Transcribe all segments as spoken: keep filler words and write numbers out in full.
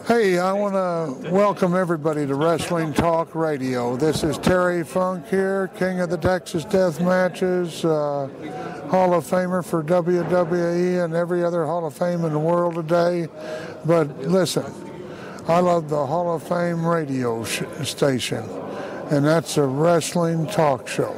Hey, I want to welcome everybody to Wrestling Talk Radio. This is Terry Funk here, King of the Texas Death Matches, uh, Hall of Famer for W W E and every other Hall of Fame in the world today. But listen, I love the Hall of Fame radio sh- station, and that's a wrestling talk show.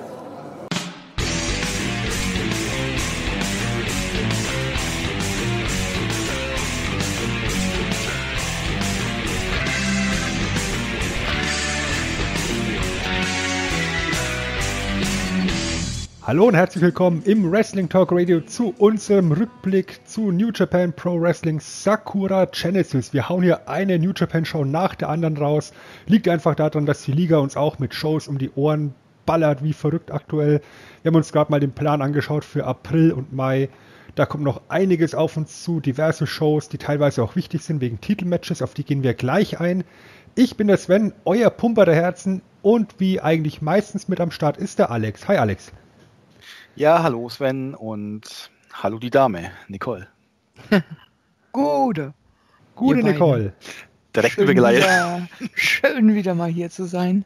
Hallo und herzlich willkommen im Wrestling Talk Radio zu unserem Rückblick zu New Japan Pro Wrestling Sakura Genesis. Wir hauen hier eine New Japan Show nach der anderen raus. Liegt einfach daran, dass die Liga uns auch mit Shows um die Ohren ballert wie verrückt aktuell. Wir haben uns gerade mal den Plan angeschaut für April und Mai. Da kommt noch einiges auf uns zu, diverse Shows, die teilweise auch wichtig sind wegen Titelmatches, auf die gehen wir gleich ein. Ich bin der Sven, euer Pumper der Herzen, und wie eigentlich meistens mit am Start ist der Alex. Hi Alex. Ja, hallo Sven und hallo die Dame, Nicole. Gute. Gute Nicole. Direkt schön übergeleitet. Wieder, schön wieder mal hier zu sein.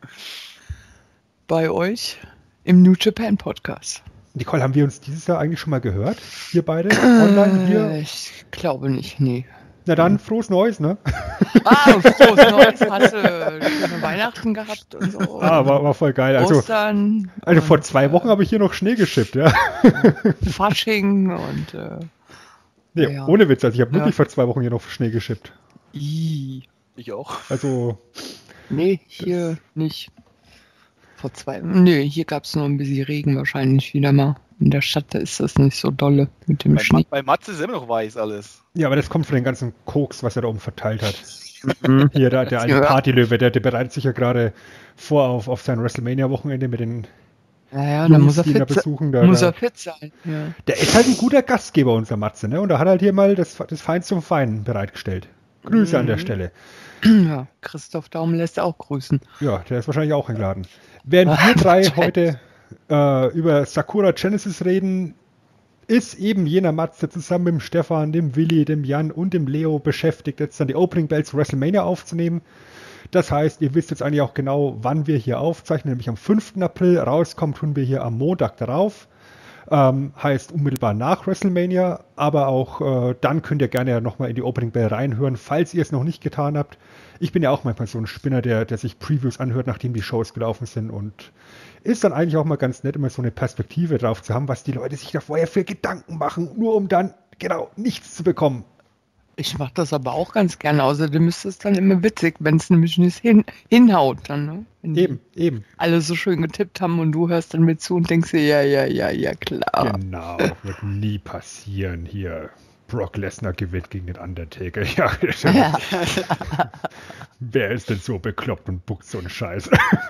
Bei euch im New Japan Podcast. Nicole, haben wir uns dieses Jahr eigentlich schon mal gehört? Wir beide? Online hier? Äh, ich glaube nicht, nee. Na dann, frohes Neues, ne? Ah, frohes Neues. Hast du schöne Weihnachten gehabt und so. Ah, war, war voll geil. Also, Ostern. also vor und, zwei Wochen habe ich hier noch Schnee geschippt, ja. Fasching und äh, Nee, ja. ohne Witz, also ich habe Ja. wirklich vor zwei Wochen hier noch Schnee geschippt. i. Ich auch. Also, Nee, hier nicht. Vor zwei. Nee, hier gab es nur ein bisschen Regen wahrscheinlich wieder mal. In der Stadt da ist das nicht so dolle mit dem Bei, Schnee. Ma- bei Matze ist immer noch weiß alles. ja, aber das kommt von den ganzen Koks, was er da oben verteilt hat. Hier, der, der alte Ja. Partylöwe, der, der bereitet sich ja gerade vor auf, auf sein WrestleMania-Wochenende mit den Naja, dann muss er die ihn da fit, se- besuchen. Da, muss da. er fit sein. Ja. Der ist halt ein guter Gastgeber, unser Matze, ne? Und er hat halt hier mal das, das Fein zum Feinen bereitgestellt. Grüße an der Stelle. Ja, Christoph Daum lässt auch grüßen. Ja, der ist wahrscheinlich auch eingeladen. Während wir drei heute äh, über Sakura Genesis reden, ist eben jener Matze zusammen mit dem Stefan, dem Willi, dem Jan und dem Leo beschäftigt, jetzt dann die Opening Bells zu WrestleMania aufzunehmen. Das heißt, ihr wisst jetzt eigentlich auch genau, wann wir hier aufzeichnen, nämlich am fünften April. Rauskommt tun wir hier am Montag darauf. Ähm, heißt unmittelbar nach WrestleMania, aber auch äh, dann könnt ihr gerne ja nochmal in die Opening Bell reinhören, falls ihr es noch nicht getan habt. Ich bin ja auch manchmal so ein Spinner, der, der sich Previews anhört, nachdem die Shows gelaufen sind, und ist dann eigentlich auch mal ganz nett, immer so eine Perspektive drauf zu haben, was die Leute sich da vorher für Gedanken machen, nur um dann, genau, nichts zu bekommen. Ich mache das aber auch ganz gerne. Außerdem ist es dann immer witzig, wenn es nämlich nicht hin, hinhaut. Dann, ne? Wenn die Eben, eben. alle so schön getippt haben und du hörst dann mit zu und denkst dir, ja, ja, ja, ja, klar. Genau, wird nie passieren hier. Brock Lesnar gewinnt gegen den Undertaker. Ja, Ja. wer ist denn so bekloppt und buckt so einen Scheiß?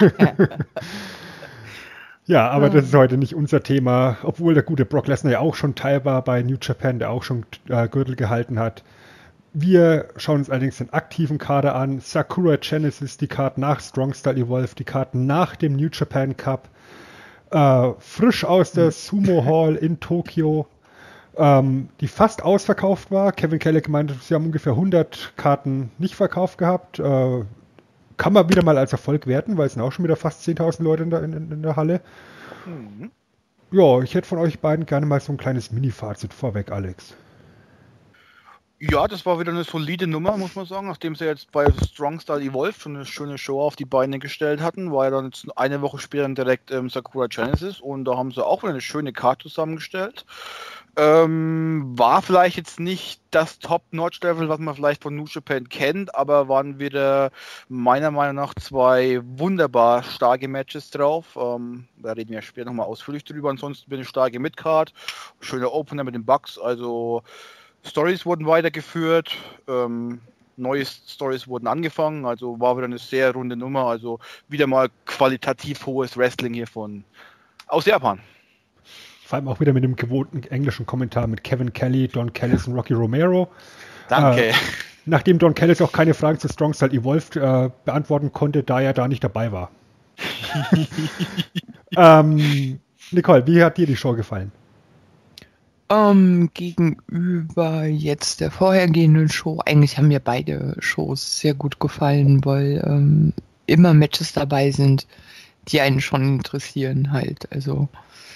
Ja, aber das ist heute nicht unser Thema, obwohl der gute Brock Lesnar ja auch schon Teil war bei New Japan, der auch schon äh, Gürtel gehalten hat. Wir schauen uns allerdings den aktiven Kader an. Sakura Genesis, die Card nach Strong Style Evolved, die Card nach dem New Japan Cup. Äh, frisch aus der Sumo Hall in Tokio, ähm, die fast ausverkauft war. Kevin Kelly meinte, sie haben ungefähr hundert Karten nicht verkauft gehabt. Äh, kann man wieder mal als Erfolg werten, weil es sind auch schon wieder fast zehntausend Leute in der, in, in der Halle. Mhm. Ja, ich hätte von euch beiden gerne mal so ein kleines Mini-Fazit vorweg, Alex. Ja, das war wieder eine solide Nummer, muss man sagen. Nachdem sie jetzt bei Strong Style Evolved schon eine schöne Show auf die Beine gestellt hatten, war ja dann jetzt eine Woche später direkt ähm, Sakura Genesis, und da haben sie auch wieder eine schöne Card zusammengestellt. Ähm, war vielleicht jetzt nicht das Top-Notch-Level, was man vielleicht von New Japan kennt, aber waren wieder meiner Meinung nach zwei wunderbar starke Matches drauf. Ähm, da reden wir später nochmal ausführlich drüber. Ansonsten bin ich starke Midcard, schöner Opener mit den Bucks, also Stories wurden weitergeführt, ähm, neue Stories wurden angefangen, also war wieder eine sehr runde Nummer, also wieder mal qualitativ hohes Wrestling hier von aus Japan. Vor allem auch wieder mit dem gewohnten englischen Kommentar mit Kevin Kelly, Don Callis und Rocky Romero. Danke. Äh, nachdem Don Callis auch keine Fragen zu Strong Style Evolved äh, beantworten konnte, da er da nicht dabei war. ähm, Nicole, wie hat dir die Show gefallen? Ähm, gegenüber jetzt der vorhergehenden Show, eigentlich haben mir beide Shows sehr gut gefallen, weil ähm, immer Matches dabei sind, die einen schon interessieren halt. Also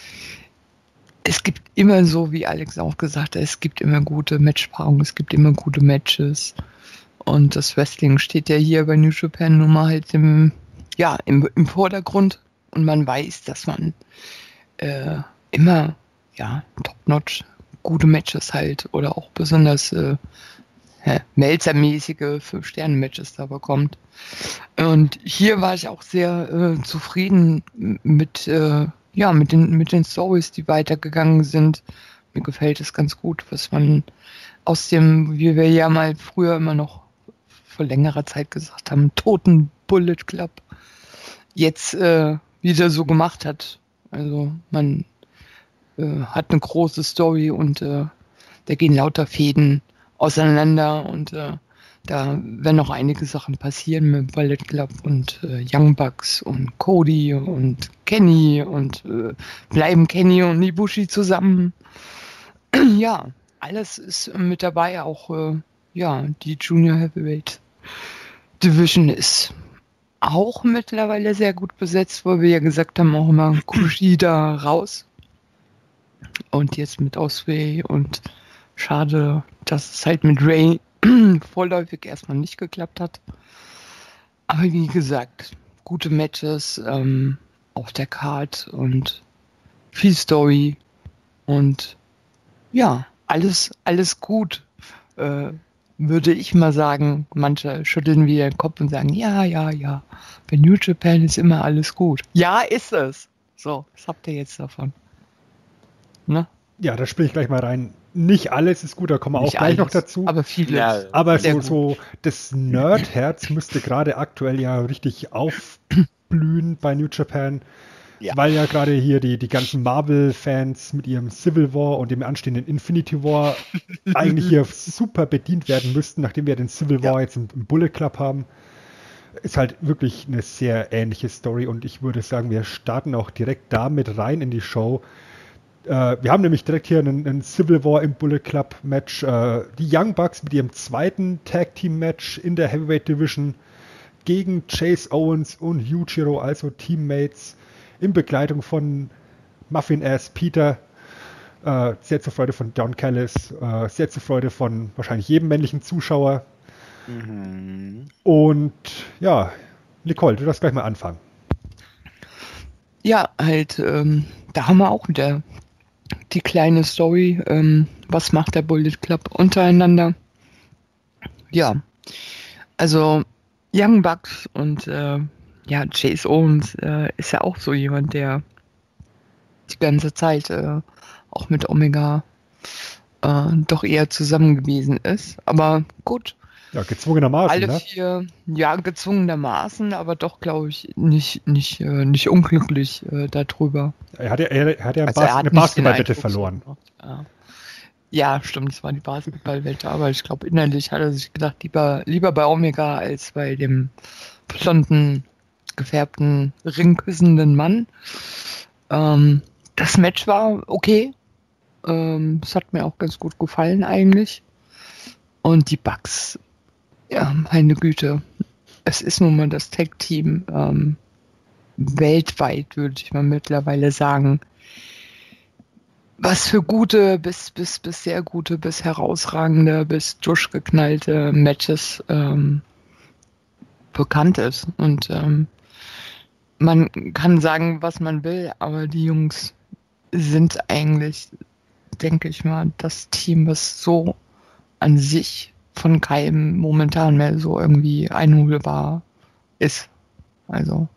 es gibt immer so, wie Alex auch gesagt hat, es gibt immer gute Matchpaarungen, es gibt immer gute Matches. Und das Wrestling steht ja hier bei New Japan nun mal halt im, ja, im, im Vordergrund. Und man weiß, dass man äh, immer, ja, top-notch gute Matches halt oder auch besonders äh, ja, Melzer-mäßige fünf-Sterne-Matches da bekommt. Und hier war ich auch sehr äh, zufrieden mit, äh, ja, mit den, mit den Stories, die weitergegangen sind. Mir gefällt es ganz gut, was man aus dem, wie wir ja mal früher immer noch vor längerer Zeit gesagt haben, toten Bullet Club jetzt äh, wieder so gemacht hat. Also man äh, hat eine große Story und äh, da gehen lauter Fäden auseinander und äh, da werden noch einige Sachen passieren mit Bullet Club und äh, Young Bucks und Cody und Kenny und äh, bleiben Kenny und Ibushi zusammen. Ja, alles ist mit dabei, auch äh, ja, die Junior Heavyweight Division ist auch mittlerweile sehr gut besetzt, wo wir ja gesagt haben, auch immer Kushida raus. Und jetzt mit Oswey und schade, dass es halt mit Ray vorläufig erstmal nicht geklappt hat. Aber wie gesagt, gute Matches ähm, auf der Card und viel Story und ja, alles, alles gut. Äh, würde ich mal sagen, manche schütteln wieder den Kopf und sagen, ja, ja, ja, bei New Japan ist immer alles gut. Ja, ist es. So, was habt ihr jetzt davon? Ne? Ja, da spiele ich gleich mal rein. Nicht alles ist gut, da kommen wir Nicht auch gleich alles, noch dazu. aber vieles. Ja, Aber sehr so, gut. so das Nerd-Herz müsste gerade aktuell ja richtig aufblühen bei New Japan. Ja. Weil ja gerade hier die, die ganzen Marvel-Fans mit ihrem Civil War und dem anstehenden Infinity War eigentlich hier super bedient werden müssten, nachdem wir den Civil War Ja. jetzt im, im Bullet Club haben. Ist halt wirklich eine sehr ähnliche Story und ich würde sagen, wir starten auch direkt damit rein in die Show. Äh, wir haben nämlich direkt hier einen, einen Civil War im Bullet Club Match. Äh, die Young Bucks mit ihrem zweiten Tag Team Match in der Heavyweight Division gegen Chase Owens und Yujiro, also Teammates, in Begleitung von Muffin Ass Peter. Äh, sehr zur Freude von Don Callis, äh, sehr zur Freude von wahrscheinlich jedem männlichen Zuschauer. Mhm. Und ja, Nicole, du darfst gleich mal anfangen. Ja, halt, ähm, da haben wir auch wieder die kleine Story. Ähm, was macht der Bullet Club untereinander? Ja, also Young Bucks und äh, ja, Chase Owens äh, ist ja auch so jemand, der die ganze Zeit äh, auch mit Omega äh, doch eher zusammen gewesen ist. Aber gut, Ja, gezwungenermaßen, alle ne? vier, ja, gezwungenermaßen, aber doch, glaube ich, nicht, nicht, äh, nicht unglücklich äh, darüber. Er hat ja, er, er hat ja Also Bas er hat eine nicht den Basketballwette Eindruck so verloren. gemacht, ja. Ja, stimmt, es war die Basketballwette, aber ich glaube, innerlich hat er sich gedacht, lieber, lieber bei Omega als bei dem blonden, gefärbten, ringküssenden Mann. Ähm, das Match war okay. Ähm, es hat mir auch ganz gut gefallen eigentlich. Und die Bucks, ja, meine Güte, es ist nun mal das Tag-Team ähm, weltweit, würde ich mal mittlerweile sagen, was für gute bis, bis, bis sehr gute, bis herausragende, bis durchgeknallte Matches ähm, bekannt ist. Und ähm, man kann sagen, was man will, aber die Jungs sind eigentlich, denke ich mal, das Team, was so an sich von keinem momentan mehr so irgendwie einholbar ist. Also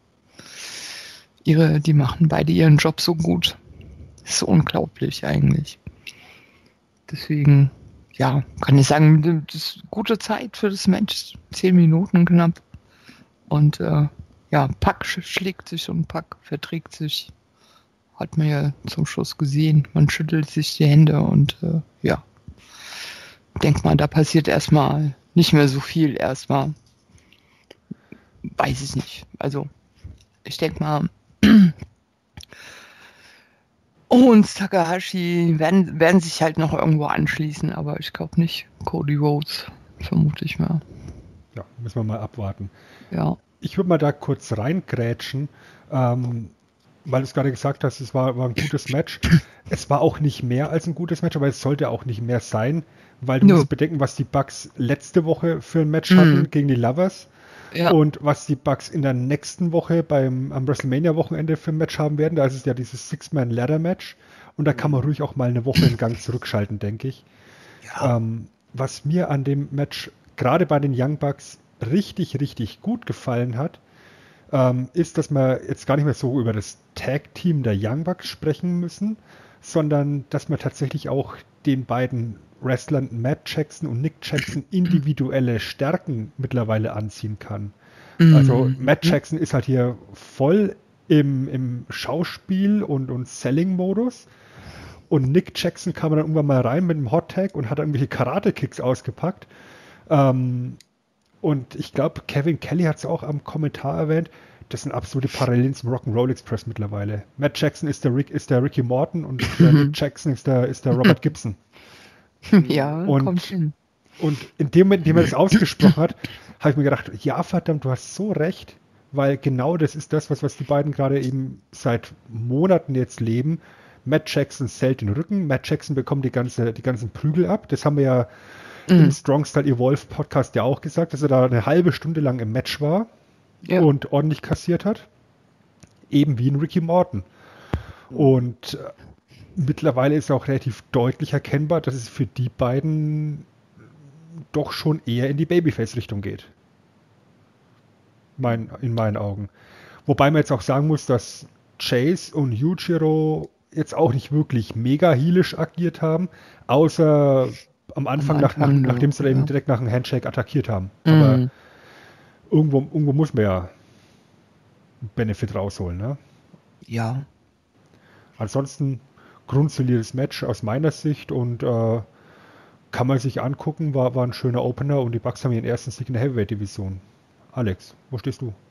ihre, die machen beide ihren Job so gut. Das ist unglaublich eigentlich. Deswegen, ja, kann ich sagen, das ist gute Zeit für das Match. Zehn Minuten knapp. Und äh, ja, Pack schlägt sich und Pack verträgt sich. Hat man ja zum Schluss gesehen. Man schüttelt sich die Hände und äh, ja. Denk mal, da passiert erstmal nicht mehr so viel erstmal. Weiß ich nicht. Also, ich denke mal, Und Takahashi werden, werden sich halt noch irgendwo anschließen, aber ich glaube nicht Cody Rhodes, vermute ich mal. Ja, müssen wir mal abwarten. Ja. Ich würde mal da kurz reingrätschen, ähm, weil du es gerade gesagt hast, es war, war ein gutes Match. Es war auch nicht mehr als ein gutes Match, aber es sollte auch nicht mehr sein, weil du No. musst bedenken, was die Bucks letzte Woche für ein Match hatten Mhm. gegen die Lovers. Ja. Und was die Bucks in der nächsten Woche beim am WrestleMania-Wochenende für ein Match haben werden, da ist es ja dieses Six-Man-Ladder-Match. Und da kann man ruhig auch mal eine Woche in Gang zurückschalten, denke ich. Ja. Ähm, was mir an dem Match, gerade bei den Young Bucks, richtig, richtig gut gefallen hat, ähm, ist, dass wir jetzt gar nicht mehr so über das Tag-Team der Young Bucks sprechen müssen, sondern dass man tatsächlich auch den beiden Wrestlern Matt Jackson und Nick Jackson individuelle Stärken mittlerweile anziehen kann. Mhm. Also Matt Jackson ist halt hier voll im, im Schauspiel- und, und Selling-Modus. Und Nick Jackson kam dann irgendwann mal rein mit einem Hot Tag und hat irgendwelche Karate-Kicks ausgepackt. Ähm, und ich glaube, Kevin Kelly hat es auch am Kommentar erwähnt, das sind absolute Parallelen zum Rock'n'Roll Express mittlerweile. Matt Jackson ist der, Rick, ist der Ricky Morton und der Nick Jackson ist der, ist der Robert Gibson. Ja, Und- kommt hin. Und in dem Moment, in dem er das ausgesprochen hat, habe ich mir gedacht, ja verdammt, du hast so recht, weil genau das ist das, was, was die beiden gerade eben seit Monaten jetzt leben. Matt Jackson zählt den Rücken, Matt Jackson bekommt die, ganze, die ganzen Prügel ab. Das haben wir ja im Mhm. Strong Style Evolve Podcast ja auch gesagt, dass er da eine halbe Stunde lang im Match war Ja. und ordentlich kassiert hat. Eben wie ein Ricky Morton. Und äh, mittlerweile ist auch relativ deutlich erkennbar, dass es für die beiden doch schon eher in die Babyface-Richtung geht. Mein, in meinen Augen. Wobei man jetzt auch sagen muss, dass Chase und Yujiro jetzt auch nicht wirklich mega heelisch agiert haben, außer am Anfang, Am nach, nach, Anfang nur, nachdem sie dann eben ja. direkt nach einem Handshake attackiert haben. Aber Mhm. irgendwo, irgendwo muss man ja einen Benefit rausholen. Ne? Ja. Ansonsten grundsolиdes Match aus meiner Sicht und äh, kann man sich angucken, war, war ein schöner Opener und die Bucks haben ihren ersten Sieg in der Heavyweight-Division. Alex, wo stehst du?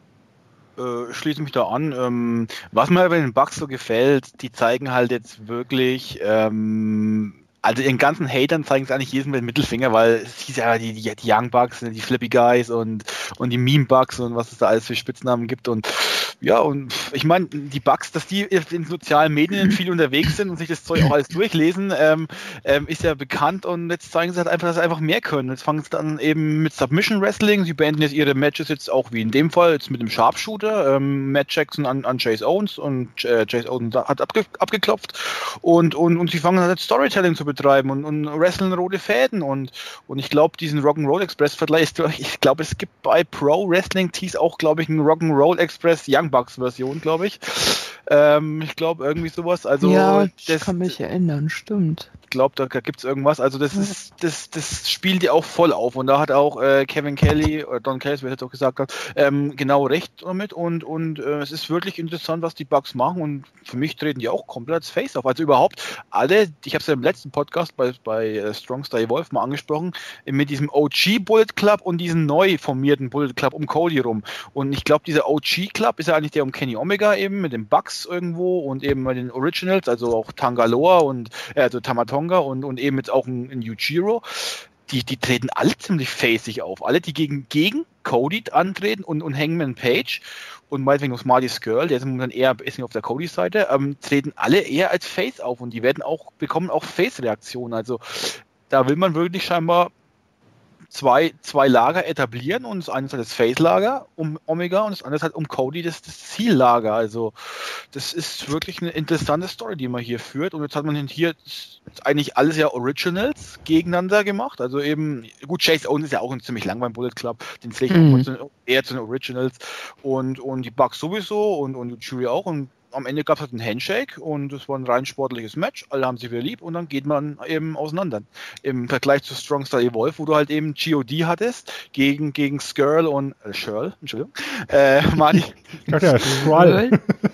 Äh, schließe mich da an. Ähm, was mir bei den Bucks so gefällt, die zeigen halt jetzt wirklich, ähm, also ihren ganzen Hatern zeigen es eigentlich jedem mit dem Mittelfinger, weil es hieß ja die, die, die Young Bucks, die Flippy Guys und, und die Meme Bucks und was es da alles für Spitznamen gibt und ja, und ich meine, die Bucks, dass die in den sozialen Medien viel unterwegs sind und sich das Zeug auch alles durchlesen, ähm, ähm, ist ja bekannt und jetzt zeigen sie halt einfach, dass sie einfach mehr können. Jetzt fangen sie dann eben mit Submission Wrestling, sie beenden jetzt ihre Matches jetzt auch wie in dem Fall, jetzt mit dem Sharpshooter, ähm, Matt Jackson an, an Chase Owens und äh, Chase Owens hat abge, abgeklopft und, und, und sie fangen halt Storytelling zu betreiben und, und wresteln rote Fäden und, und ich glaube, diesen Rock'n'Roll Express Vergleich, ich glaube, es gibt bei Pro Wrestling Tees auch, glaube ich, einen Rock'n'Roll Express Young Bucks Version, glaube ich. Ähm, ich glaube, irgendwie sowas. Also, ja, ich das, kann mich erinnern, stimmt. ich glaube, da, da gibt es irgendwas. Also, das ist, das, das spielt ja auch voll auf. Und da hat auch äh, Kevin Kelly, oder Don Kelly, wie er jetzt auch gesagt hat, ähm, genau recht damit. Und, und äh, es ist wirklich interessant, was die Bucks machen. Und für mich treten die auch komplett als Face auf. Also, überhaupt alle, ich habe es ja im letzten Podcast bei, bei äh, Strong Style Evolve mal angesprochen, mit diesem O G Bullet Club und diesem neu formierten Bullet Club um Cody rum. Und ich glaube, dieser O G Club ist ja eigentlich der um Kenny Omega eben mit den Bucks irgendwo und eben mit den Originals, also auch Tangaloa und äh, also Tamatonga und, und eben jetzt auch ein, ein Yujiro. Die, die treten alle ziemlich facig auf. Alle, die gegen, gegen Cody antreten und, und Hangman Page und meinetwegen noch Marty Skrull, der ist momentan eher ein bisschen auf der Cody-Seite, ähm, treten alle eher als Face auf und die werden auch, bekommen auch Face-Reaktionen. Also da will man wirklich scheinbar zwei, zwei Lager etablieren und das eine ist halt das Face-Lager um Omega und das andere ist halt um Cody das, das Ziel-Lager. Also das ist wirklich eine interessante Story, die man hier führt und jetzt hat man hier eigentlich alles ja Originals gegeneinander gemacht. Also eben, gut, Chase Owens ist ja auch ein ziemlich lang beim Bullet Club, den zähle ich Mhm. auch zu, eher zu den Originals und, und die Bucks sowieso und, und Yujiri auch und am Ende gab es halt einen Handshake und es war ein rein sportliches Match, alle haben sich wieder lieb und dann geht man eben auseinander. Im Vergleich zu Strong Style Evolve, wo du halt eben G O D hattest, gegen, gegen Skrull und, äh, Skrull, Entschuldigung, äh, Marty, Ja, ja, Skrull.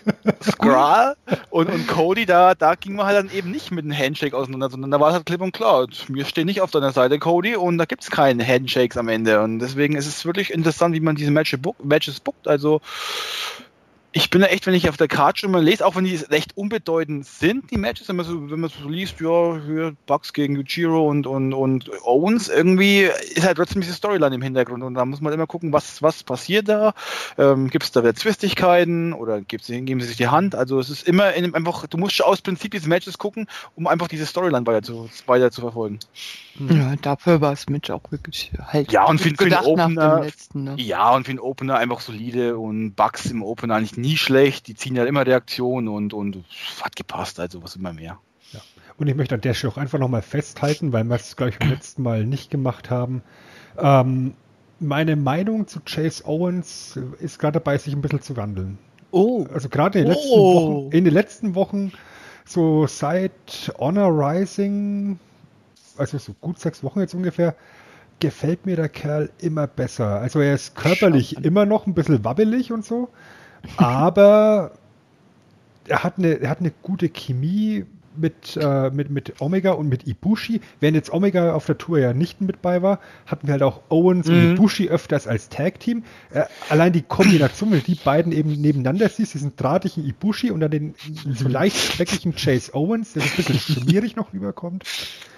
Skrull und, und Cody, da, da ging man halt dann eben nicht mit einem Handshake auseinander, sondern da war es halt klipp und klar, wir stehen nicht auf deiner Seite, Cody, und da gibt es keine Handshakes am Ende und deswegen ist es wirklich interessant, wie man diese Matches bookt, Matches bookt, also Ich bin da echt, wenn ich auf der Card schon mal lese, auch wenn die recht unbedeutend sind, die Matches, wenn man so, wenn man so liest, ja, hier Bucks gegen Yujiro und, und, und Owens, irgendwie ist halt trotzdem diese Storyline im Hintergrund und da muss man immer gucken, was, was passiert da, ähm, gibt es da wieder Zwistigkeiten oder gibt's, geben sie sich die Hand, also es ist immer in, einfach, du musst schon aus Prinzip diese Matches gucken, um einfach diese Storyline weiter zu, weiter zu verfolgen. Ja, dafür war es Mitch auch wirklich halt ja, und für, für den Opener, nach dem letzten, ne? Ja, und für den Opener einfach solide und Bucks im Opener eigentlich nie schlecht, die ziehen ja immer Reaktionen und, und hat gepasst, also was immer mehr. Ja. Und ich möchte an der Stelle auch einfach nochmal festhalten, weil wir es gleich beim letzten Mal nicht gemacht haben. Ähm, meine Meinung zu Chase Owens ist gerade dabei, sich ein bisschen zu wandeln. Oh. Also gerade in den letzten Oh. Wochen, in den letzten Wochen, so seit Honor Rising, also so gut sechs Wochen jetzt ungefähr, gefällt mir der Kerl immer besser. Also er ist körperlich Schau an. immer noch ein bisschen wabbelig und so, aber er hat eine, er hat eine gute Chemie mit, äh, mit, mit Omega und mit Ibushi. Während jetzt Omega auf der Tour ja nicht mit bei war, hatten wir halt auch Owens und Mhm. Ibushi öfters als Tag-Team. Äh, allein die Kombination, wenn du die beiden eben nebeneinander siehst, diesen drahtigen Ibushi und dann den so leicht speckigen Chase Owens, der so ein bisschen schmierig noch rüberkommt.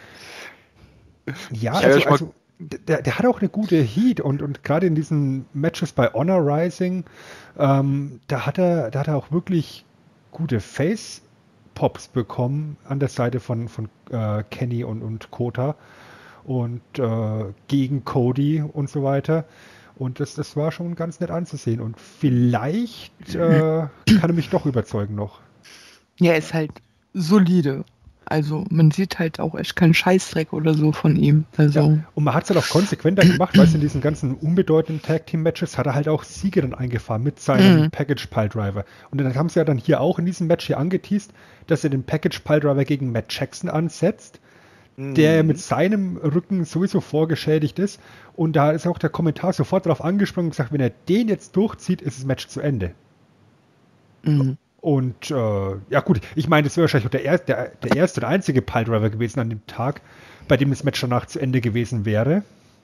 Ja, Ich hab ja also, schon mal- also der, der hat auch eine gute Heat und, und gerade in diesen Matches bei Honor Rising, ähm, da hat er, da hat er auch wirklich gute Face-Pops bekommen an der Seite von, von äh, Kenny und, und Kota und äh, gegen Cody und so weiter. Und das, das war schon ganz nett anzusehen. Und vielleicht äh, kann er mich doch überzeugen noch. Ja, er ist halt solide. Also man sieht halt auch echt keinen Scheißdreck oder so von ihm. Also Ja. Und man hat es halt auch konsequenter gemacht, weil in diesen ganzen unbedeutenden Tag-Team-Matches hat er halt auch Siege dann eingefahren mit seinem Mhm. Package-Pile-Driver. Und dann haben sie ja dann hier auch in diesem Match hier angeteased, dass er den Package-Pile-Driver gegen Matt Jackson ansetzt, der ja mit seinem Rücken sowieso vorgeschädigt ist. Und da ist auch der Kommentar sofort darauf angesprungen und gesagt, wenn er den jetzt durchzieht, ist das Match zu Ende. mhm. Und äh, ja gut, ich meine, das wäre wahrscheinlich auch der, er, der, der erste oder einzige Piledriver gewesen an dem Tag, bei dem das Match danach zu Ende gewesen wäre.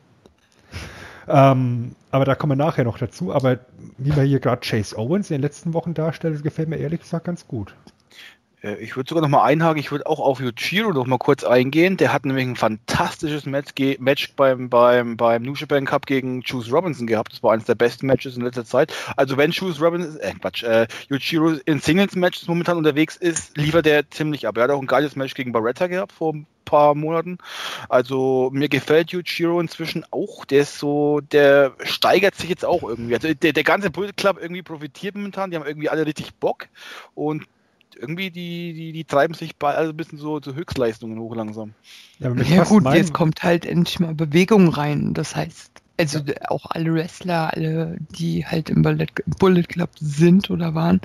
Ähm, aber da kommen wir nachher noch dazu. Aber wie man hier gerade Chase Owens in den letzten Wochen darstellt, das gefällt mir ehrlich gesagt ganz gut. Äh, Ich würde sogar noch mal einhaken, ich würde auch auf Yujiro noch mal kurz eingehen. Der hat nämlich ein fantastisches Match, ge- Match beim, beim, beim New Japan Cup gegen Juice Robinson gehabt. Das war eines der besten Matches in letzter Zeit. Also wenn Juice Robinson, äh Quatsch, äh, Yujiro in Singles-Matches momentan unterwegs ist, liefert er ziemlich ab. Er hat auch ein geiles Match gegen Barretta gehabt vor ein paar Monaten. Also mir gefällt Yujiro inzwischen auch. Der ist so, der steigert sich jetzt auch irgendwie. Also der, der ganze Bullet Club irgendwie profitiert momentan. Die haben irgendwie alle richtig Bock und irgendwie die, die, die treiben sich bei also ein bisschen so zu Höchstleistungen hoch langsam. Ja, aber mit Ja fast gut, meinem- jetzt kommt halt endlich mal Bewegung rein. Das heißt, also auch alle Wrestler, alle, die halt im Bullet, Bullet Club sind oder waren,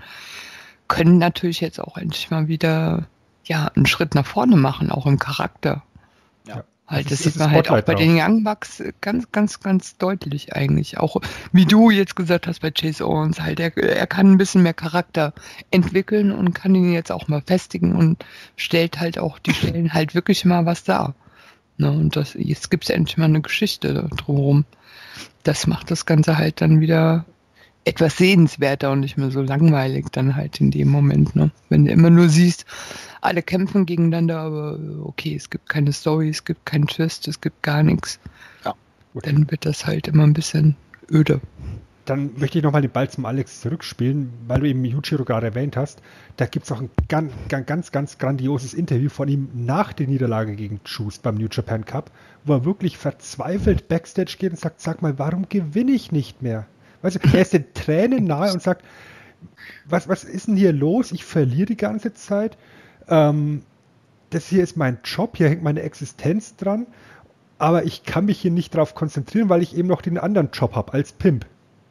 können natürlich jetzt auch endlich mal wieder ja einen Schritt nach vorne machen, auch im Charakter. Ja. Halt, Es das ist- sieht es ist man halt auch Spotlight bei drauf. den Young Bucks ganz, ganz, ganz deutlich eigentlich. Auch wie du jetzt gesagt hast bei Chase Owens, halt, er, er kann ein bisschen mehr Charakter entwickeln und kann ihn jetzt auch mal festigen und stellt halt auch die Stellen halt wirklich mal was dar. Ne, und das, jetzt gibt es endlich mal eine Geschichte drumherum. Das macht das Ganze halt dann wieder etwas sehenswerter und nicht mehr so langweilig dann halt in dem Moment. Ne? Wenn du immer nur siehst, alle kämpfen gegeneinander, aber okay, es gibt keine Story, es gibt keinen Twist, es gibt gar nichts. Ja. Dann wird das halt immer ein bisschen öde. Dann möchte ich nochmal den Ball zum Alex zurückspielen, weil du eben Yujiro gerade erwähnt hast. Da gibt es auch ein ganz, ganz, ganz grandioses Interview von ihm nach der Niederlage gegen Juice beim New Japan Cup, wo er wirklich verzweifelt Backstage geht und sagt, sag mal, warum gewinne ich nicht mehr? Weißt du, er ist den Tränen nahe und sagt, was, was ist denn hier los? Ich verliere die ganze Zeit. Ähm, das hier ist mein Job, hier hängt meine Existenz dran, aber ich kann mich hier nicht drauf konzentrieren, weil ich eben noch den anderen Job habe als Pimp.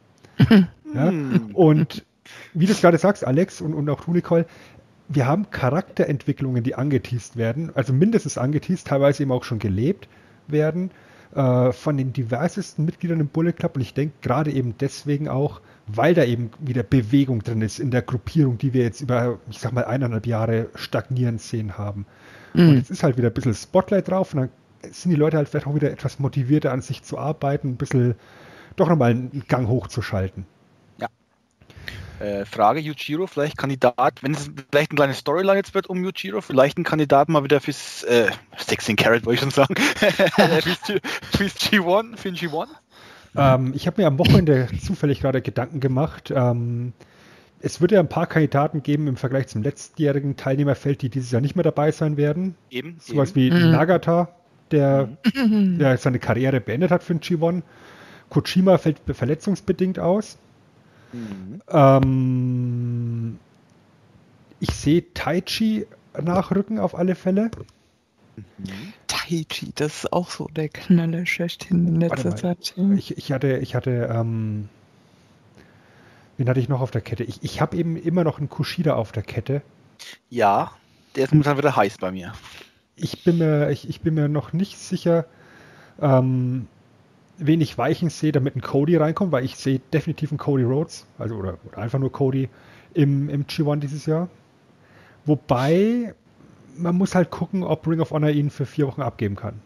Ja? Und wie du es gerade sagst, Alex und, und auch du, Nicole, wir haben Charakterentwicklungen, die angeteased werden, also mindestens angeteased, teilweise eben auch schon gelebt werden, äh, von den diversesten Mitgliedern im Bullet Club. Und ich denke gerade eben deswegen auch, weil da eben wieder Bewegung drin ist in der Gruppierung, die wir jetzt über, ich sag mal, eineinhalb Jahre stagnieren sehen haben. Mhm. Und jetzt ist halt wieder ein bisschen Spotlight drauf und dann sind die Leute halt vielleicht auch wieder etwas motivierter an sich zu arbeiten, ein bisschen doch nochmal einen Gang hochzuschalten. Ja. Äh, Frage, Yujiro, vielleicht Kandidat, wenn es vielleicht eine kleine Storyline jetzt wird um Yujiro, vielleicht ein Kandidat mal wieder fürs äh, sechzehn Karat, wollte ich schon sagen, fürs, G- fürs G eins, für den G eins? Ähm, ich habe mir am Wochenende zufällig gerade Gedanken gemacht. Ähm, es wird ja ein paar Kandidaten geben im Vergleich zum letztjährigen Teilnehmerfeld, die dieses Jahr nicht mehr dabei sein werden. Eben. Sowas eben. wie Mhm. Nagata, der, der seine Karriere beendet hat für den G eins. Kojima fällt verletzungsbedingt aus. Mhm. Ähm, ich sehe Taichi nachrücken auf alle Fälle. Taichi, das ist auch so der Knaller schlechthin in Warte letzter mal. Zeit. Ich, ich hatte, ich hatte, ähm, wen hatte ich noch auf der Kette? Ich, ich habe eben immer noch einen Kushida auf der Kette. Ja, der ist momentan wieder heiß bei mir. Ich bin mir, ich, ich bin mir noch nicht sicher, ähm, wen ich weichen sehe, damit ein Cody reinkommt, weil ich sehe definitiv einen Cody Rhodes, also oder, oder einfach nur Cody im, im G eins dieses Jahr. Wobei, man muss halt gucken, ob Ring of Honor ihn für vier Wochen abgeben kann.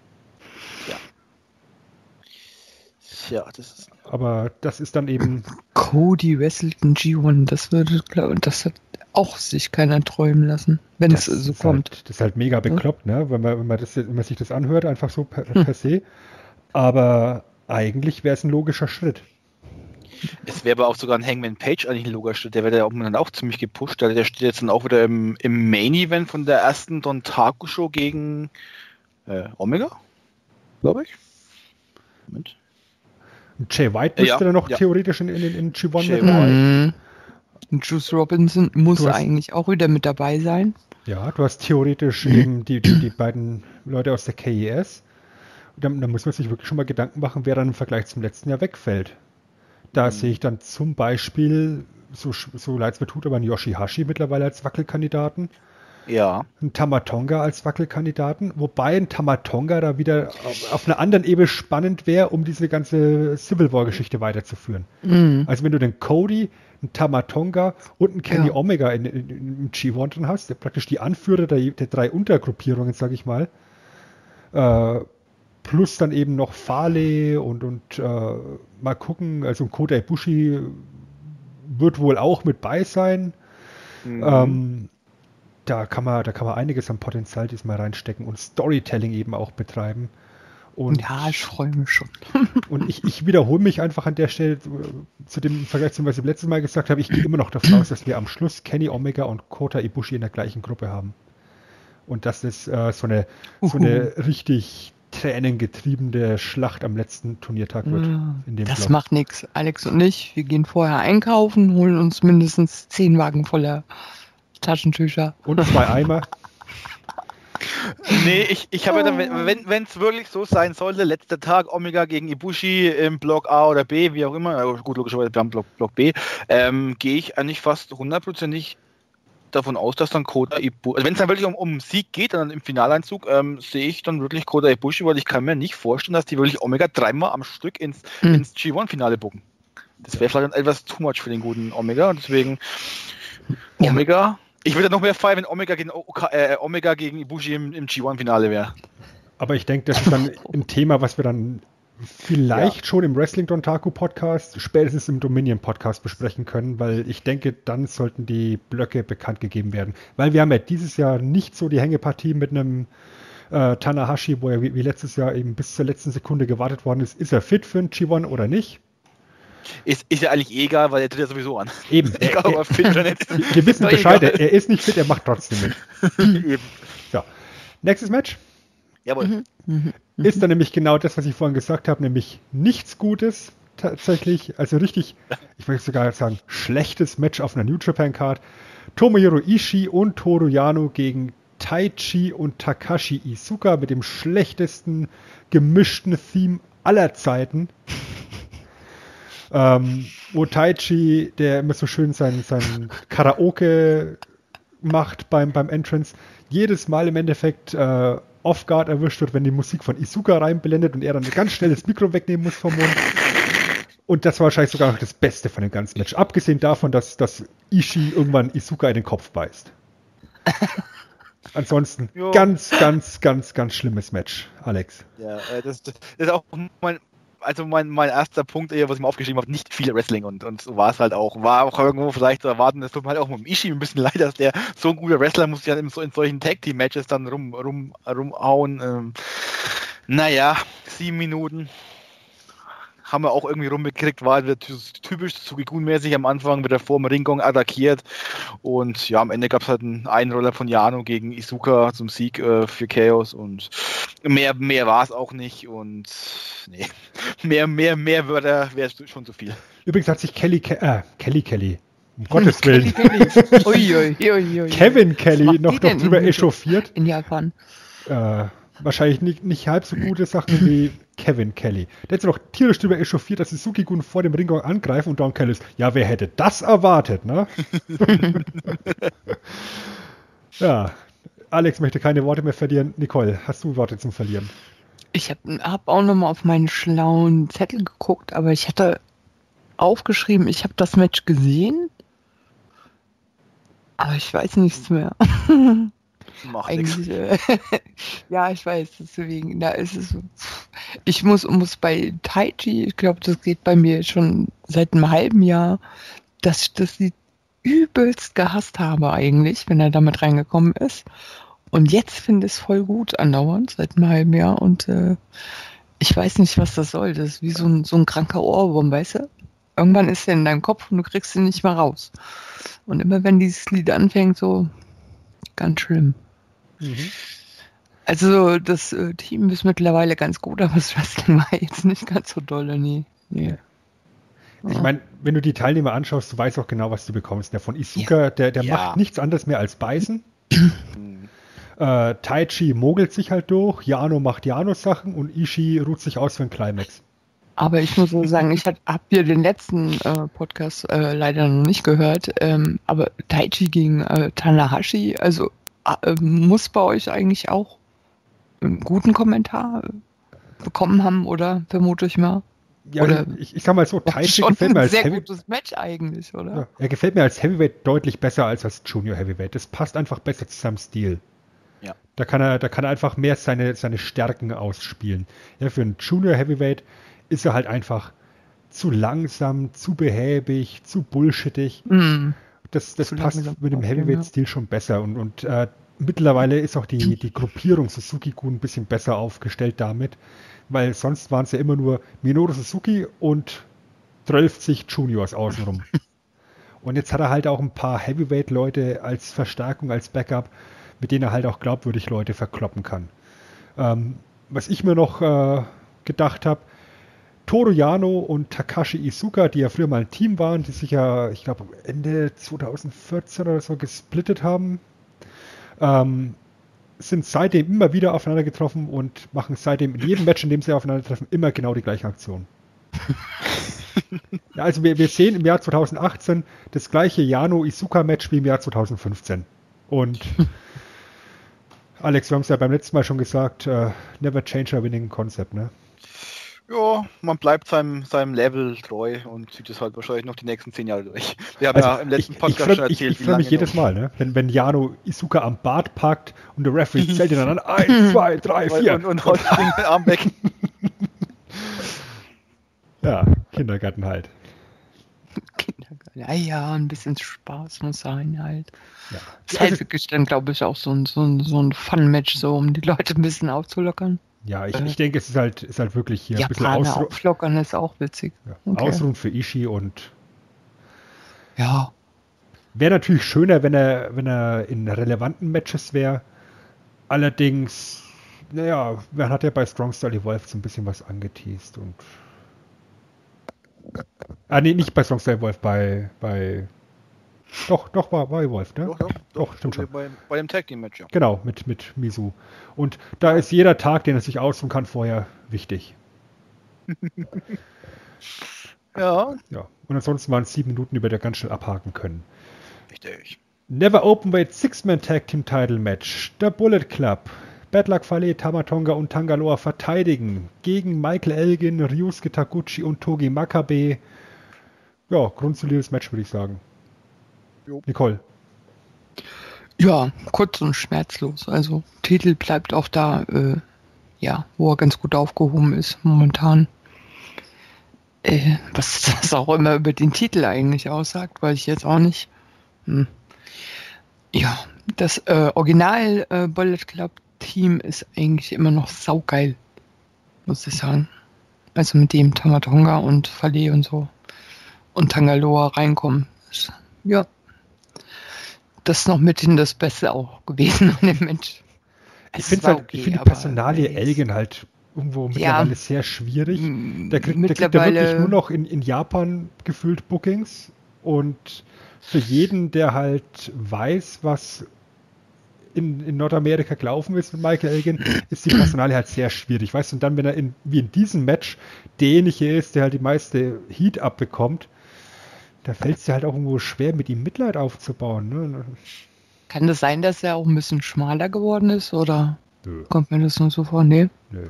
Ja, das ist. Aber das ist dann eben, Cody wrestelt ein G eins, das würde, glaube das hat auch sich keiner träumen lassen, wenn es das so ist kommt. Halt, das ist halt mega bekloppt, ne? Wenn man, wenn man, das, wenn man sich das anhört, einfach so per, per se. Aber eigentlich wäre es ein logischer Schritt. Es wäre aber auch sogar ein Hangman Page eigentlich ein logischer Schritt. Der wird ja auch, dann auch ziemlich gepusht. Der, der steht jetzt dann auch wieder im, im Main-Event von der ersten Dontaku-Show gegen äh, Omega, glaube ich. Moment. Und Jay White müsste Ja, dann noch ja. theoretisch in, in, in G eins Jay mit rein. Mhm. Und Juice Robinson muss Du hast- eigentlich auch wieder mit dabei sein. Ja, du hast theoretisch eben die, die, die beiden Leute aus der K E S. Da, da muss man sich wirklich schon mal Gedanken machen, wer dann im Vergleich zum letzten Jahr wegfällt. Da Mhm. sehe ich dann zum Beispiel, so, sch- so leid es mir tut, aber einen Yoshihashi mittlerweile als Wackelkandidaten, Ja. einen Tamatonga als Wackelkandidaten, wobei ein Tamatonga da wieder auf, auf einer anderen Ebene spannend wäre, um diese ganze Civil War-Geschichte weiterzuführen. Mhm. Also wenn du den Cody, einen Tamatonga und einen Kenny Ja. Omega in, in, im G eins drin hast, der praktisch die Anführer der, der drei Untergruppierungen, sage ich mal, äh, plus dann eben noch Fale und, und äh, mal gucken, also Kota Ibushi wird wohl auch mit bei sein. Mhm. Ähm, da kann man, da kann man einiges an Potenzial diesmal reinstecken und Storytelling eben auch betreiben. Und, Ja, ich freue mich schon. und ich, ich wiederhole mich einfach an der Stelle zu, zu dem im Vergleich zu dem, was ich letztes Mal gesagt habe. Ich gehe immer noch davon aus, dass wir am Schluss Kenny Omega und Kota Ibushi in der gleichen Gruppe haben. Und das ist äh, so eine, so eine richtig tränengetriebene Schlacht am letzten Turniertag wird. In dem Das Block. macht nichts. Alex und ich, wir gehen vorher einkaufen, holen uns mindestens zehn Wagen voller Taschentücher. Und zwei Eimer. Nee, ich, ich habe ja dann, wenn wenn es wirklich so sein sollte, letzter Tag Omega gegen Ibushi im Block A oder B, wie auch immer, äh, gut, logischerweise wir haben Block, Block B, ähm, gehe ich eigentlich fast hundertprozentig davon aus, dass dann Kota Ibushi, also wenn es dann wirklich um, um Sieg geht, dann im Finaleinzug, ähm, sehe ich dann wirklich Kota Ibushi, weil ich kann mir nicht vorstellen, dass die wirklich Omega dreimal am Stück ins, Hm. ins G eins-Finale bucken. Das wäre vielleicht dann etwas too much für den guten Omega, und deswegen Ja. Omega. Ich würde noch mehr feiern, wenn Omega gegen, Oka- äh, Omega gegen Ibushi im, im G eins-Finale wäre. Aber ich denke, das ist dann ein Thema, was wir dann vielleicht Ja. schon im Wrestling Dontaku Podcast, spätestens im Dominion Podcast besprechen können, weil ich denke, dann sollten die Blöcke bekannt gegeben werden. Weil wir haben ja dieses Jahr nicht so die Hängepartie mit einem äh, Tanahashi, wo er wie, wie letztes Jahr eben bis zur letzten Sekunde gewartet worden ist, ist er fit für ein G eins oder nicht? Ist, ist ja eigentlich eh egal, weil er tritt ja sowieso an. Eben, er, Egal, ob er er, fit oder nicht. wir wissen Ist doch Bescheid, egal. er, er ist nicht fit, er macht trotzdem mit. Eben. So, nächstes Match. Jawohl. Ist dann nämlich genau das, was ich vorhin gesagt habe, nämlich nichts Gutes tatsächlich, also richtig, ich möchte sogar sagen, schlechtes Match auf einer New Japan Card. Tomohiro Ishii und Toru Yano gegen Taichi und Takashi Iizuka mit dem schlechtesten gemischten Theme aller Zeiten. ähm, wo Taichi, der immer so schön sein, sein Karaoke macht beim, beim Entrance, jedes Mal im Endeffekt äh, off-guard erwischt wird, wenn die Musik von Iizuka reinblendet und er dann ganz schnell das Mikro wegnehmen muss vom Mund. Und das war wahrscheinlich sogar noch das Beste von dem ganzen Match. Abgesehen davon, dass, dass Ishii irgendwann Iizuka in den Kopf beißt. Ansonsten Jo. ganz, ganz, ganz, ganz schlimmes Match, Alex. Ja, äh, das, das ist auch mein, also mein, mein erster Punkt, eher, was ich mir aufgeschrieben habe, nicht viel Wrestling und, und so war es halt auch. War auch irgendwo vielleicht zu erwarten, das tut mir halt auch mit dem Ishii ein bisschen leid, dass der so ein guter Wrestler muss ja in, so, in solchen Tag-Team-Matches dann rum, rum, rumhauen. Ähm, naja, sieben Minuten. Haben wir auch irgendwie rumgekriegt, war wieder typisch Sugi-Gun-mäßig am Anfang, wieder vor dem Ringgong attackiert und ja, am Ende gab es halt einen Einroller von Yano gegen Iizuka zum Sieg äh, für Chaos und mehr, mehr war es auch nicht und nee, mehr, mehr, mehr Wörter wäre schon zu viel. Übrigens hat sich Kelly, Ke äh, Kelly Kelly, um Gottes Willen, Kelly, Kelly. Ui, ui, ui, ui. Kevin Kelly noch, noch drüber in, echauffiert. In Japan. Äh, wahrscheinlich nicht, nicht halb so gute Sachen wie Kevin Kelly. Der hat sich noch tierisch drüber echauffiert, dass die Suki-Gun vor dem Ringgong angreifen und Don Kelly ist, ja, wer hätte das erwartet, ne? Ja, Alex möchte keine Worte mehr verlieren. Nicole, hast du Worte zum Verlieren? Ich habe hab auch nochmal auf meinen schlauen Zettel geguckt, aber ich hatte aufgeschrieben, ich habe das Match gesehen, aber ich weiß nichts mehr. Macht Eigentlich, äh, ja, ich weiß, deswegen, da ist es so. Ich muss, muss bei Taichi, ich glaube, das geht bei mir schon seit einem halben Jahr, dass ich das Lied übelst gehasst habe eigentlich, wenn er damit reingekommen ist. Und jetzt finde ich es voll gut andauernd, seit einem halben Jahr. Und äh, ich weiß nicht, was das soll. Das ist wie so ein, so ein kranker Ohrwurm, weißt du? Irgendwann ist er in deinem Kopf und du kriegst ihn nicht mehr raus. Und immer wenn dieses Lied anfängt, so ganz schlimm. Mhm. Also das äh, Team ist mittlerweile ganz gut, aber das Wrestling war jetzt nicht ganz so dolle, nee. nee. Ich meine, wenn du die Teilnehmer anschaust, du weißt auch genau, was du bekommst. Der von Iizuka, ja. der, der ja. macht nichts anderes mehr als beißen. äh, Taichi mogelt sich halt durch, Yano macht Yano-Sachen und Ishii ruht sich aus für einen Climax. Aber ich muss so sagen, ich habe hier den letzten äh, Podcast äh, leider noch nicht gehört, ähm, aber Taichi gegen äh, Tanahashi, also äh, muss bei euch eigentlich auch einen guten Kommentar bekommen haben, oder? Vermute ich mal. Ja, oder ich, ich sag mal so, Taichi gefällt mir als sehr Heavy- gutes Match eigentlich, oder? Ja, er gefällt mir als Heavyweight deutlich besser als als Junior Heavyweight. Das passt einfach besser zu seinem Stil. Ja. Da kann er, da kann er einfach mehr seine, seine Stärken ausspielen. Ja, für einen Junior Heavyweight ist er halt einfach zu langsam, zu behäbig, zu bullshittig. Mm. Das, das passt mit dem Heavyweight-Stil schon besser. Und, und äh, mittlerweile ist auch die, die Gruppierung Suzuki-Gun ein bisschen besser aufgestellt damit, weil sonst waren es ja immer nur Minoru Suzuki und zwölf Juniors außenrum. Und jetzt hat er halt auch ein paar Heavyweight-Leute als Verstärkung, als Backup, mit denen er halt auch glaubwürdig Leute verkloppen kann. Ähm, was ich mir noch äh, gedacht habe, Toru Yano und Takashi Iizuka, die ja früher mal ein Team waren, die sich ja, ich glaube, Ende zwanzig vierzehn oder so gesplittet haben, ähm, sind seitdem immer wieder aufeinander getroffen und machen seitdem in jedem Match, in dem sie aufeinandertreffen, immer genau die gleiche Aktion. Ja, also wir, wir sehen im Jahr zwanzig achtzehn das gleiche Yano-Iizuka-Match wie im Jahr zwanzig fünfzehn. Und Alex, wir haben es ja beim letzten Mal schon gesagt, uh, never change a winning concept, ne? Ja, man bleibt seinem, seinem Level treu und zieht es halt wahrscheinlich noch die nächsten zehn Jahre durch. Wir haben also ja im letzten ich, Podcast ich freu, schon erzählt, Ich, ich freue mich jedes Mal, ne? wenn, wenn Yano Iizuka am Bart packt und der Referee zählt ihn dann an. Eins, zwei, drei, vier. Und, und haut den Arm weg. Ja, Kindergarten halt. Kindergarten, ja, ja, ein bisschen Spaß muss sein halt. Ja. Das ist halt wirklich dann, glaube ich, auch so ein, so ein, so ein Fun-Match, so um die Leute ein bisschen aufzulockern. Ja, ich, ich denke, es ist halt, ist halt wirklich hier Japaner ein bisschen ausru- auflockern ist auch witzig. Ja, okay. Ausruhen für Ishii und ja. Wäre natürlich schöner, wenn er, wenn er in relevanten Matches wäre. Allerdings, naja, man hat ja bei Strong Style Evolved so ein bisschen was angeteased und ah, nee, nicht bei Strong Style Evolved, bei, bei Doch, doch, war, war Evolved, ne? Doch, doch, doch stimmt schon. Bei, bei dem Tag Team Match, ja. Genau, mit, mit Mizu. Und da ist jeder Tag, den er sich ausruhen kann, vorher wichtig. Ja. Ja. Und ansonsten waren es sieben Minuten, die wir da ganz schnell abhaken können. Richtig. Never Openweight Six-Man Tag Team Title Match. Der Bullet Club. Bad Luck Fale, Tamatonga und Tangaloa verteidigen gegen Michael Elgin, Ryusuke Taguchi und Togi Makabe. Ja, grundsolides Match, würde ich sagen. Jo. Nicole. Ja, kurz und schmerzlos. Also Titel bleibt auch da, äh, ja, wo er ganz gut aufgehoben ist momentan. Äh, was das auch immer über den Titel eigentlich aussagt, weiß ich jetzt auch nicht. Hm. Ja, das äh, Original äh, Bullet Club Team ist eigentlich immer noch saugeil, muss ich sagen. Also mit dem Tamatonga und Fale und so und Tangaloa reinkommen. Das, ja, das ist noch mithin das Beste auch gewesen an dem Match. Ich finde halt, okay, ich find die aber Personalie jetzt- Elgin halt irgendwo mittlerweile Ja. sehr schwierig. M- Der kriegt, der kriegt ja mittlerweile- wirklich nur noch in, in Japan gefühlt Bookings und für jeden, der halt weiß, was in, in Nordamerika gelaufen ist mit Michael Elgin, ist die Personalie halt sehr schwierig. Weißt du, und dann, wenn er in, wie in diesem Match derjenige ist, der halt die meiste Heat abbekommt, da fällt es dir halt auch irgendwo schwer, mit ihm Mitleid aufzubauen. Ne? Kann das sein, dass er auch ein bisschen schmaler geworden ist, oder Nö, kommt mir das nur so vor? Nee. nö.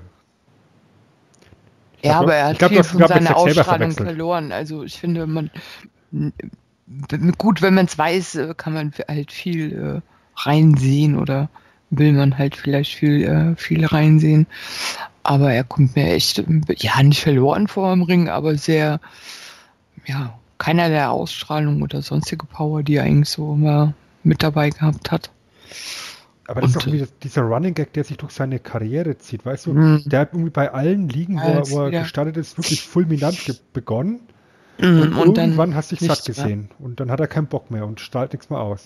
Ja, glaub, aber er ich hat glaub, du viel hast- von glaub, jetzt seiner Zack selber Ausstrahlung verwechselt. verloren. Also ich finde, man n- gut, wenn man es weiß, äh, kann man halt viel äh, reinsehen oder will man halt vielleicht viel, äh, viel reinsehen. Aber er kommt mir echt, äh, ja, nicht verloren vor im Ring, aber sehr, ja, keinerlei Ausstrahlung oder sonstige Power, die er eigentlich so immer mit dabei gehabt hat. Aber das ist Und, auch wieder dieser Running Gag, der sich durch seine Karriere zieht, weißt du? Mhm. Der hat irgendwie bei allen Ligen, wo, Ja, er- jetzt wo er wieder. gestartet ist, wirklich fulminant ge- begonnen. Und, Und, dann irgendwann hast du dich satt nichts mehr. gesehen. Und dann hat er keinen Bock mehr und strahlt nichts mehr aus.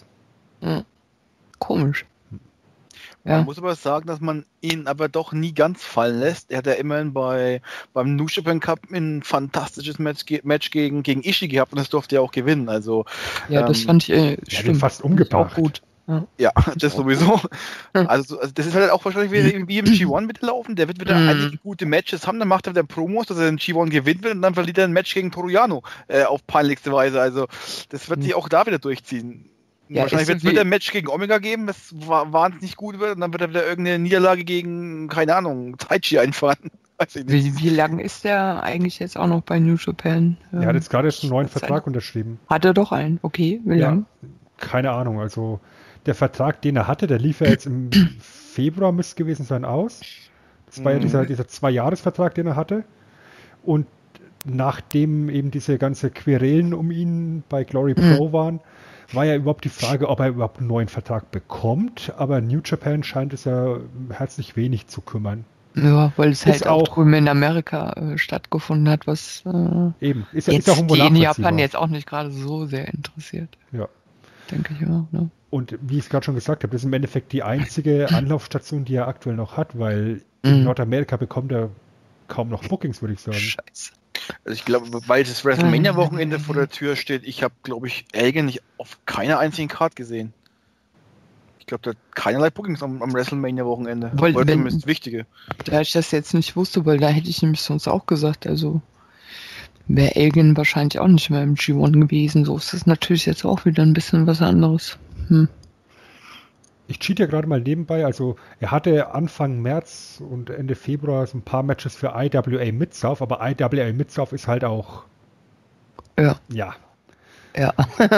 Komisch. Man Ja. muss aber sagen, dass man ihn aber doch nie ganz fallen lässt. Er hat ja immerhin bei, beim New Japan Cup ein fantastisches Match, ge- Match gegen, gegen Ishii gehabt und das durfte er auch gewinnen. Also Ja, das ähm, fand ich äh, den stimmt. fast Fand ich umgebracht. Auch gut. Ja. ja, das sowieso. Also, also das ist halt auch wahrscheinlich wieder wie im G eins mitlaufen. Der wird wieder Mhm. einige gute Matches haben, dann macht er wieder Promos, dass er den G eins gewinnt will und dann verliert er ein Match gegen Toru Yano äh, auf peinlichste Weise. Also das wird Mhm. sich auch da wieder durchziehen. Ja, Wahrscheinlich ist wird es so wie- wieder ein Match gegen Omega geben, das wa- wahnsinnig gut wird und dann wird er wieder irgendeine Niederlage gegen, keine Ahnung, Taichi einfahren. Weiß ich nicht. Wie, wie lang ist der eigentlich jetzt auch noch bei New Japan? Er hat Ähm, jetzt gerade erst einen neuen das ist Vertrag eine- unterschrieben. Hat er doch einen, okay. Wie Ja, lang? keine Ahnung. Also der Vertrag, den er hatte, der lief ja jetzt im Februar, müsste gewesen sein, aus. Das war ja Mhm. dieser, dieser Zwei-Jahres-Vertrag, den er hatte. Und nachdem eben diese ganze Querelen um ihn bei Glory Pro waren, war ja überhaupt die Frage, ob er überhaupt einen neuen Vertrag bekommt. Aber New Japan scheint es ja herzlich wenig zu kümmern. Ja, weil es Ist halt auch auch- drüben in Amerika äh, stattgefunden hat, was äh, Eben, ist, ja- jetzt ist auch irgendwo die in nachvollziehbar. Japan jetzt auch nicht gerade so sehr interessiert, Ja. denke ich immer. Ne? Und wie ich es gerade schon gesagt habe, das ist im Endeffekt die einzige Anlaufstation, die er aktuell noch hat, weil in Mhm. Nordamerika bekommt er kaum noch Bookings, würde ich sagen. Scheiße. Also ich glaube, weil das WrestleMania-Wochenende vor der Tür steht, ich habe, glaube ich, Elgin nicht auf keiner einzigen Card gesehen. Ich glaube, der hat keinerlei Bookings am, am WrestleMania-Wochenende. Weil- Oder wenn- zumindest wichtige. Da ich das jetzt nicht wusste, weil da hätte ich nämlich sonst auch gesagt, also wäre Elgin wahrscheinlich auch nicht mehr im G eins gewesen. So ist das natürlich jetzt auch wieder ein bisschen was anderes. Hm. Ich cheat ja gerade mal nebenbei, also er hatte Anfang März und Ende Februar so ein paar Matches für I W A Mid-South, aber I W A Mid-South ist halt auch, Ja, ja, ja.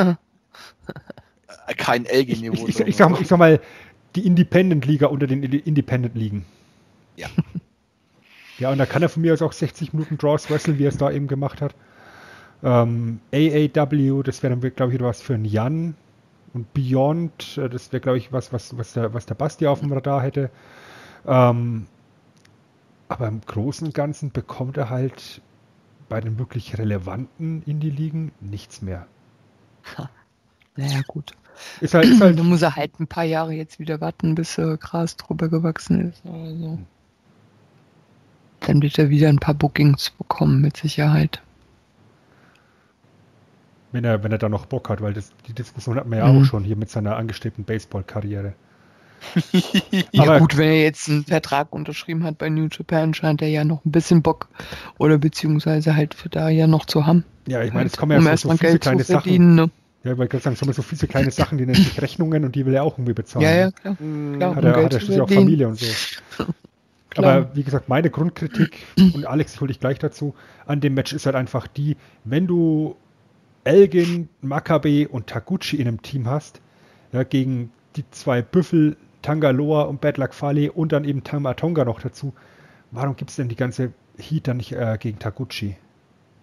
Äh, Kein Elgin-Niveau. ich, ich, ich, sag, mal- ich sag mal, die Independent-Liga unter den Independent-Ligen. Ja. Ja, und da kann er von mir aus auch sechzig Minuten Draws wresteln, wie er es da eben gemacht hat. Ähm, A A W, das wäre dann, glaube ich, wieder was für einen Jan. Und Beyond, äh, das wäre, glaube ich, was, was, was, der, was der Basti auf dem Radar hätte. Ähm, aber im Großen und Ganzen bekommt er halt bei den wirklich relevanten Indie-Ligen nichts mehr. Naja, gut. Ist halt, ist halt Da muss er halt ein paar Jahre jetzt wieder warten, bis äh, Gras drüber gewachsen ist. Also. Dann wird er wieder ein paar Bookings bekommen, mit Sicherheit. wenn er, wenn er da noch Bock hat, weil das, die Diskussion hat man ja Mhm. auch schon hier mit seiner angestrebten Baseball-Karriere. Ja Aber- gut, wenn er jetzt einen Vertrag unterschrieben hat bei New Japan, scheint er ja noch ein bisschen Bock oder beziehungsweise halt für da ja noch zu haben. Ja, ich meine, Halt, es kommen ja um so, so erstmal viele Geld kleine zu Sachen. verdienen. Ne? Ja, ich wollte gerade sagen, es kommen so viele kleine Sachen, die nennen sich Rechnungen und die will er auch irgendwie bezahlen. Ja, ja, klar. Mm, klar Hat um er, Geld hat er zu schließlich auch verdienen. Familie und so. Klar. Aber wie gesagt, meine Grundkritik, und Alex, ich hole dich gleich dazu, an dem Match ist halt einfach die, wenn du Elgin, Makabe und Taguchi in einem Team hast, ja, gegen die zwei Büffel, Tangaloa und Bad Luck Fale und dann eben Tamatonga noch dazu, warum gibt es denn die ganze Heat dann nicht äh, gegen Taguchi?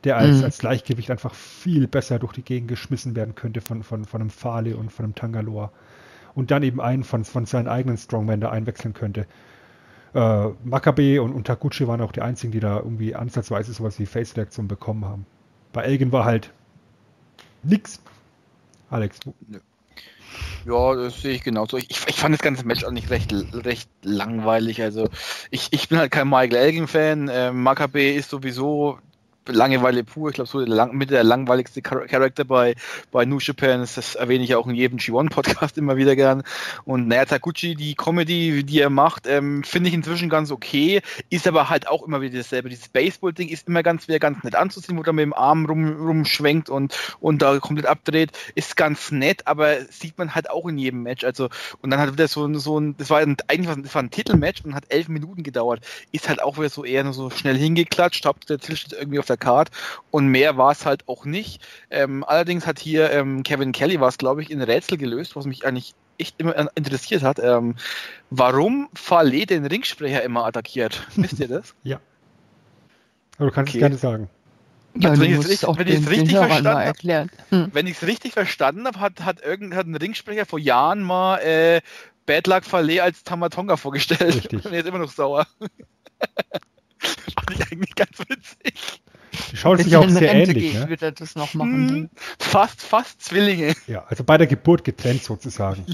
der als, Mhm. als Gleichgewicht einfach viel besser durch die Gegend geschmissen werden könnte von, von, von einem Fale und von einem Tangaloa. Und dann eben einen von, von seinen eigenen Strongmen da einwechseln könnte. Äh, Makabe und, und Taguchi waren auch die einzigen, die da irgendwie ansatzweise sowas wie Face-Reaktion bekommen haben. Bei Elgin war halt nix. Alex. Ja, das sehe ich genauso. Ich, ich fand das ganze Match eigentlich recht, recht langweilig. Also ich, ich bin halt kein Michael Elgin-Fan. Äh, Makabe ist sowieso Langeweile pur. Ich glaube, so der lang, mit der langweiligste Char- Charakter bei, bei New Japan. Das, das erwähne ich auch in jedem G eins Podcast immer wieder gern. Und naja, Taguchi, die Comedy, die er macht, ähm, finde ich inzwischen ganz okay. Ist aber halt auch immer wieder dasselbe. Dieses Baseball-Ding ist immer ganz, wieder ganz nett anzusehen, wo er mit dem Arm rum, rumschwenkt und, und da komplett abdreht. Ist ganz nett, aber sieht man halt auch in jedem Match. Also, und dann hat wieder so, so ein, das war ein, eigentlich was, das war ein Titelmatch und hat elf Minuten gedauert. Ist halt auch wieder so eher nur so schnell hingeklatscht, habt der Titel steht irgendwie auf der Card und mehr war es halt auch nicht. Ähm, allerdings hat hier ähm, Kevin Kelly was, glaube ich, in Rätsel gelöst, was mich eigentlich echt immer interessiert hat. Ähm, warum Fale den Ringsprecher immer attackiert? Wisst ihr das? Ja. Aber du kannst Okay. es gerne sagen. Ja, Also du wenn ich es musst richtig- auch wenn ich es den, richtig den Hörern verstanden mal hab- erklären. Hm. Wenn ich es richtig verstanden habe, hat, hat irgendein Ringsprecher vor Jahren mal äh, Bad Luck Fale als Tamatonga vorgestellt. Richtig. Und er ist immer noch sauer. Fand ich eigentlich ganz witzig. Die schauen Wenn sich auch er in sehr Rente ähnlich. geht, Ne? wird er das noch machen. Hm, fast, fast Zwillinge. Ja, also bei der Geburt getrennt sozusagen.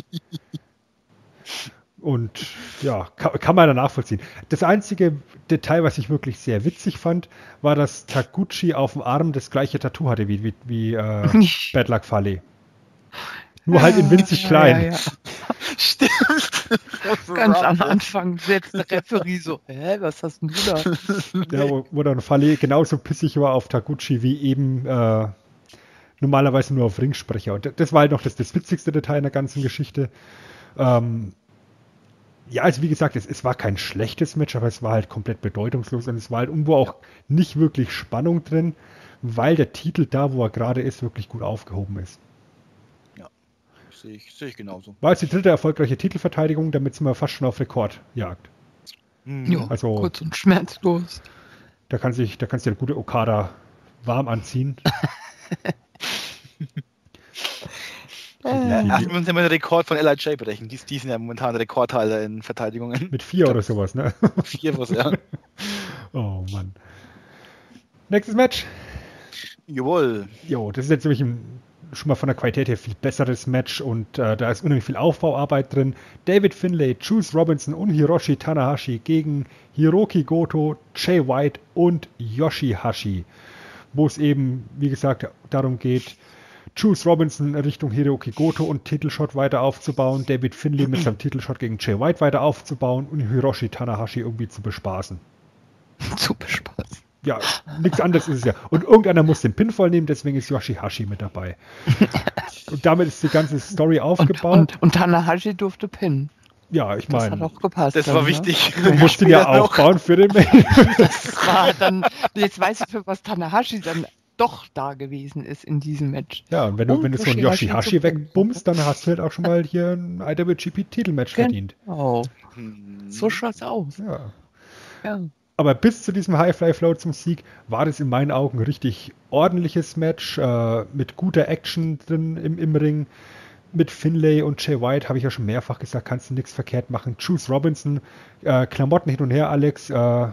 Und ja, kann, kann man da nachvollziehen. Das einzige Detail, was ich wirklich sehr witzig fand, war, dass Taguchi auf dem Arm das gleiche Tattoo hatte wie, wie, wie äh, Bad Luck Fale. Nur halt in winzig klein. Ja, ja. Stimmt. Ganz am Anfang selbst der Referee so, hä, was hast denn du da? Ja, wo, wo dann Fale genauso pissig war auf Taguchi wie eben äh, normalerweise nur auf Ringsprecher. Und das war halt noch das, das witzigste Detail in der ganzen Geschichte. Ähm, ja, also wie gesagt, es, es war kein schlechtes Match, aber es war halt komplett bedeutungslos und es war halt irgendwo auch nicht wirklich Spannung drin, weil der Titel da, wo er gerade ist, wirklich gut aufgehoben ist. Sehe ich, sehe ich genauso. War jetzt die dritte erfolgreiche Titelverteidigung, damit sind wir fast schon auf Rekordjagd. Hm. Ja, Also- kurz und schmerzlos. Da kann sich, da kannst du der gute Okada warm anziehen. Ja, erst müssen wir den Rekord von L I J brechen. Die, die sind ja momentan Rekordhalter in Verteidigungen. Mit vier oder sowas, ne? Vier was, ja. Oh Mann. Nächstes Match. Jawohl. Jo, das ist jetzt wirklich ein, schon mal von der Qualität her viel besseres Match und äh, da ist unheimlich viel Aufbauarbeit drin. David Finlay, Juice Robinson und Hiroshi Tanahashi gegen Hiroki Goto, Jay White und Yoshihashi. Wo es eben, wie gesagt, darum geht, Juice Robinson Richtung Hiroki Goto und Titelshot weiter aufzubauen, David Finlay mit seinem Titelshot gegen Jay White weiter aufzubauen und Hiroshi Tanahashi irgendwie zu bespaßen. Zu bespaßen. Ja, nichts anderes ist es ja. Und irgendeiner muss den Pinfall nehmen, deswegen ist Yoshihashi mit dabei. Und damit ist die ganze Story Und, aufgebaut. und, und Tanahashi durfte pinnen. Ja, ich Das hat meine, auch gepasst. Das dann, war ne? wichtig. du musst ihn ja Später noch. aufbauen für den Main. Das war dann, jetzt weiß ich, für was Tanahashi dann doch da gewesen ist in diesem Match. Ja, und wenn du, Um wenn du so einen Yoshihashi Yoshihashi zu pinnen. wegbummst, dann hast du halt auch schon mal hier ein I W G P-Titelmatch verdient. Oh, Hm. so schaut's aus. Ja. Ja. Aber bis zu diesem High-Fly-Flow zum Sieg war das in meinen Augen ein richtig ordentliches Match äh, mit guter Action drin im, im Ring. Mit Finlay und Jay White habe ich ja schon mehrfach gesagt, kannst du nichts verkehrt machen. Juice Robinson, äh, Klamotten hin und her, Alex, äh,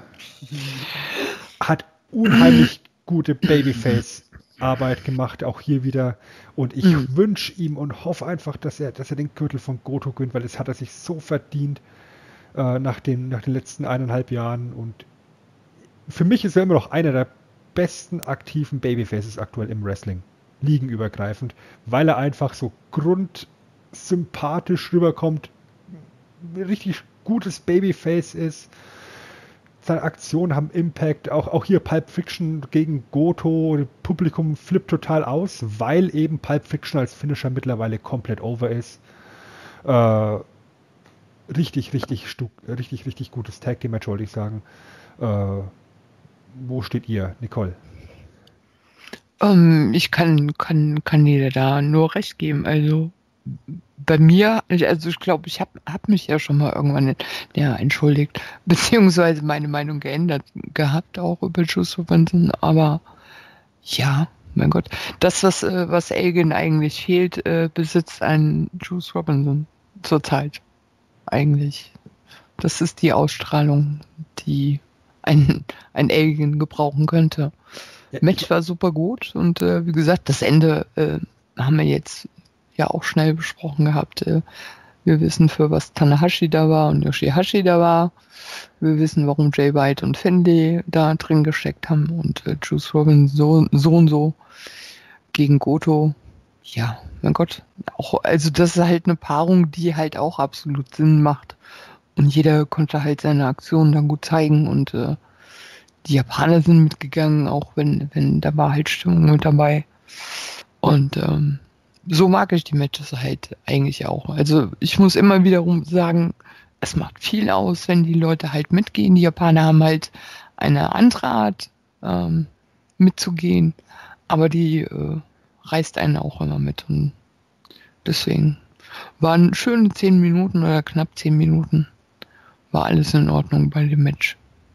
hat unheimlich gute Babyface-Arbeit gemacht, auch hier wieder. Und ich Mhm. wünsche ihm und hoffe einfach, dass er, dass er den Gürtel von Goto gewinnt, weil das hat er sich so verdient äh, nach, den, nach den letzten eineinhalb Jahren. Und für mich ist er immer noch einer der besten aktiven Babyfaces aktuell im Wrestling. Ligenübergreifend, weil er einfach so grundsympathisch rüberkommt, ein richtig gutes Babyface ist. Seine Aktionen haben Impact, auch, auch hier Pulp Fiction gegen Goto, das Publikum flippt total aus, weil eben Pulp Fiction als Finisher mittlerweile komplett over ist. Äh, richtig, richtig, stu- richtig, richtig gutes Tag Team Match, wollte ich sagen. Äh, wo steht ihr, Nicole? Ähm, ich kann, kann, kann dir da nur recht geben. Also bei mir, also ich glaube, ich habe hab mich ja schon mal irgendwann ja, entschuldigt, beziehungsweise meine Meinung geändert gehabt, auch über Juice Robinson, aber Ja, mein Gott. Das, was, äh, was Elgin eigentlich fehlt, äh, besitzt ein Juice Robinson zurzeit. Eigentlich. Das ist die Ausstrahlung, die ein, ein Elgin gebrauchen könnte. Ja, Match war super gut und äh, wie gesagt, das Ende äh, haben wir jetzt ja auch schnell besprochen gehabt. Äh, wir wissen, für was Tanahashi da war und Yoshihashi da war. Wir wissen, warum Jay White und Finlay da drin gesteckt haben und äh, Juice Robinson so, so und so gegen Goto. Ja, mein Gott. Auch, also das ist halt eine Paarung, die halt auch absolut Sinn macht. Und jeder konnte halt seine Aktionen dann gut zeigen und äh, die Japaner sind mitgegangen, auch wenn, wenn da war halt Stimmung mit dabei. Und ähm, so mag ich die Matches halt eigentlich auch. Also ich muss immer wiederum sagen, es macht viel aus, wenn die Leute halt mitgehen. Die Japaner haben halt eine andere Art ähm, mitzugehen, aber die äh, reißt einen auch immer mit. Und deswegen waren schöne zehn Minuten oder knapp zehn Minuten. War alles in Ordnung bei dem Match.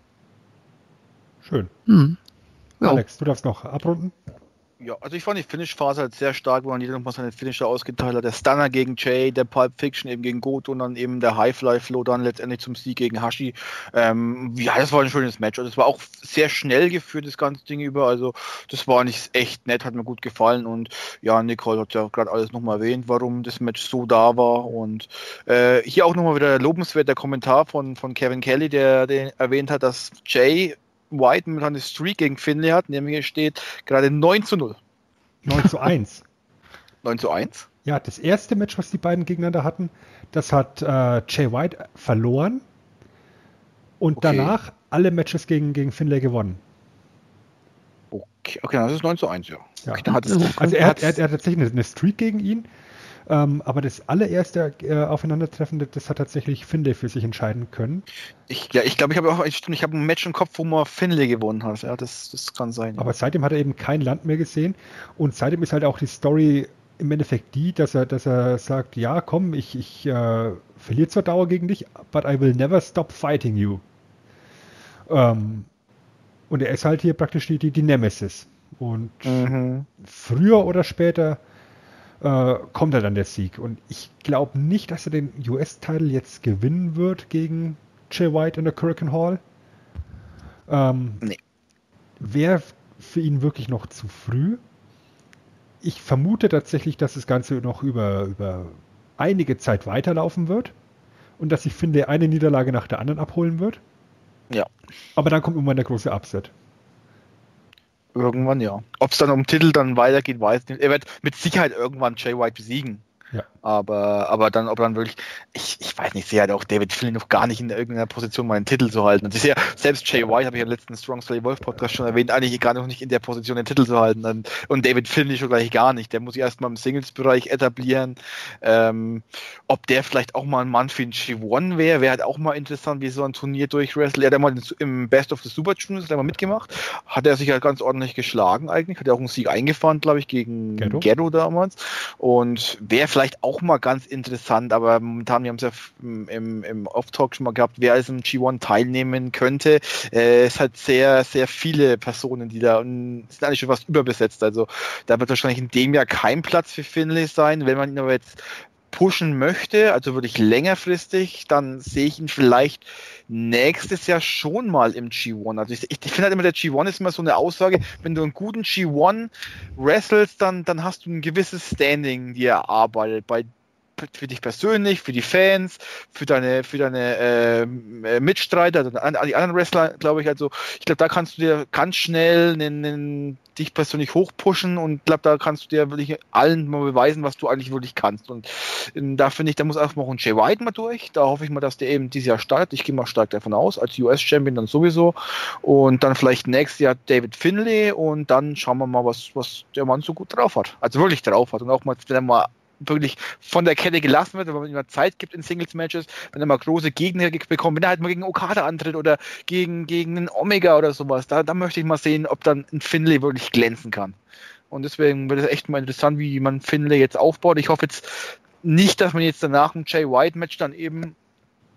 Schön. Hm. Ja. Alex, du darfst noch abrunden. Ja, also ich fand die Finish-Phase halt sehr stark, wo dann jeder nochmal seine Finisher ausgeteilt hat. Der Stunner gegen Jay, der Pulp Fiction eben gegen Goto und dann eben der Highfly-Flow dann letztendlich zum Sieg gegen Hashi. Ähm, ja, das war ein schönes Match. Also es war auch sehr schnell geführt, das ganze Ding über. Also das war nicht echt nett, hat mir gut gefallen. Und ja, Nicole hat ja gerade alles nochmal erwähnt, warum das Match so da war. Und äh, hier auch nochmal wieder lobenswert der Kommentar von, von Kevin Kelly, der, der erwähnt hat, dass Jay White momentan eine Streak gegen Finlay hat, nämlich hier steht gerade neun zu null. neun zu eins. neun zu eins? Ja, das erste Match, was die beiden gegeneinander hatten, das hat äh, Jay White verloren und Okay. danach alle Matches gegen, gegen Finlay gewonnen. Okay, okay, das ist neun zu eins, ja. Ja. Okay, dann hat es, Also er hat, er, hat, er hat tatsächlich eine Streak gegen ihn, ähm, aber das allererste äh, Aufeinandertreffen, das hat tatsächlich Finlay für sich entscheiden können. ich ja, ich glaube, ich habe auch ich, ich habe ein Match im Kopf, wo man Finlay gewonnen hat. Ja, das, das kann sein. Ja. Aber seitdem hat er eben kein Land mehr gesehen und seitdem ist halt auch die Story im Endeffekt die, dass er, dass er sagt, ja komm, ich, ich äh, verliere zwar Dauer gegen dich, but I will never stop fighting you. Ähm, und er ist halt hier praktisch die, die, die Nemesis. Und Mhm. früher oder später äh, kommt er dann der Sieg. Und ich glaube nicht, dass er den U S-Titel jetzt gewinnen wird gegen Jay White in der Hurricane Hall. Ähm, Nee. Wäre für ihn wirklich noch zu früh. Ich vermute tatsächlich, dass das Ganze noch über, über einige Zeit weiterlaufen wird und dass sich Finlay eine Niederlage nach der anderen abholen wird. Ja. Aber dann kommt irgendwann der große Upset. Irgendwann ja. Ob es dann um Titel dann weitergeht, weiß ich nicht. Er wird mit Sicherheit irgendwann Jay White besiegen. Ja. Aber, aber dann, ob dann wirklich, ich, ich weiß nicht, ich sehe halt auch David Finlay noch gar nicht in irgendeiner Position, mal einen Titel zu halten. Und ich sehe, selbst Jay White, habe ich im letzten Strong Style Wolf Podcast schon erwähnt, eigentlich gerade noch nicht in der Position, den Titel zu halten. Und, und David Finlay schon gleich gar nicht. Der muss sich erstmal im Singles-Bereich etablieren. Ähm, ob der vielleicht auch mal ein Mann für den G eins wäre, wäre halt auch mal interessant, wie so ein Turnier durchwrestelt. Er hat ja mal im Best of the Super Juniors mal mitgemacht. Hat er sich halt ganz ordentlich geschlagen eigentlich. Hat er auch einen Sieg eingefahren, glaube ich, gegen Ghetto. Ghetto damals. Und wäre vielleicht auch mal ganz interessant, aber momentan, wir haben es ja im, im, im Off-Talk schon mal gehabt, wer als im G eins teilnehmen könnte. Äh, es hat sehr, sehr viele Personen, die da, und sind eigentlich schon fast überbesetzt. Also da wird wahrscheinlich in dem Jahr kein Platz für Finlay sein. Wenn man ihn aber jetzt pushen möchte, also wirklich längerfristig, dann sehe ich ihn vielleicht nächstes Jahr schon mal im G eins. Also ich, ich finde halt immer, der G eins ist immer so eine Aussage, wenn du einen guten G eins wrestlest, dann, dann hast du ein gewisses Standing dir erarbeitet, bei für dich persönlich, für die Fans, für deine, für deine äh, Mitstreiter, also an, an die anderen Wrestler, glaube ich. Also ich glaube, da kannst du dir ganz schnell einen, einen, dich persönlich hochpushen und ich glaube, da kannst du dir wirklich allen mal beweisen, was du eigentlich wirklich kannst. Und ähm, da finde ich, da muss auch noch ein Jay White mal durch. Da hoffe ich mal, dass der eben dieses Jahr startet. Ich gehe mal stark davon aus, als U S-Champion dann sowieso. Und dann vielleicht nächstes Jahr David Finlay und dann schauen wir mal, was, was der Mann so gut drauf hat. Also wirklich drauf hat und auch mal, wenn er mal wirklich von der Kette gelassen wird, wenn man ihm mal Zeit gibt in Singles-Matches, wenn er mal große Gegner bekommt, wenn er halt mal gegen Okada antritt oder gegen, gegen einen Omega oder sowas, da, da möchte ich mal sehen, ob dann ein Finlay wirklich glänzen kann. Und deswegen wird es echt mal interessant, wie man Finlay jetzt aufbaut. Ich hoffe jetzt nicht, dass man jetzt danach ein Jay White-Match dann eben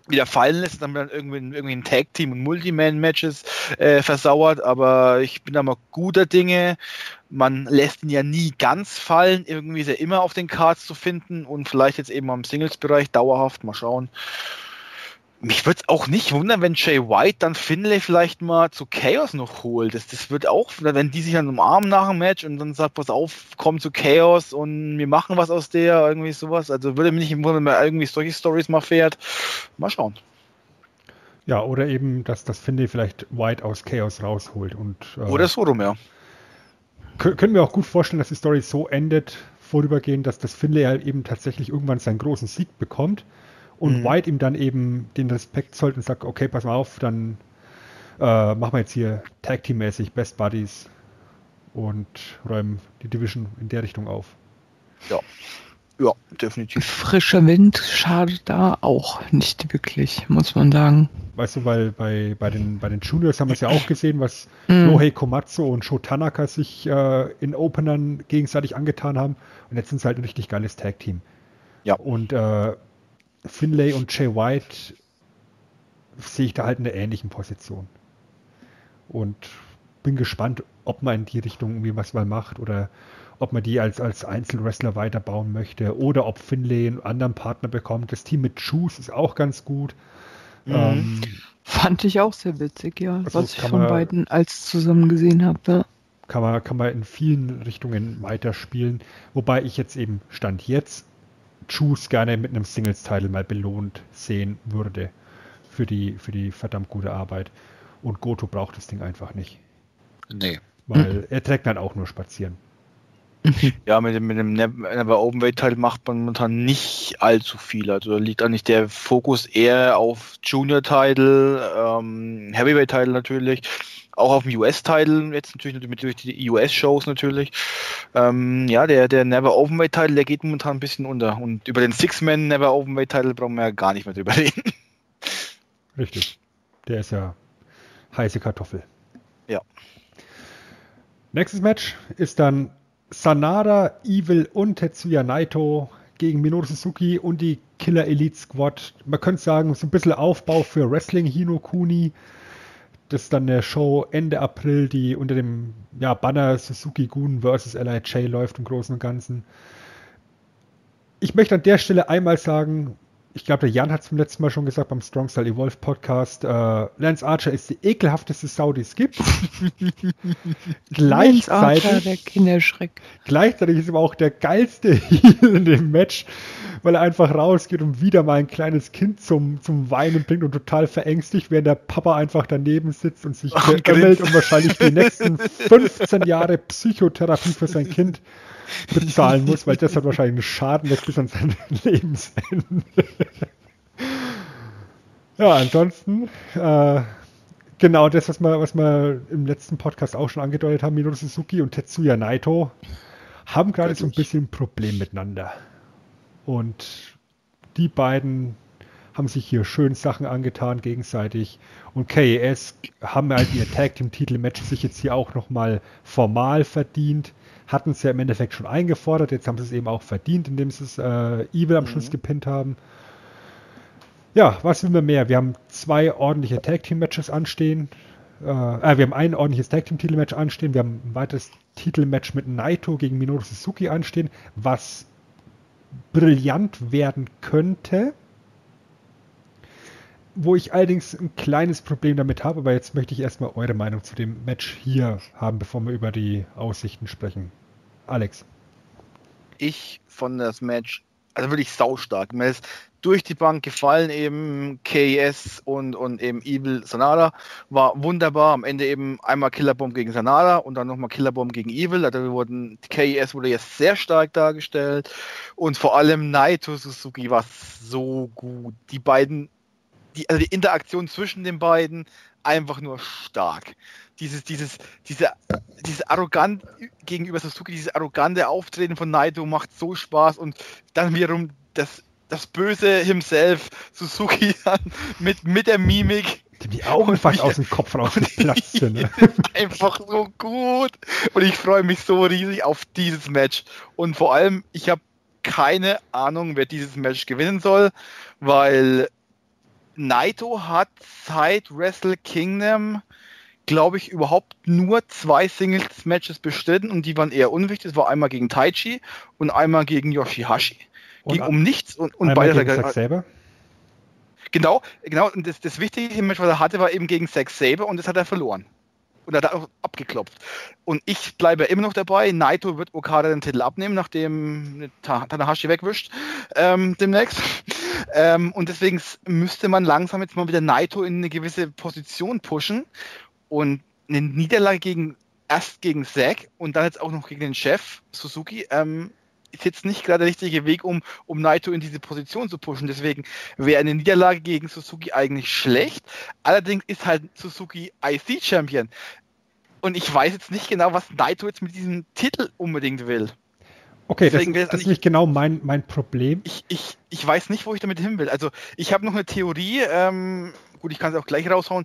wieder fallen lässt, dann dann irgendwie, irgendwie ein Tag-Team und Multiman-Matches äh, versauert, aber ich bin da mal guter Dinge. Man lässt ihn ja nie ganz fallen, irgendwie ist er immer auf den Cards zu finden und vielleicht jetzt eben am Singles-Bereich dauerhaft, mal schauen. Mich würde es auch nicht wundern, wenn Jay White dann Finlay vielleicht mal zu Chaos noch holt. Das, das wird auch, wenn die sich dann umarmen nach dem Match und dann sagt, pass auf, komm zu Chaos und wir machen was aus der, irgendwie sowas. Also würde mich nicht wundern, wenn man irgendwie solche Stories mal fährt. Mal schauen. Ja, oder eben, dass das Finlay vielleicht White aus Chaos rausholt. Und, äh, oder so rum, ja. Können wir auch gut vorstellen, dass die Story so endet, vorübergehend, dass das Finlay halt eben tatsächlich irgendwann seinen großen Sieg bekommt. Und mhm. White ihm dann eben den Respekt zollt und sagt, okay, pass mal auf, dann äh, machen wir jetzt hier Tag-Team-mäßig Best Buddies und räumen die Division in der Richtung auf. Ja, ja, definitiv. Frischer Wind schadet da auch nicht wirklich, muss man sagen. Weißt du, weil bei, bei, den, bei den Juniors haben wir es ja auch gesehen, was mm. Yohei Komatsu und Sho Tanaka sich äh, in Openern gegenseitig angetan haben. Und jetzt sind es halt ein richtig geiles Tag-Team. Ja. Und äh, Finlay und Jay White sehe ich da halt in einer ähnlichen Position. Und bin gespannt, ob man in die Richtung irgendwie was mal macht oder ob man die als, als Einzelwrestler weiterbauen möchte oder ob Finlay einen anderen Partner bekommt. Das Team mit Juice ist auch ganz gut. Mhm. Ähm, Fand ich auch sehr witzig, ja, also was ich von man, beiden als zusammen gesehen habe. Ja. Kann man, kann man in vielen Richtungen weiterspielen. Wobei ich jetzt eben Stand jetzt Juice gerne mit einem Singles-Title mal belohnt sehen würde für die, für die verdammt gute Arbeit. Und Goto braucht das Ding einfach nicht. Nee. Weil mhm. er trägt dann auch nur spazieren. Ja, mit dem, mit dem Never Openweight-Title macht man momentan nicht allzu viel. Also da liegt eigentlich der Fokus eher auf Junior-Title, ähm, Heavyweight-Title natürlich, auch auf dem U S-Title, jetzt natürlich mit durch die U S-Shows natürlich. Ähm, ja, der, der Never Openweight-Title, der geht momentan ein bisschen unter. Und über den Six-Man Never Openweight-Title brauchen wir ja gar nicht mehr drüber reden. Richtig. Der ist ja heiße Kartoffel. Ja. Nächstes Match ist dann Sanada, Evil und Tetsuya Naito gegen Minoru Suzuki und die Killer Elite Squad. Man könnte sagen, so ein bisschen Aufbau für Wrestling Hinokuni. Das ist dann eine Show Ende April, die unter dem ja, Banner Suzuki-Gun versus L I J läuft im Großen und Ganzen. Ich möchte an der Stelle einmal sagen, ich glaube, der Jan hat es beim letzten Mal schon gesagt beim Strong Style Evolve Podcast, äh, Lance Archer ist die ekelhafteste Sau, die es gibt. Gleichzeitig, Lance Archer, der Kinderschreck. Gleichzeitig ist aber auch der geilste Heel in dem Match, weil er einfach rausgeht und wieder mal ein kleines Kind zum, zum Weinen bringt und total verängstigt, während der Papa einfach daneben sitzt und sich beömmelt und wahrscheinlich die nächsten fünfzehn Jahre Psychotherapie für sein Kind bezahlen muss, weil das hat wahrscheinlich einen Schaden jetzt bis an sein Lebensende. Ja, ansonsten äh, genau das, was wir, was wir im letzten Podcast auch schon angedeutet haben, Minoru Suzuki und Tetsuya Naito haben gerade so ein bisschen ein Problem miteinander. Und die beiden haben sich hier schön Sachen angetan gegenseitig. Und K E S haben halt ihr Tag-Team-Titel-Match sich jetzt hier auch nochmal formal verdient. Hatten es ja im Endeffekt schon eingefordert. Jetzt haben sie es eben auch verdient, indem sie es äh, Evil am mhm. Schluss gepinnt haben. Ja, was will man mehr? Wir haben zwei ordentliche Tag-Team-Matches anstehen. Äh, äh, wir haben ein ordentliches Tag-Team-Titelmatch anstehen. Wir haben ein weiteres Titelmatch mit Naito gegen Minoru Suzuki anstehen, was brillant werden könnte. Wo ich allerdings ein kleines Problem damit habe, aber jetzt möchte ich erstmal eure Meinung zu dem Match hier haben, bevor wir über die Aussichten sprechen. Alex. Ich fand das Match, also wirklich saustark. Mir ist durch die Bank gefallen, eben K E S und, und eben Evil Sanada. War wunderbar. Am Ende eben einmal Killerbomb gegen Sanada und dann nochmal Killerbomb gegen Evil. Also wir wurden, K E S wurde jetzt sehr stark dargestellt und vor allem Naito Suzuki war so gut. Die beiden Die, also die Interaktion zwischen den beiden einfach nur stark. Dieses, dieses, diese, dieses arrogant gegenüber Suzuki, dieses arrogante Auftreten von Naito macht so Spaß und dann wiederum das, das Böse himself, Suzuki dann mit, mit der Mimik. Die Augen fast aus dem Kopf rausgeplatzt sind. Ne? Einfach so gut. Und ich freue mich so riesig auf dieses Match. Und vor allem, ich habe keine Ahnung, wer dieses Match gewinnen soll, weil Naito hat seit Wrestle Kingdom, glaube ich, überhaupt nur zwei Singles-Matches bestritten und die waren eher unwichtig. Das war einmal gegen Taichi und einmal gegen Yoshihashi. Ging um nichts und, und beide gegen Zack Sabre. Genau, genau. Und das, das wichtige Match, was er hatte, war eben gegen Zack Sabre und das hat er verloren. Und er hat auch abgeklopft. Und ich bleibe immer noch dabei. Naito wird Okada den Titel abnehmen, nachdem Tanahashi wegwischt ähm, demnächst. Ähm, und deswegen müsste man langsam jetzt mal wieder Naito in eine gewisse Position pushen. Und eine Niederlage gegen erst gegen Zack und dann jetzt auch noch gegen den Chef Suzuki ähm, ist jetzt nicht gerade der richtige Weg, um, um Naito in diese Position zu pushen. Deswegen wäre eine Niederlage gegen Suzuki eigentlich schlecht. Allerdings ist halt Suzuki I C-Champion. Und ich weiß jetzt nicht genau, was Naito jetzt mit diesem Titel unbedingt will. Okay, das, das ist nicht genau mein, mein Problem. Ich, ich, ich weiß nicht, wo ich damit hin will. Also ich habe noch eine Theorie, ähm, gut, ich kann es auch gleich raushauen.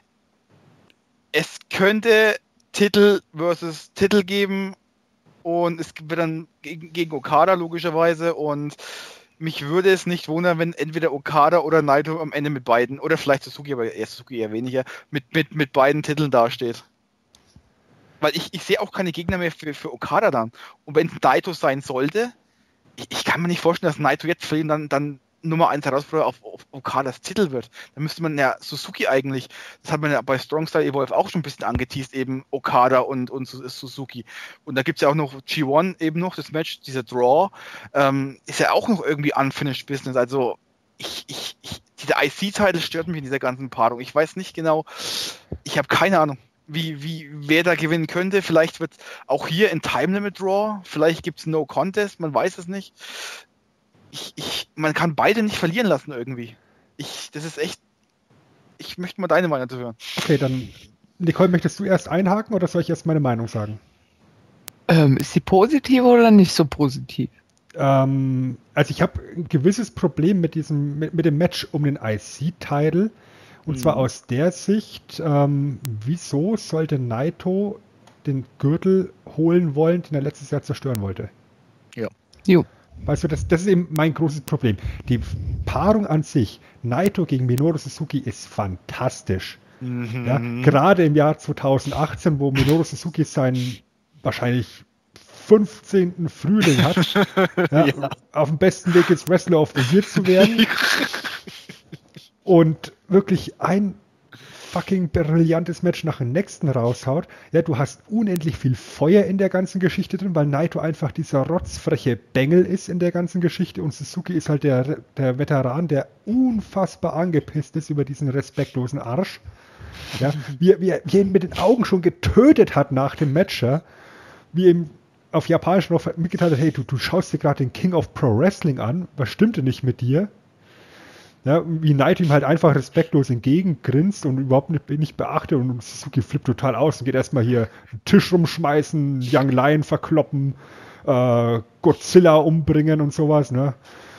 Es könnte Titel versus Titel geben und es wird dann gegen, gegen Okada logischerweise und mich würde es nicht wundern, wenn entweder Okada oder Naito am Ende mit beiden, oder vielleicht Suzuki, aber eher Suzuki eher weniger, mit, mit, mit beiden Titeln dasteht. Weil ich, ich sehe auch keine Gegner mehr für, für Okada dann. Und wenn es Naito sein sollte, ich, ich kann mir nicht vorstellen, dass Naito jetzt für ihn dann, dann Nummer eins Herausforderer auf, auf Okadas Titel wird. Da müsste man ja Suzuki eigentlich, das hat man ja bei Strong Style Evolve auch schon ein bisschen angeteased, eben Okada und, und Suzuki. Und da gibt es ja auch noch G eins eben noch, das Match, dieser Draw, ähm, ist ja auch noch irgendwie Unfinished Business. Also ich, ich, ich dieser I C-Titel stört mich in dieser ganzen Paarung. Ich weiß nicht genau, ich habe keine Ahnung, wie, wie, wer da gewinnen könnte. Vielleicht wird auch hier ein Time Limit Draw, vielleicht gibt es No Contest, man weiß es nicht. Ich, ich, man kann beide nicht verlieren lassen irgendwie. Ich, das ist echt, ich möchte mal deine Meinung zu hören. Okay, dann, Nicole, möchtest du erst einhaken oder soll ich erst meine Meinung sagen? Ähm, ist sie positiv oder nicht so positiv? Ähm, also ich habe ein gewisses Problem mit diesem, mit, mit dem Match um den I C-Title. Und mhm. zwar aus der Sicht, ähm, wieso sollte Naito den Gürtel holen wollen, den er letztes Jahr zerstören wollte? Ja. Jo. Weißt du, das, das ist eben mein großes Problem. Die Paarung an sich, Naito gegen Minoru Suzuki, ist fantastisch. Mhm. Ja, gerade im Jahr zweitausendachtzehn, wo Minoru Suzuki seinen wahrscheinlich fünfzehnten Frühling hat, ja, ja. auf dem besten Weg ist, Wrestler of the Year zu werden. Und wirklich ein fucking brillantes Match nach dem nächsten raushaut. Ja, du hast unendlich viel Feuer in der ganzen Geschichte drin, weil Naito einfach dieser rotzfreche Bengel ist in der ganzen Geschichte und Suzuki ist halt der, der Veteran, der unfassbar angepisst ist über diesen respektlosen Arsch. Ja, wie, wie, wie er ihn mit den Augen schon getötet hat nach dem Match, ja, wie ihm auf Japanisch noch mitgeteilt hat, hey, du, du schaust dir gerade den King of Pro Wrestling an, was stimmte nicht mit dir? Ja, wie Naito ihm halt einfach respektlos entgegengrinst und überhaupt nicht, nicht beachtet und Suzuki flippt total aus und geht erstmal hier einen Tisch rumschmeißen, Young Lion verkloppen, äh, Godzilla umbringen und sowas, ne?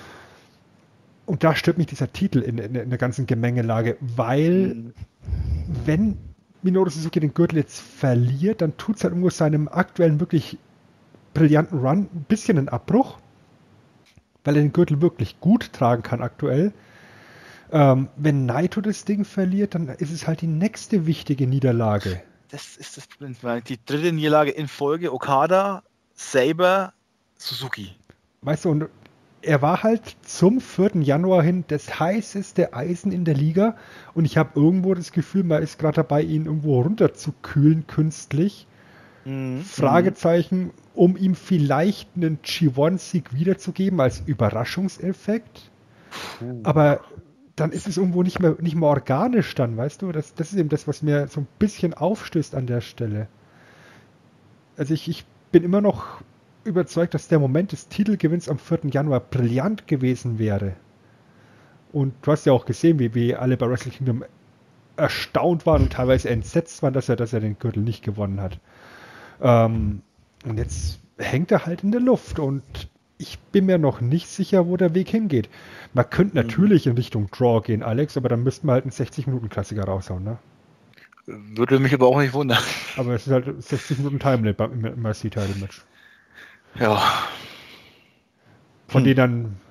Und da stört mich dieser Titel in, in, in der ganzen Gemengelage, weil mhm. wenn Minoru Suzuki den Gürtel jetzt verliert, dann tut es halt irgendwo seinem aktuellen wirklich brillanten Run ein bisschen einen Abbruch, weil er den Gürtel wirklich gut tragen kann aktuell. Ähm, wenn Naito das Ding verliert, dann ist es halt die nächste wichtige Niederlage. Das ist das Problem, weil die dritte Niederlage in Folge, Okada, Sabre, Suzuki. Weißt du, und er war halt zum vierten Januar hin das heißeste Eisen in der Liga und ich habe irgendwo das Gefühl, man ist gerade dabei, ihn irgendwo runterzukühlen künstlich. Mhm. Fragezeichen, um ihm vielleicht einen G eins Sieg wiederzugeben als Überraschungseffekt. Uh. Aber dann ist es irgendwo nicht mehr, nicht mehr organisch dann, weißt du? Das, das ist eben das, was mir so ein bisschen aufstößt an der Stelle. Also ich, ich bin immer noch überzeugt, dass der Moment des Titelgewinns am vierten Januar brillant gewesen wäre. Und du hast ja auch gesehen, wie, wie alle bei Wrestle Kingdom erstaunt waren und teilweise entsetzt waren, dass er, dass er den Gürtel nicht gewonnen hat. Ähm, und jetzt hängt er halt in der Luft und ich bin mir noch nicht sicher, wo der Weg hingeht. Man könnte natürlich in Richtung Draw gehen, Alex, aber dann müssten wir halt einen sechzig-Minuten-Klassiker raushauen, ne? Würde mich aber auch nicht wundern. Aber es ist halt sechzig Minuten Timeline im I C-Title-Match. Ja. Von hm. denen dann,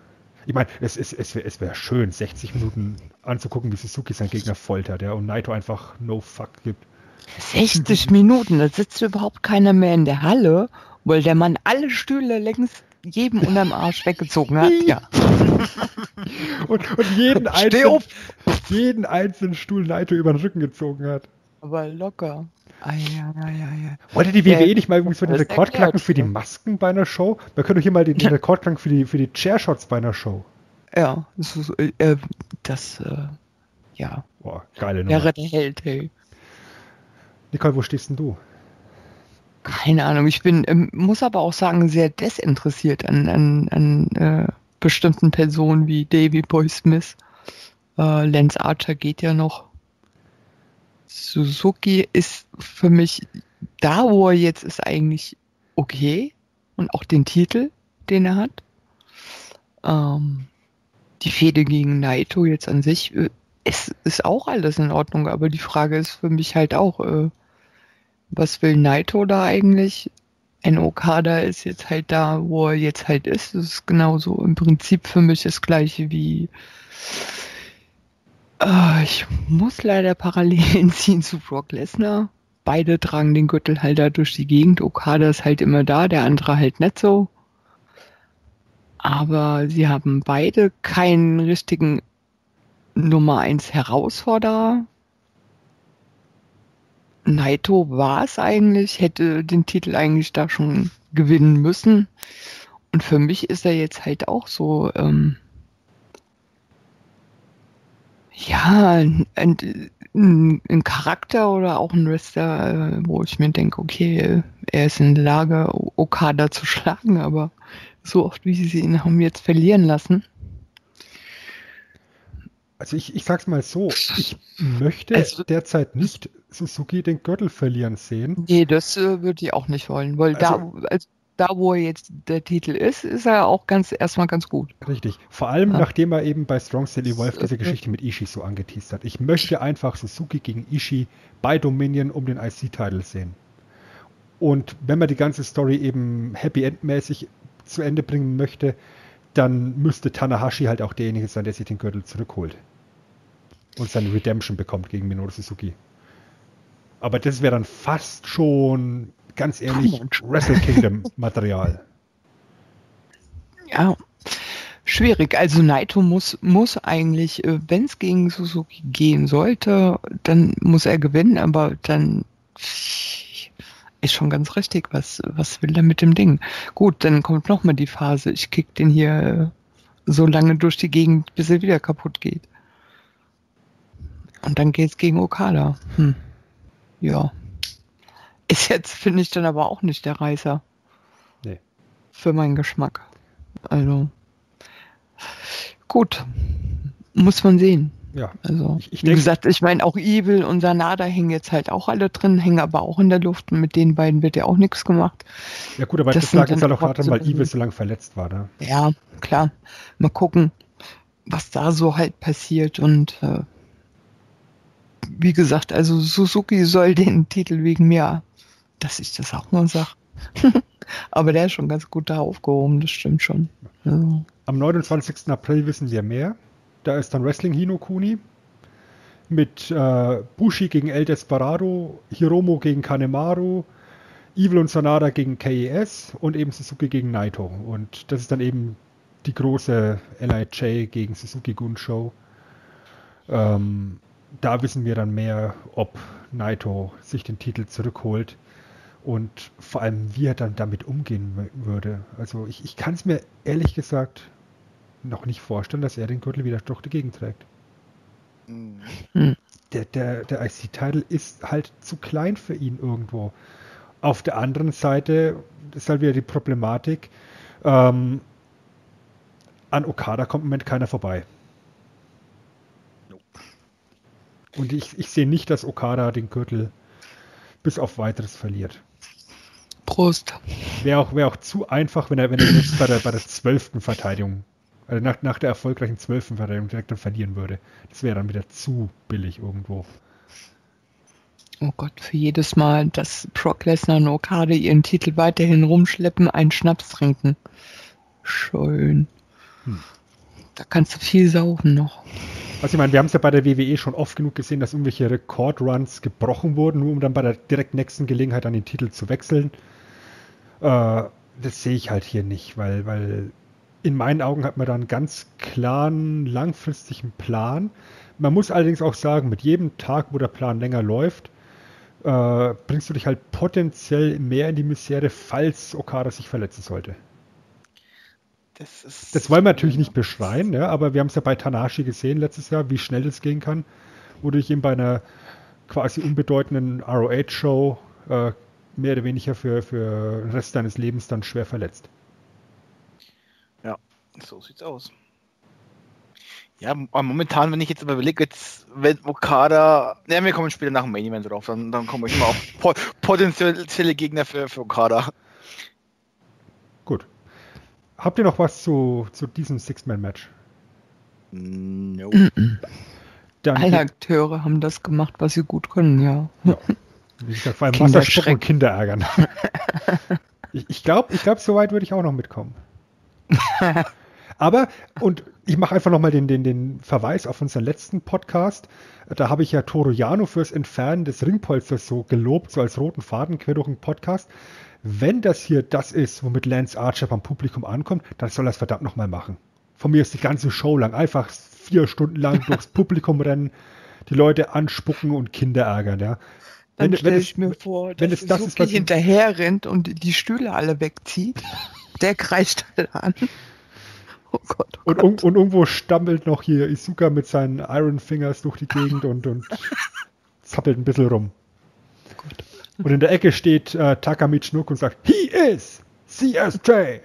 Ich meine, es, es, es wäre es wär schön, sechzig Minuten anzugucken, wie Suzuki seinen Gegner foltert, ja, und Naito einfach no fuck gibt. sechzig Minuten, da sitzt überhaupt keiner mehr in der Halle, weil der Mann alle Stühle längst jedem unterm Arsch weggezogen hat. Ja. und, und jeden, einzelnen, jeden einzelnen Stuhl Naito über den Rücken gezogen hat. Aber locker. Ah, ja, ja, ja, ja. Wollte die W W E Ja, nicht mal irgendwie so den das Rekord erklärt. knacken für die Masken bei einer Show? Man könnte doch hier mal den, den Rekord knacken für die, für die Chairshots bei einer Show. Ja, das, ist, äh, das äh, ja, Boah, geile Nummer. wäre der Held, hey. Nicole, wo stehst denn du? Keine Ahnung, ich bin, ähm, muss aber auch sagen, sehr desinteressiert an, an, an äh, bestimmten Personen wie Davey Boy Smith. Äh, Lance Archer geht ja noch. Suzuki ist für mich da, wo er jetzt ist, eigentlich okay. Und auch den Titel, den er hat. Ähm, die Fehde gegen Naito jetzt an sich, äh, es ist auch alles in Ordnung, aber die Frage ist für mich halt auch, äh, was will Naito da eigentlich? Ein Okada ist jetzt halt da, wo er jetzt halt ist. Das ist genauso im Prinzip für mich das gleiche wie äh, ich muss leider Parallelen ziehen zu Brock Lesnar. Beide tragen den Gürtel halt da durch die Gegend. Okada ist halt immer da, der andere halt nicht so. Aber sie haben beide keinen richtigen Nummer eins Herausforderer. Naito war es eigentlich, hätte den Titel eigentlich da schon gewinnen müssen. Und für mich ist er jetzt halt auch so, ähm, ja, ein, ein, ein Charakter oder auch ein Wrestler, äh, wo ich mir denke, okay, er ist in der Lage, Okada zu schlagen, aber so oft, wie sie ihn haben jetzt verlieren lassen. Also ich, ich sag's mal so, ich möchte Also- derzeit nicht Suzuki den Gürtel verlieren sehen. Nee, das äh, würde ich auch nicht wollen, weil Also- da, also da, wo er jetzt der Titel ist, ist er auch ganz erstmal ganz gut. Richtig. Vor allem, Ja. nachdem er eben bei Strong Style Evolved diese Okay. Geschichte mit Ishii so angeteased hat. Ich möchte einfach Suzuki gegen Ishii bei Dominion um den I C-Title sehen. Und wenn man die ganze Story eben Happy End-mäßig zu Ende bringen möchte, dann müsste Tanahashi halt auch derjenige sein, der sich den Gürtel zurückholt. Und seine Redemption bekommt gegen Minoru Suzuki. Aber das wäre dann fast schon, ganz ehrlich, Wrestle Kingdom-Material. Ja, schwierig. Also Naito muss, muss eigentlich, wenn es gegen Suzuki gehen sollte, dann muss er gewinnen, aber dann ist schon ganz richtig, was, was will er mit dem Ding? Gut, dann kommt nochmal die Phase, ich kick den hier so lange durch die Gegend, bis er wieder kaputt geht. Und dann geht's gegen Okada. Hm. Ja. Ist jetzt, finde ich, dann aber auch nicht der Reißer. Nee. Für meinen Geschmack. Also. Gut. Muss man sehen. Ja. Also, Ich- ich wie denk- gesagt, ich meine, auch Evil und Sanada hängen jetzt halt auch alle drin, hängen aber auch in der Luft und mit den beiden wird ja auch nichts gemacht. Ja gut, aber Das das, sind lag jetzt dann halt auch daran, weil trotzdem- Evil so lange verletzt war. Ne? Ja, klar. Mal gucken, was da so halt passiert und äh, wie gesagt, also Suzuki soll den Titel wegen mir, dass ich das auch mal sag. Aber der ist schon ganz gut da aufgehoben, das stimmt schon. Also, Am neunundzwanzigsten April wissen wir mehr. Da ist dann Wrestling Hinokuni mit äh, Bushi gegen El Desperado, Hiromu gegen Kanemaru, Evil und Sanada gegen K E S und eben Suzuki gegen Naito. Und das ist dann eben die große L I J gegen Suzuki-Gun Show. Ähm, da wissen wir dann mehr, ob Naito sich den Titel zurückholt und vor allem, wie er dann damit umgehen w- würde. Also ich, ich kann es mir ehrlich gesagt noch nicht vorstellen, dass er den Gürtel wieder durch die Gegend trägt. Mhm. Der, der, der I C-Title ist halt zu klein für ihn irgendwo. Auf der anderen Seite ist halt wieder die Problematik, ähm, an Okada kommt im Moment keiner vorbei. Und ich, ich sehe nicht, dass Okada den Gürtel bis auf weiteres verliert. Prost. Wäre auch, wär auch zu einfach, wenn er, wenn er jetzt bei der, bei der zwölften Verteidigung, also nach, nach der erfolgreichen zwölften Verteidigung direkt dann verlieren würde. Das wäre dann wieder zu billig irgendwo. Oh Gott, für jedes Mal, dass Brock Lesnar und Okada ihren Titel weiterhin rumschleppen, einen Schnaps trinken. Schön. Hm. Da kannst du viel saufen noch. Also ich meine, wir haben es ja bei der W W E schon oft genug gesehen, dass irgendwelche Rekordruns gebrochen wurden, nur um dann bei der direkt nächsten Gelegenheit an den Titel zu wechseln. Äh, das sehe ich halt hier nicht, weil, weil in meinen Augen hat man da einen ganz klaren, langfristigen Plan. Man muss allerdings auch sagen, mit jedem Tag, wo der Plan länger läuft, äh, bringst du dich halt potenziell mehr in die Misere, falls Okada sich verletzen sollte. Das, ist das wollen wir natürlich nicht beschreien, ja, aber wir haben es ja bei Tanahashi gesehen letztes Jahr, wie schnell das gehen kann, wo du dich eben bei einer quasi unbedeutenden R O H-Show äh, mehr oder weniger für, für den Rest deines Lebens dann schwer verletzt. Ja, so sieht's aus. Ja, momentan, wenn ich jetzt aber überlege, jetzt, wenn Okada, ja, wir kommen später nach dem Main Event drauf, dann, dann kommen wir schon mal auf po- potenzielle Gegner für, für Okada. Gut. Habt ihr noch was zu, zu diesem Six-Man-Match? No. Dann Alle Akteure haben das gemacht, was sie gut können, ja. Ja. Wie gesagt, vor allem Kinder Wasserstoff und Kinder ärgern. ich ich glaube, ich glaub, so weit würde ich auch noch mitkommen. Aber, und ich mache einfach nochmal den, den, den Verweis auf unseren letzten Podcast. Da habe ich ja Toru Yano fürs Entfernen des Ringpolsters so gelobt, so als roten Faden quer durch den Podcast. Wenn das hier das ist, womit Lance Archer beim Publikum ankommt, dann soll er es verdammt nochmal machen. Von mir ist die ganze Show lang einfach vier Stunden lang durchs Publikum rennen, die Leute anspucken und Kinder ärgern, ja. Dann Wenn, stelle wenn ich es, mir vor, wenn dass es das ist, was hinterher rennt und die Stühle alle wegzieht. Der kreischt alle an. Oh Gott, oh und, Gott. und, und irgendwo stammelt noch hier Iizuka mit seinen Iron Fingers durch die Gegend und, und zappelt ein bisschen rum. Und in der Ecke steht äh, Taka Michinoku und sagt, he is C S J.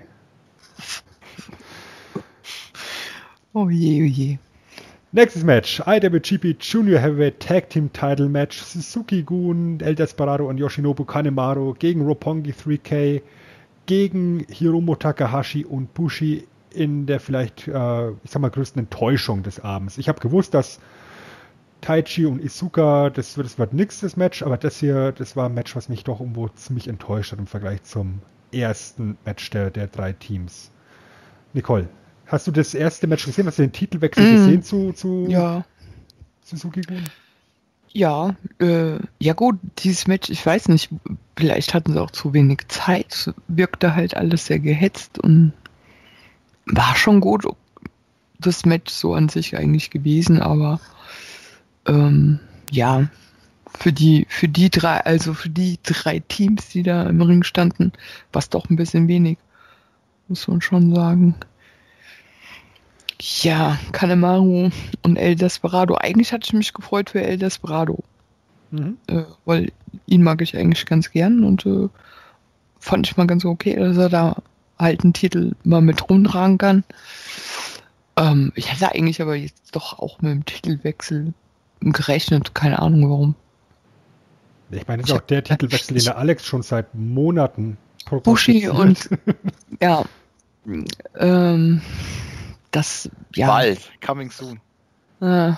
Oh je, oh je. Nächstes Match, I W G P Junior Heavyweight Tag Team Title Match, Suzuki-gun, El Desperado und Yoshinobu Kanemaru gegen Roppongi drei K, gegen Hiromu Takahashi und Bushi in der vielleicht, äh, ich sag mal, größten Enttäuschung des Abends. Ich habe gewusst, dass Taichi und Iizuka, das, das wird nix, das Match, aber das hier, das war ein Match, was mich doch irgendwo ziemlich enttäuscht hat im Vergleich zum ersten Match der, der drei Teams. Nicole, hast du das erste Match gesehen? Hast du den Titelwechsel mm. gesehen zu, zu ja. Suzuki-gun? Ja, äh, ja gut, dieses Match, ich weiß nicht, vielleicht hatten sie auch zu wenig Zeit, wirkte halt alles sehr gehetzt und war schon gut, das Match so an sich eigentlich gewesen, aber ähm, ja, für die, für die drei, also für die drei Teams, die da im Ring standen, war es doch ein bisschen wenig, muss man schon sagen. Ja, Kanemaru und El Desperado. Eigentlich hatte ich mich gefreut für El Desperado. Mhm. Äh, weil ihn mag ich eigentlich ganz gern und äh, fand ich mal ganz okay, dass er da halt einen Titel mal mit rumtragen kann. Ähm, ich hatte eigentlich aber jetzt doch auch mit dem Titelwechsel gerechnet. Keine Ahnung warum. Ich meine, das ist auch der Titelwechsel, den der Alex schon seit Monaten Bushi und ja, ähm, das, ja. Bald, coming soon. Äh,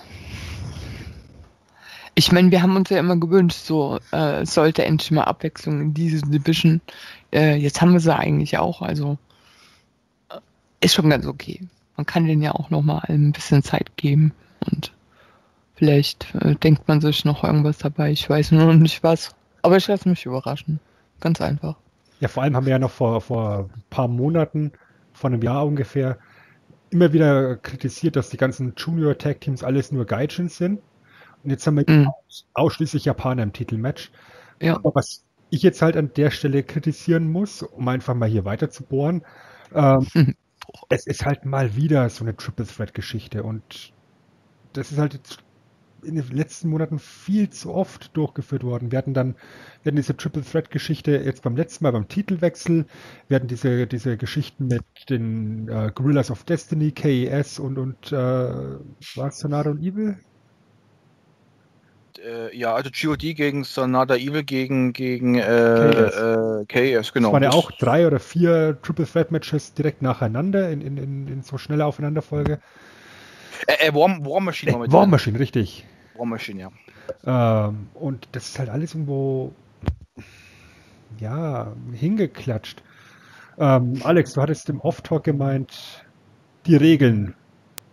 ich meine, wir haben uns ja immer gewünscht, so äh, sollte endlich mal Abwechslung in diese Division. Äh, jetzt haben wir sie eigentlich auch, also äh, ist schon ganz okay. Man kann denen ja auch noch mal ein bisschen Zeit geben und vielleicht äh, denkt man sich noch irgendwas dabei. Ich weiß nur noch nicht was, aber ich lasse mich überraschen. Ganz einfach. Ja, vor allem haben wir ja noch vor, vor ein paar Monaten, vor einem Jahr ungefähr, immer wieder kritisiert, dass die ganzen Junior-Tag-Teams alles nur Gaijins sind. Und jetzt haben wir mm. ausschließlich Japaner im Titelmatch. Ja. Aber was ich jetzt halt an der Stelle kritisieren muss, um einfach mal hier weiter zu bohren, ähm, hm. es ist halt mal wieder so eine Triple-Threat-Geschichte. Und das ist halt jetzt in den letzten Monaten viel zu oft durchgeführt worden. Wir hatten dann, wir hatten diese Triple Threat Geschichte jetzt beim letzten Mal beim Titelwechsel. Wir hatten diese, diese Geschichten mit den äh, Gorillas of Destiny, K E S und, und äh, war es Sonata und Evil? Äh, ja, also G O D gegen Sonata Evil gegen, gegen äh, K E S. Äh, K E S, genau. Es waren ja auch drei oder vier Triple Threat Matches direkt nacheinander in, in, in, in so schneller Aufeinanderfolge. Äh, äh, War, War Machine. Äh, War Machine, richtig. War Machine, ja. Ähm, und das ist halt alles irgendwo ja, hingeklatscht. Ähm, Alex, du hattest im Off-Talk gemeint, die Regeln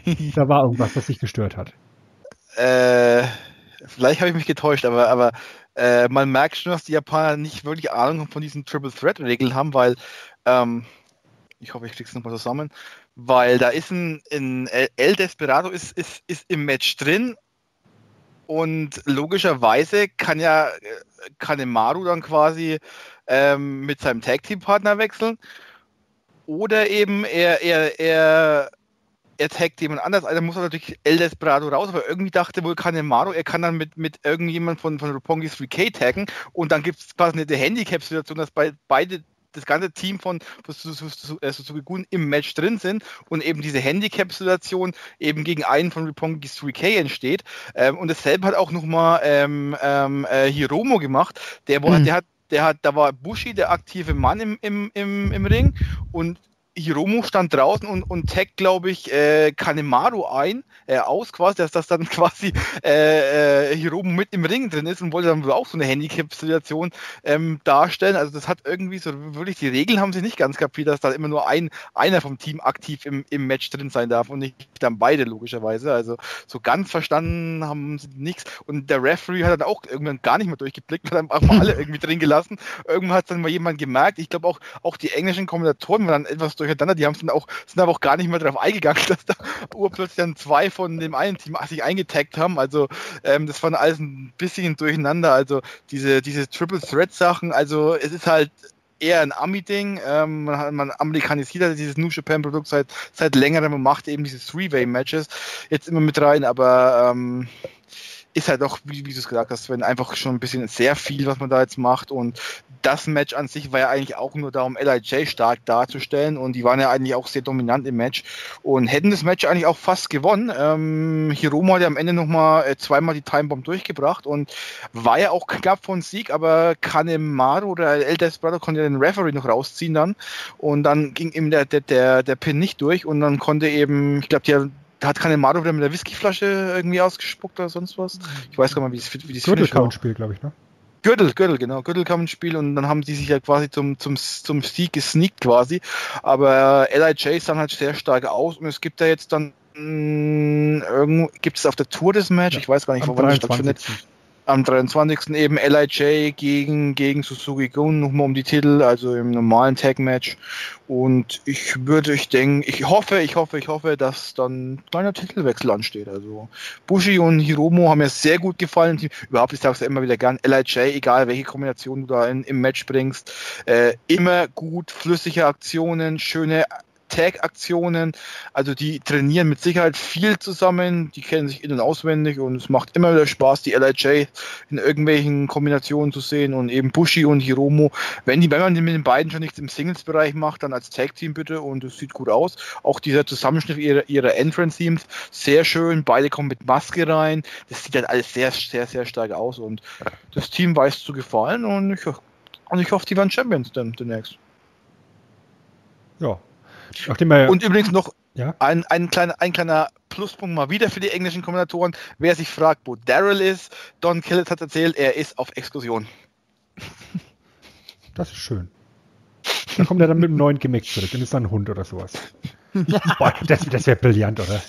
Da war irgendwas, was dich gestört hat. Äh, vielleicht habe ich mich getäuscht, aber, aber äh, man merkt schon, dass die Japaner nicht wirklich Ahnung von diesen Triple Threat Regeln haben, weil, ähm, ich hoffe, ich krieg's nochmal zusammen, weil da ist ein, ein El Desperado ist, ist, ist im Match drin und logischerweise kann ja Kanemaru dann quasi ähm, mit seinem Tag-Team-Partner wechseln oder eben er, er, er er taggt jemand anders, also muss er natürlich El Desperado raus, aber irgendwie dachte wohl Kanemaru, er kann dann mit, mit irgendjemand von, von Roppongi drei K taggen und dann gibt es quasi eine Handicap-Situation, dass bei, beide das ganze Team von Suzuki Gun im Match drin sind und eben diese Handicap-Situation eben gegen einen von Roppongi drei K entsteht. Ähm, und dasselbe hat auch nochmal ähm, ähm, äh, Hiromo gemacht, der, wo, mhm. der hat, der hat, da war Bushi der aktive Mann im, im, im, im Ring und Hiromo stand draußen und, und taggt, glaube ich, äh, Kanemaru ein, äh, aus quasi, dass das dann quasi äh, äh, Hiromo mit im Ring drin ist und wollte dann auch so eine Handicap-Situation ähm, darstellen. Also das hat irgendwie so wirklich, die Regeln haben sie nicht ganz kapiert, dass da immer nur ein, einer vom Team aktiv im, im Match drin sein darf und nicht dann beide logischerweise. Also so ganz verstanden haben sie nichts und der Referee hat dann auch irgendwann gar nicht mehr durchgeblickt, hat dann auch mal alle irgendwie drin gelassen. Irgendwann hat dann mal jemand gemerkt, ich glaube auch, auch die englischen Kommentatoren waren dann etwas durcheinander, die haben es dann auch, sind aber auch gar nicht mehr darauf eingegangen, dass da urplötzlich dann zwei von dem einen Team sich eingetaggt haben, also ähm, das war alles ein bisschen durcheinander, also diese, diese Triple Threat Sachen, also es ist halt eher ein Ami-Ding, ähm, man, man amerikanisiert halt dieses New Japan Produkt seit, seit längerem und macht eben diese Three-Way-Matches jetzt immer mit rein, aber ähm, ist halt doch, wie, wie du es gesagt hast, wenn einfach schon ein bisschen sehr viel, was man da jetzt macht und das Match an sich war ja eigentlich auch nur da, um L I J stark darzustellen und die waren ja eigentlich auch sehr dominant im Match und hätten das Match eigentlich auch fast gewonnen. Ähm, Hiromo hat ja am Ende nochmal äh, zweimal die Timebomb durchgebracht und war ja auch knapp von Sieg, aber Kanemaru oder El Desperado konnte ja den Referee noch rausziehen dann und dann ging eben der, der, der, der Pin nicht durch und dann konnte eben, ich glaube, die Da hat Kanemaru wieder mit der Whiskyflasche irgendwie ausgespuckt oder sonst was. Ich weiß gar nicht mal, wie das, wie das Gürtelkampfspiel, glaube ich, ne? Gürtel, Gürtel, genau. Gürtelkampfspiel und dann haben die sich ja quasi zum, zum, zum Sieg gesneakt quasi. Aber L I J sah halt sehr stark aus und es gibt da jetzt dann mh, irgendwo, gibt es auf der Tour das Match? Ja, ich weiß gar nicht, wo wann das stattfindet. Am dreiundzwanzigsten eben L I J gegen, gegen Suzuki Gun, nochmal um die Titel, also im normalen Tag-Match. Und ich würde, ich denke, ich hoffe, ich hoffe, ich hoffe, dass dann ein kleiner Titelwechsel ansteht. Also Bushi und Hiromo haben mir sehr gut gefallen. Überhaupt, ich sage es ja immer wieder gern, L I J, egal welche Kombination du da in, im Match bringst, äh, immer gut, flüssige Aktionen, schöne Tag-Aktionen, also die trainieren mit Sicherheit viel zusammen, die kennen sich in- und auswendig und es macht immer wieder Spaß, die L I J in irgendwelchen Kombinationen zu sehen und eben Bushi und Hiromo, wenn, die, wenn man mit den beiden schon nichts im Singles-Bereich macht, dann als Tag-Team bitte und es sieht gut aus. Auch dieser Zusammenschnitt ihrer, ihrer Entrance-Teams, sehr schön, beide kommen mit Maske rein, das sieht halt alles sehr, sehr, sehr stark aus und das Team weiß zu gefallen und ich, und ich hoffe, die werden Champions dann demnächst. Ja. Nachdem er, und übrigens noch ja? ein, ein, kleiner, ein kleiner Pluspunkt mal wieder für die englischen Kommentatoren. Wer sich fragt, wo Daryl ist, Don Killett hat erzählt, er ist auf Exkursion. Das ist schön. Da kommt er dann mit einem neuen Gimmick zurück und ist dann ein Hund oder sowas. Boah, das das wäre brillant, oder?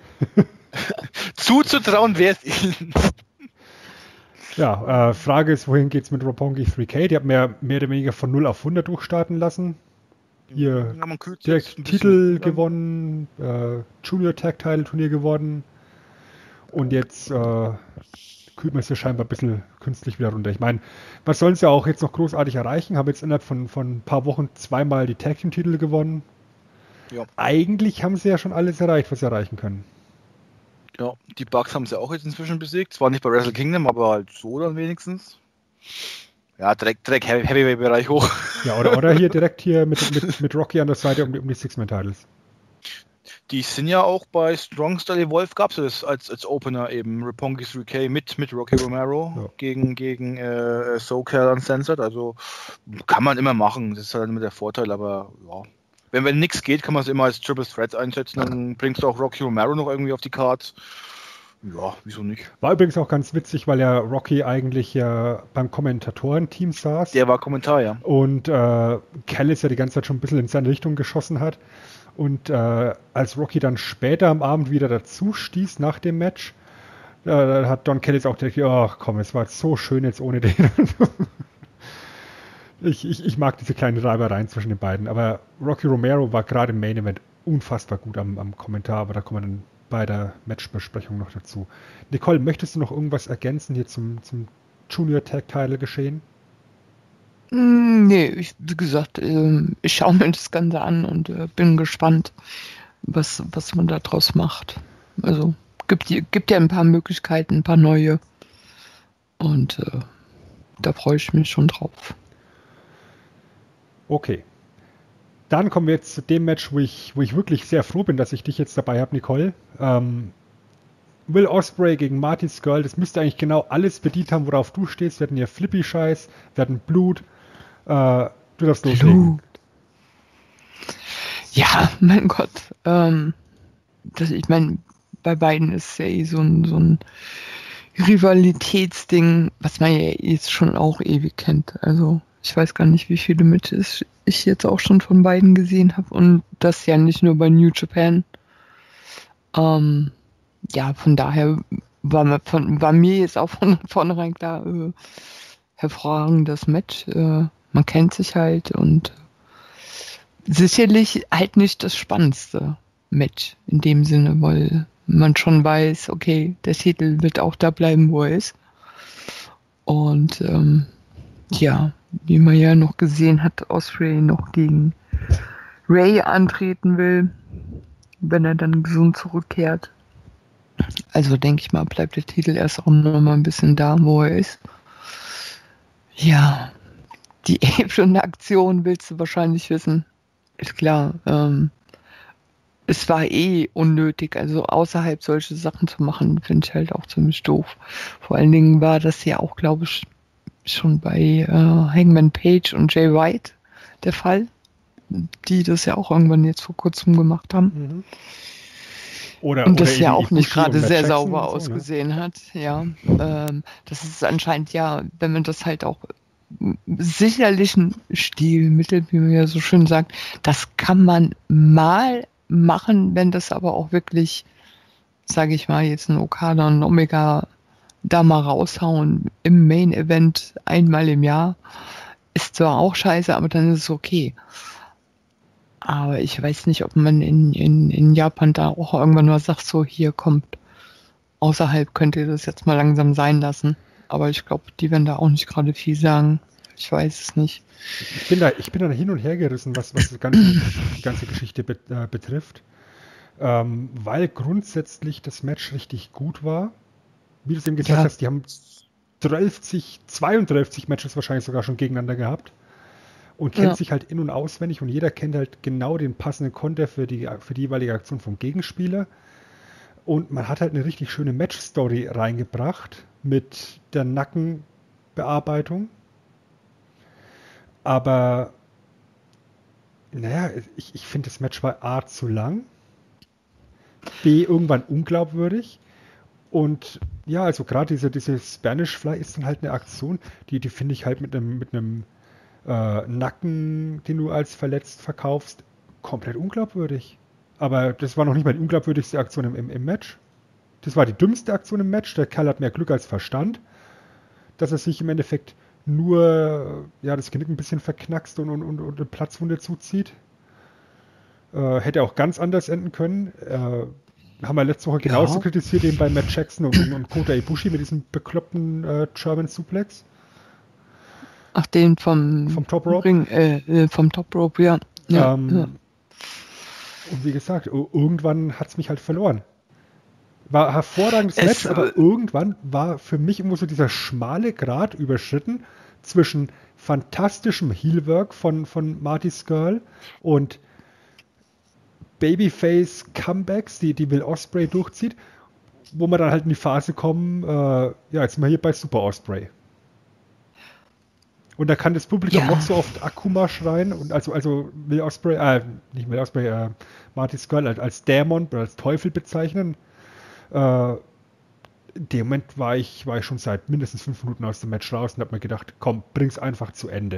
Zuzutrauen wäre es ihnen. Ja, äh, Frage ist, wohin geht's mit Roppongi drei K? Die hat mehr, mehr oder weniger von null auf hundert durchstarten lassen. Hier ja, direkt Titel gewonnen, äh, Junior Tag Title Turnier gewonnen und jetzt äh, kühlt man es ja scheinbar ein bisschen künstlich wieder runter. Ich meine, was sollen sie ja auch jetzt noch großartig erreichen? Haben jetzt innerhalb von, von ein paar Wochen zweimal die Tag Team Titel gewonnen. Ja. Eigentlich haben sie ja schon alles erreicht, was sie erreichen können. Ja, die Bucks haben sie auch jetzt inzwischen besiegt. Zwar nicht bei Wrestle Kingdom, aber halt so dann wenigstens. Ja, direkt, direkt Heavyweight-Bereich hoch. Ja, oder, oder hier direkt hier mit, mit, mit Rocky an der Seite um die, um die Six-Man-Titles. Die sind ja auch bei Strong Style Evolve, gab es das als, als Opener eben, Roppongi drei K mit, mit Rocky Romero ja. gegen, gegen äh, SoCal Uncensored, also kann man immer machen, das ist halt immer der Vorteil, aber ja. Wenn, wenn nichts geht, kann man es immer als Triple Threat einsetzen, dann bringst du auch Rocky Romero noch irgendwie auf die Cards. Ja, wieso nicht? War übrigens auch ganz witzig, weil ja Rocky eigentlich ja beim Kommentatorenteam saß. Der war Kommentar, ja. Und äh, Callis ja die ganze Zeit schon ein bisschen in seine Richtung geschossen hat. Und äh, als Rocky dann später am Abend wieder dazu stieß nach dem Match, äh, da hat Don Callis auch gedacht, ach komm, es war so schön jetzt ohne den. ich, ich, ich mag diese kleinen Reibereien zwischen den beiden. Aber Rocky Romero war gerade im Main Event unfassbar gut am, am Kommentar, aber da kommen wir dann bei der Matchbesprechung noch dazu. Nicole, möchtest du noch irgendwas ergänzen hier zum, zum Junior Tag Title geschehen? Nee, ich, wie gesagt, ich schaue mir das Ganze an und bin gespannt, was, was man da draus macht. Also gibt, gibt ja ein paar Möglichkeiten, ein paar neue. Und äh, da freue ich mich schon drauf. Okay. Dann kommen wir jetzt zu dem Match, wo ich, wo ich wirklich sehr froh bin, dass ich dich jetzt dabei habe, Nicole. Ähm, Will Ospreay gegen Marty Scurll, das müsste eigentlich genau alles bedient haben, worauf du stehst. Wir hatten hier Flippy-Scheiß, wir hatten Blut. Äh, du darfst loslegen. Ja, mein Gott. Ähm, das, ich meine, bei beiden ist ja eh so ein, so ein Rivalitätsding, was man ja jetzt schon auch ewig kennt. Also ich weiß gar nicht, wie viele Matches ich jetzt auch schon von beiden gesehen habe. Und das ja nicht nur bei New Japan. Ähm, ja, von daher war mir, von, war mir jetzt auch von vornherein klar, äh, hervorragendes Match. Äh, man kennt sich halt und sicherlich halt nicht das spannendste Match in dem Sinne, weil man schon weiß, okay, der Titel wird auch da bleiben, wo er ist. Und ähm, ja, wie man ja noch gesehen hat, Ospreay noch gegen Ray antreten will, wenn er dann gesund zurückkehrt. Also denke ich mal, bleibt der Titel erst auch noch mal ein bisschen da, wo er ist. Ja, die Apron-Aktion willst du wahrscheinlich wissen. Ist klar, ähm, es war eh unnötig, also außerhalb solche Sachen zu machen, finde ich halt auch ziemlich doof. Vor allen Dingen war das ja auch, glaube ich, schon bei äh, Hangman Page und Jay White der Fall, die das ja auch irgendwann jetzt vor kurzem gemacht haben. Mhm. Oder, und das oder ja auch nicht gerade sehr Jackson sauber so, ausgesehen ne? hat. Ja, ähm, das ist anscheinend ja, wenn man das halt auch sicherlich ein Stilmittel, wie man ja so schön sagt, das kann man mal machen, wenn das aber auch wirklich, sage ich mal, jetzt ein Okada und ein Omega da mal raushauen im Main-Event einmal im Jahr, ist zwar auch scheiße, aber dann ist es okay. Aber ich weiß nicht, ob man in, in, in Japan da auch irgendwann mal sagt, so hier kommt, außerhalb könnt ihr das jetzt mal langsam sein lassen. Aber ich glaube, die werden da auch nicht gerade viel sagen. Ich weiß es nicht. Ich bin da, ich bin da hin und her gerissen, was, was das ganze, die ganze Geschichte bet, äh, betrifft. Ähm, weil grundsätzlich das Match richtig gut war. Wie du es eben gesagt Ja. hast, die haben dreißig, zweiunddreißig Matches wahrscheinlich sogar schon gegeneinander gehabt. Und kennt Ja. sich halt in- und auswendig und jeder kennt halt genau den passenden Konter für die, für die jeweilige Aktion vom Gegenspieler. Und man hat halt eine richtig schöne Match-Story reingebracht mit der Nackenbearbeitung. Aber naja, ich, ich finde das Match war A zu lang, B irgendwann unglaubwürdig und ja, also gerade diese, diese Spanish Fly ist dann halt eine Aktion, die, die finde ich halt mit einem mit einem äh, Nacken, den du als verletzt verkaufst, komplett unglaubwürdig. Aber das war noch nicht mal die unglaubwürdigste Aktion im, im, im Match. Das war die dümmste Aktion im Match. Der Kerl hat mehr Glück als Verstand, dass er sich im Endeffekt nur ja, das Genick ein bisschen verknackst und, und, und, und eine Platzwunde zuzieht. Äh, hätte auch ganz anders enden können. Äh, haben wir letzte Woche genauso Ja. kritisiert, eben bei Matt Jackson und, und Kota Ibushi mit diesem bekloppten äh, German Suplex. Ach, den vom, Vom Top Rope? Ring, äh, äh, vom Top Rope, ja. ja, ähm, ja. Und wie gesagt, i- irgendwann hat es mich halt verloren. War ein hervorragendes Es, Match, aber äh, irgendwann war für mich irgendwo so dieser schmale Grat überschritten zwischen fantastischem Heelwork von, von Marty Scurll und Babyface Comebacks, die, die Will Ospreay durchzieht, wo wir dann halt in die Phase kommen, äh, ja, jetzt sind wir hier bei Super Ospreay. Und da kann das Publikum Ja. noch so oft Akuma schreien und also, also Will Ospreay, äh, nicht Will Ospreay, äh, Marty Scurll als, als Dämon oder als Teufel bezeichnen. Äh, in dem Moment war ich, war ich schon seit mindestens fünf Minuten aus dem Match raus und habe mir gedacht, komm, bring's einfach zu Ende.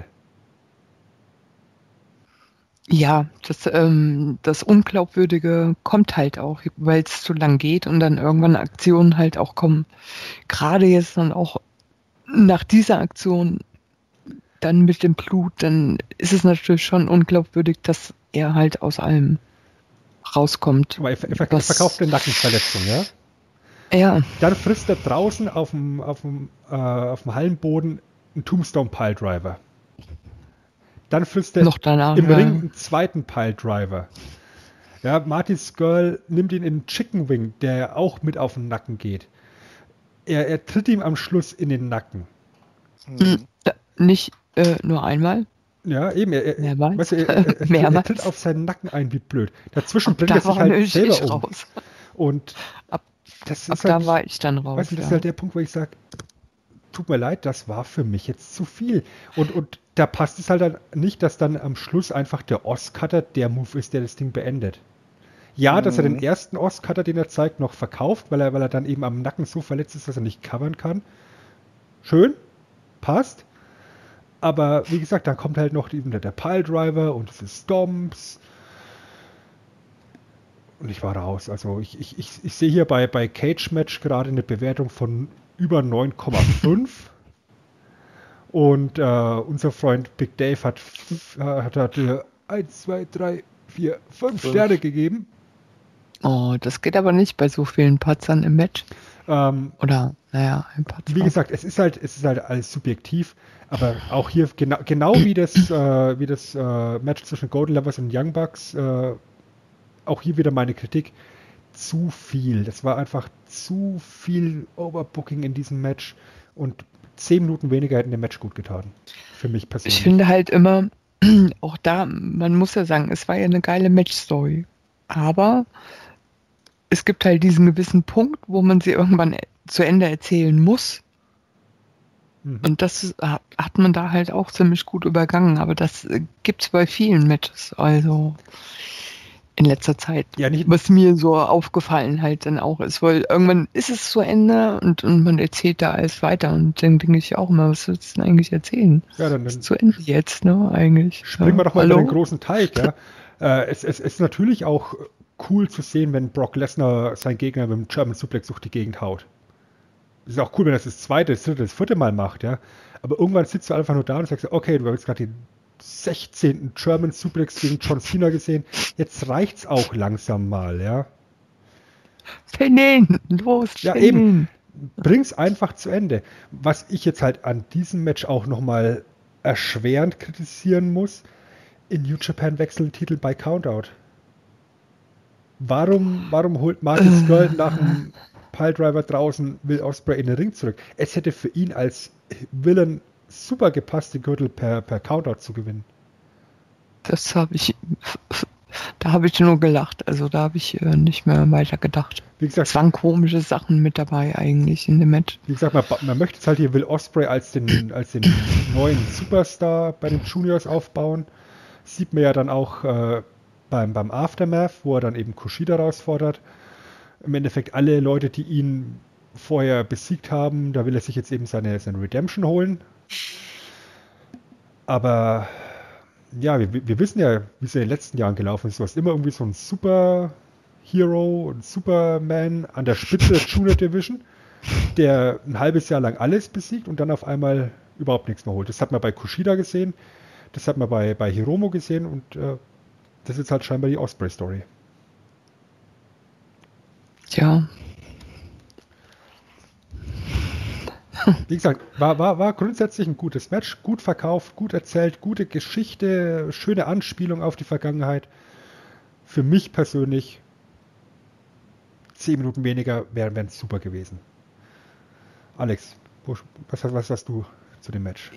Ja, das, ähm, das Unglaubwürdige kommt halt auch, weil es zu lang geht und dann irgendwann Aktionen halt auch kommen. Gerade jetzt dann auch nach dieser Aktion dann mit dem Blut, dann ist es natürlich schon unglaubwürdig, dass er halt aus allem rauskommt. Aber er, er, er verkauft eine Nackenverletzung, ja? Ja. Dann frisst er draußen auf dem, auf dem, äh, auf dem Hallenboden einen Tombstone Piledriver. Dann frisst er Noch danach, im ja. Ring einen zweiten Piledriver. Ja, Marty Scurll nimmt ihn in einen Chicken Wing, der auch mit auf den Nacken geht. Er, er tritt ihm am Schluss in den Nacken. Mhm. Nicht äh, nur einmal. Ja, eben. Er, er, Mehrmals. weißt du, er, er, er, er tritt auf seinen Nacken ein, wie blöd. Dazwischen Ab bringt da er sich war halt selber ich um. raus. Und Ab, das ab ist halt, da war ich dann raus. weißt du, das ja. ist halt der Punkt, wo ich sage, tut mir leid, das war für mich jetzt zu viel. Und, und da passt es halt dann nicht, dass dann am Schluss einfach der Oss-Cutter der Move ist, der das Ding beendet. Ja, mhm. dass er den ersten Oss-Cutter, den er zeigt, noch verkauft, weil er, weil er dann eben am Nacken so verletzt ist, dass er nicht covern kann. Schön, passt. Aber wie gesagt, dann kommt halt noch die, der Piledriver und diese Stomps. Und ich war raus. Also ich, ich, ich, ich sehe hier bei, bei Cage Match gerade eine Bewertung von über neun Komma fünf. Und äh, unser Freund Big Dave hat, hat, hat äh, eins, zwei, drei, vier, fünf Sterne gegeben. Oh, das geht aber nicht bei so vielen Patzern im Match. Ähm, Oder, naja, ein Patzer. Wie gesagt, es ist halt, es ist halt alles subjektiv, aber auch hier genau, genau wie das, äh, wie das äh, Match zwischen Golden Lovers und Young Bucks, äh, auch hier wieder meine Kritik, zu viel. Das war einfach zu viel Overbooking in diesem Match und zehn Minuten weniger hätten dem Match gut getan. Für mich persönlich. Ich finde halt immer, auch da, man muss ja sagen, es war ja eine geile Match-Story. Aber es gibt halt diesen gewissen Punkt, wo man sie irgendwann zu Ende erzählen muss. Mhm. Und das hat man da halt auch ziemlich gut übergangen. Aber das gibt es bei vielen Matches, also in letzter Zeit. Ja, nicht, was mir so aufgefallen halt dann auch ist, weil irgendwann ist es zu Ende und, und man erzählt da alles weiter. Und dann denke ich auch immer, was willst du denn eigentlich erzählen? Ja, dann, dann ist zu Ende jetzt, ne, eigentlich. Springen ja. wir doch mal Hallo? über den großen Teig, ja. äh, es, es, es ist natürlich auch cool zu sehen, wenn Brock Lesnar seinen Gegner mit dem German Suplex durch die Gegend haut. Es ist auch cool, wenn er das das zweite, das dritte, das vierte Mal macht, ja. Aber irgendwann sitzt du einfach nur da und sagst, okay, du hast jetzt gerade den sechzehnten German Suplex gegen John Cena gesehen. Jetzt reicht's auch langsam mal, ja. Finnen, los, Ja, finnen. eben. Bring's einfach zu Ende. Was ich jetzt halt an diesem Match auch nochmal erschwerend kritisieren muss, in New Japan wechseln Titel bei Countout. Warum, warum holt Marty Scurll nach dem Piledriver draußen Will Ospreay in den Ring zurück? Es hätte für ihn als Villain super gepasst, den Gürtel per, per Countout zu gewinnen. Das habe ich, da habe ich nur gelacht, also da habe ich äh, nicht mehr weiter gedacht. Wie gesagt, es waren komische Sachen mit dabei eigentlich in dem Match. Wie gesagt, man, man möchte jetzt halt hier Will Ospreay als den, als den neuen Superstar bei den Juniors aufbauen. Sieht man ja dann auch äh, beim, beim Aftermath, wo er dann eben Kushida herausfordert. Im Endeffekt alle Leute, die ihn vorher besiegt haben, da will er sich jetzt eben seine, seine Redemption holen. Aber ja, wir, wir wissen ja, wie es in den letzten Jahren gelaufen ist. Du hast immer irgendwie so einen Superhero und Superman an der Spitze der Junior Division, der ein halbes Jahr lang alles besiegt und dann auf einmal überhaupt nichts mehr holt. Das hat man bei Kushida gesehen, das hat man bei, bei Hiromu gesehen und äh, das ist jetzt halt scheinbar die Ospreay-Story. Tja. Wie gesagt, war, war, war grundsätzlich ein gutes Match, gut verkauft, gut erzählt, gute Geschichte, schöne Anspielung auf die Vergangenheit. Für mich persönlich zehn Minuten weniger wären es super gewesen. Alex, was, was hast du zu dem Match?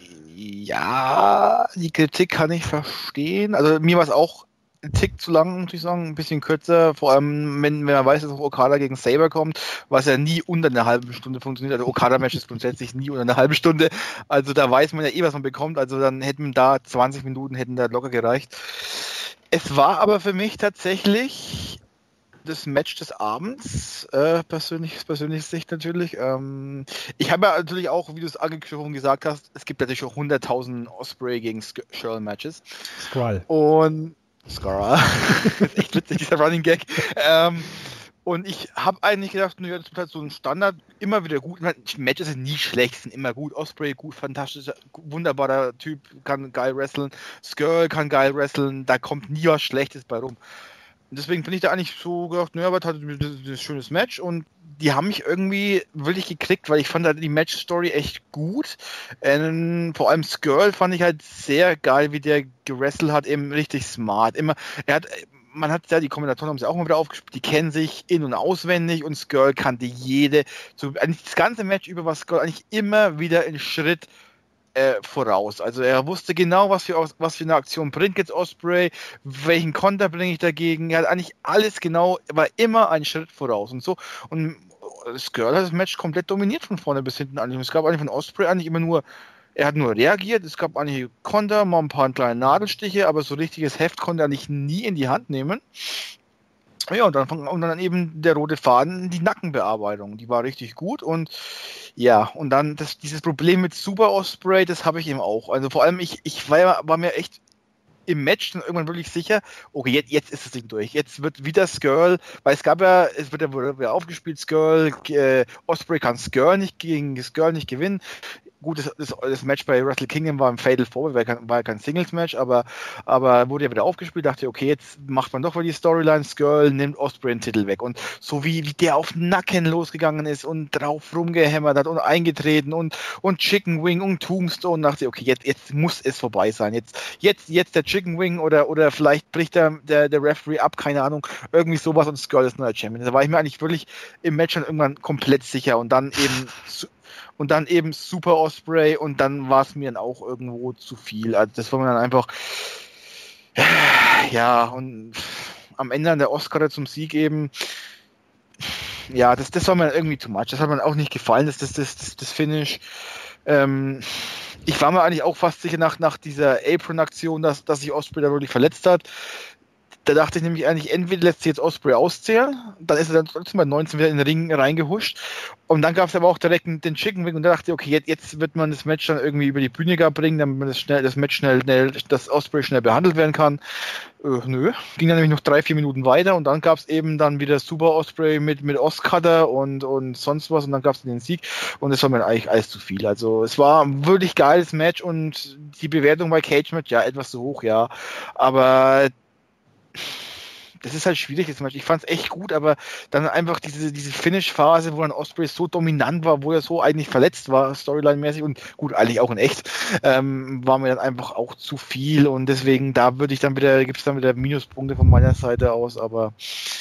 Ja, die Kritik kann ich verstehen. Also mir war es auch ein Tick zu lang, muss ich sagen, ein bisschen kürzer, vor allem wenn, wenn man weiß, dass auch Okada gegen Saber kommt, was ja nie unter einer halben Stunde funktioniert, also Okada-Match ist grundsätzlich nie unter einer halben Stunde, also da weiß man ja eh, was man bekommt, also dann hätten da zwanzig Minuten hätten da locker gereicht. Es war aber für mich tatsächlich das Match des Abends, äh, persönlich, persönliche Sicht natürlich. Ähm, ich habe ja natürlich auch, wie du es angesprochen gesagt hast, es gibt natürlich auch hunderttausend Osprey gegen Skrull-Matches. Skrull. Und Skrull. Das ist echt witzig, dieser Running Gag. Ähm, und ich habe eigentlich gedacht, naja, das wird halt so ein Standard, immer wieder gut. Matches sind nie schlecht, sind immer gut. Osprey, gut, fantastischer, wunderbarer Typ, kann geil wrestlen. Skrull kann geil wrestlen, da kommt nie was Schlechtes bei rum. Und deswegen bin ich da eigentlich so gedacht, naja, aber hatte ein schönes Match und die haben mich irgendwie wirklich gekriegt, weil ich fand halt die Match-Story echt gut. Ähm, vor allem Skrull fand ich halt sehr geil, wie der gewrestelt hat, eben richtig smart. Immer, er hat, man hat ja, die Kommentatoren haben sie auch mal wieder aufgespielt, die kennen sich in- und auswendig und Skrull kannte jede, so eigentlich das ganze Match über war Skrull eigentlich immer wieder einen Schritt Äh, voraus. Also er wusste genau, was für, was für eine Aktion bringt jetzt Osprey, welchen Konter bringe ich dagegen. Er hat eigentlich alles genau, war immer einen Schritt voraus und so. Und Skrull hat das Match komplett dominiert von vorne bis hinten eigentlich. Und es gab eigentlich von Osprey eigentlich immer nur, er hat nur reagiert, es gab eigentlich Konter, mal ein paar kleine Nadelstiche, aber so richtiges Heft konnte er eigentlich nie in die Hand nehmen. Ja, und dann, und dann eben der rote Faden, die Nackenbearbeitung, die war richtig gut und ja, und dann das, dieses Problem mit Super Osprey, das habe ich eben auch. Also vor allem, ich, ich war, war mir echt im Match dann irgendwann wirklich sicher, okay, jetzt, jetzt ist das Ding durch. Jetzt wird wieder Skrull, weil es gab ja, es wird ja wieder aufgespielt, Skrull, äh, Osprey kann Skrull nicht gegen Skrull nicht gewinnen. Gut, das, das, das Match bei Wrestle Kingdom war ein Fatal Four, war kein, war kein Singles-Match, aber, aber wurde ja wieder aufgespielt, dachte, okay, jetzt macht man doch mal die Storyline, Skrull nimmt Osprey den Titel weg. Und so wie, wie der auf den Nacken losgegangen ist und drauf rumgehämmert hat und eingetreten und, und Chicken Wing und Tombstone, dachte ich, okay, jetzt, jetzt muss es vorbei sein. Jetzt, jetzt, jetzt der Chicken Wing oder, oder vielleicht bricht der, der, der Referee ab, keine Ahnung, irgendwie sowas und Skrull ist neuer Champion. Da war ich mir eigentlich wirklich im Match schon irgendwann komplett sicher und dann eben Und dann eben Super Osprey und dann war es mir dann auch irgendwo zu viel. Also das war mir dann einfach, ja, und am Ende an der Oscar zum Sieg eben, ja, das, das war mir irgendwie too much. Das hat mir auch nicht gefallen, das, das, das, das, das Finish. Ähm, ich war mir eigentlich auch fast sicher nach, nach dieser Apron-Aktion, dass, dass sich Osprey da wirklich verletzt hat. Da dachte ich nämlich eigentlich, entweder lässt sich jetzt Osprey auszählen, dann ist er dann trotzdem bei neunzehn wieder in den Ring reingehuscht. Und dann gab es aber auch direkt den Chicken Wing und da dachte ich, okay, jetzt, jetzt wird man das Match dann irgendwie über die Bühne gar bringen, damit man das, schnell, das Match schnell, schnell, dass Osprey schnell behandelt werden kann. Äh, nö, ging dann nämlich noch drei, vier Minuten weiter und dann gab es eben dann wieder Super Osprey mit, mit Oscutter und, und sonst was und dann gab es den Sieg und das war mir eigentlich alles zu viel. Also es war ein wirklich geiles Match und die Bewertung bei Cage Match, ja, etwas zu hoch, ja, aber das ist halt schwierig jetzt. Ich fand es echt gut, aber dann einfach diese, diese Finish-Phase, wo dann Osprey so dominant war, wo er so eigentlich verletzt war, Storyline-mäßig und gut, eigentlich auch in echt, ähm, war mir dann einfach auch zu viel und deswegen da würde ich dann wieder, gibt es dann wieder Minuspunkte von meiner Seite aus, aber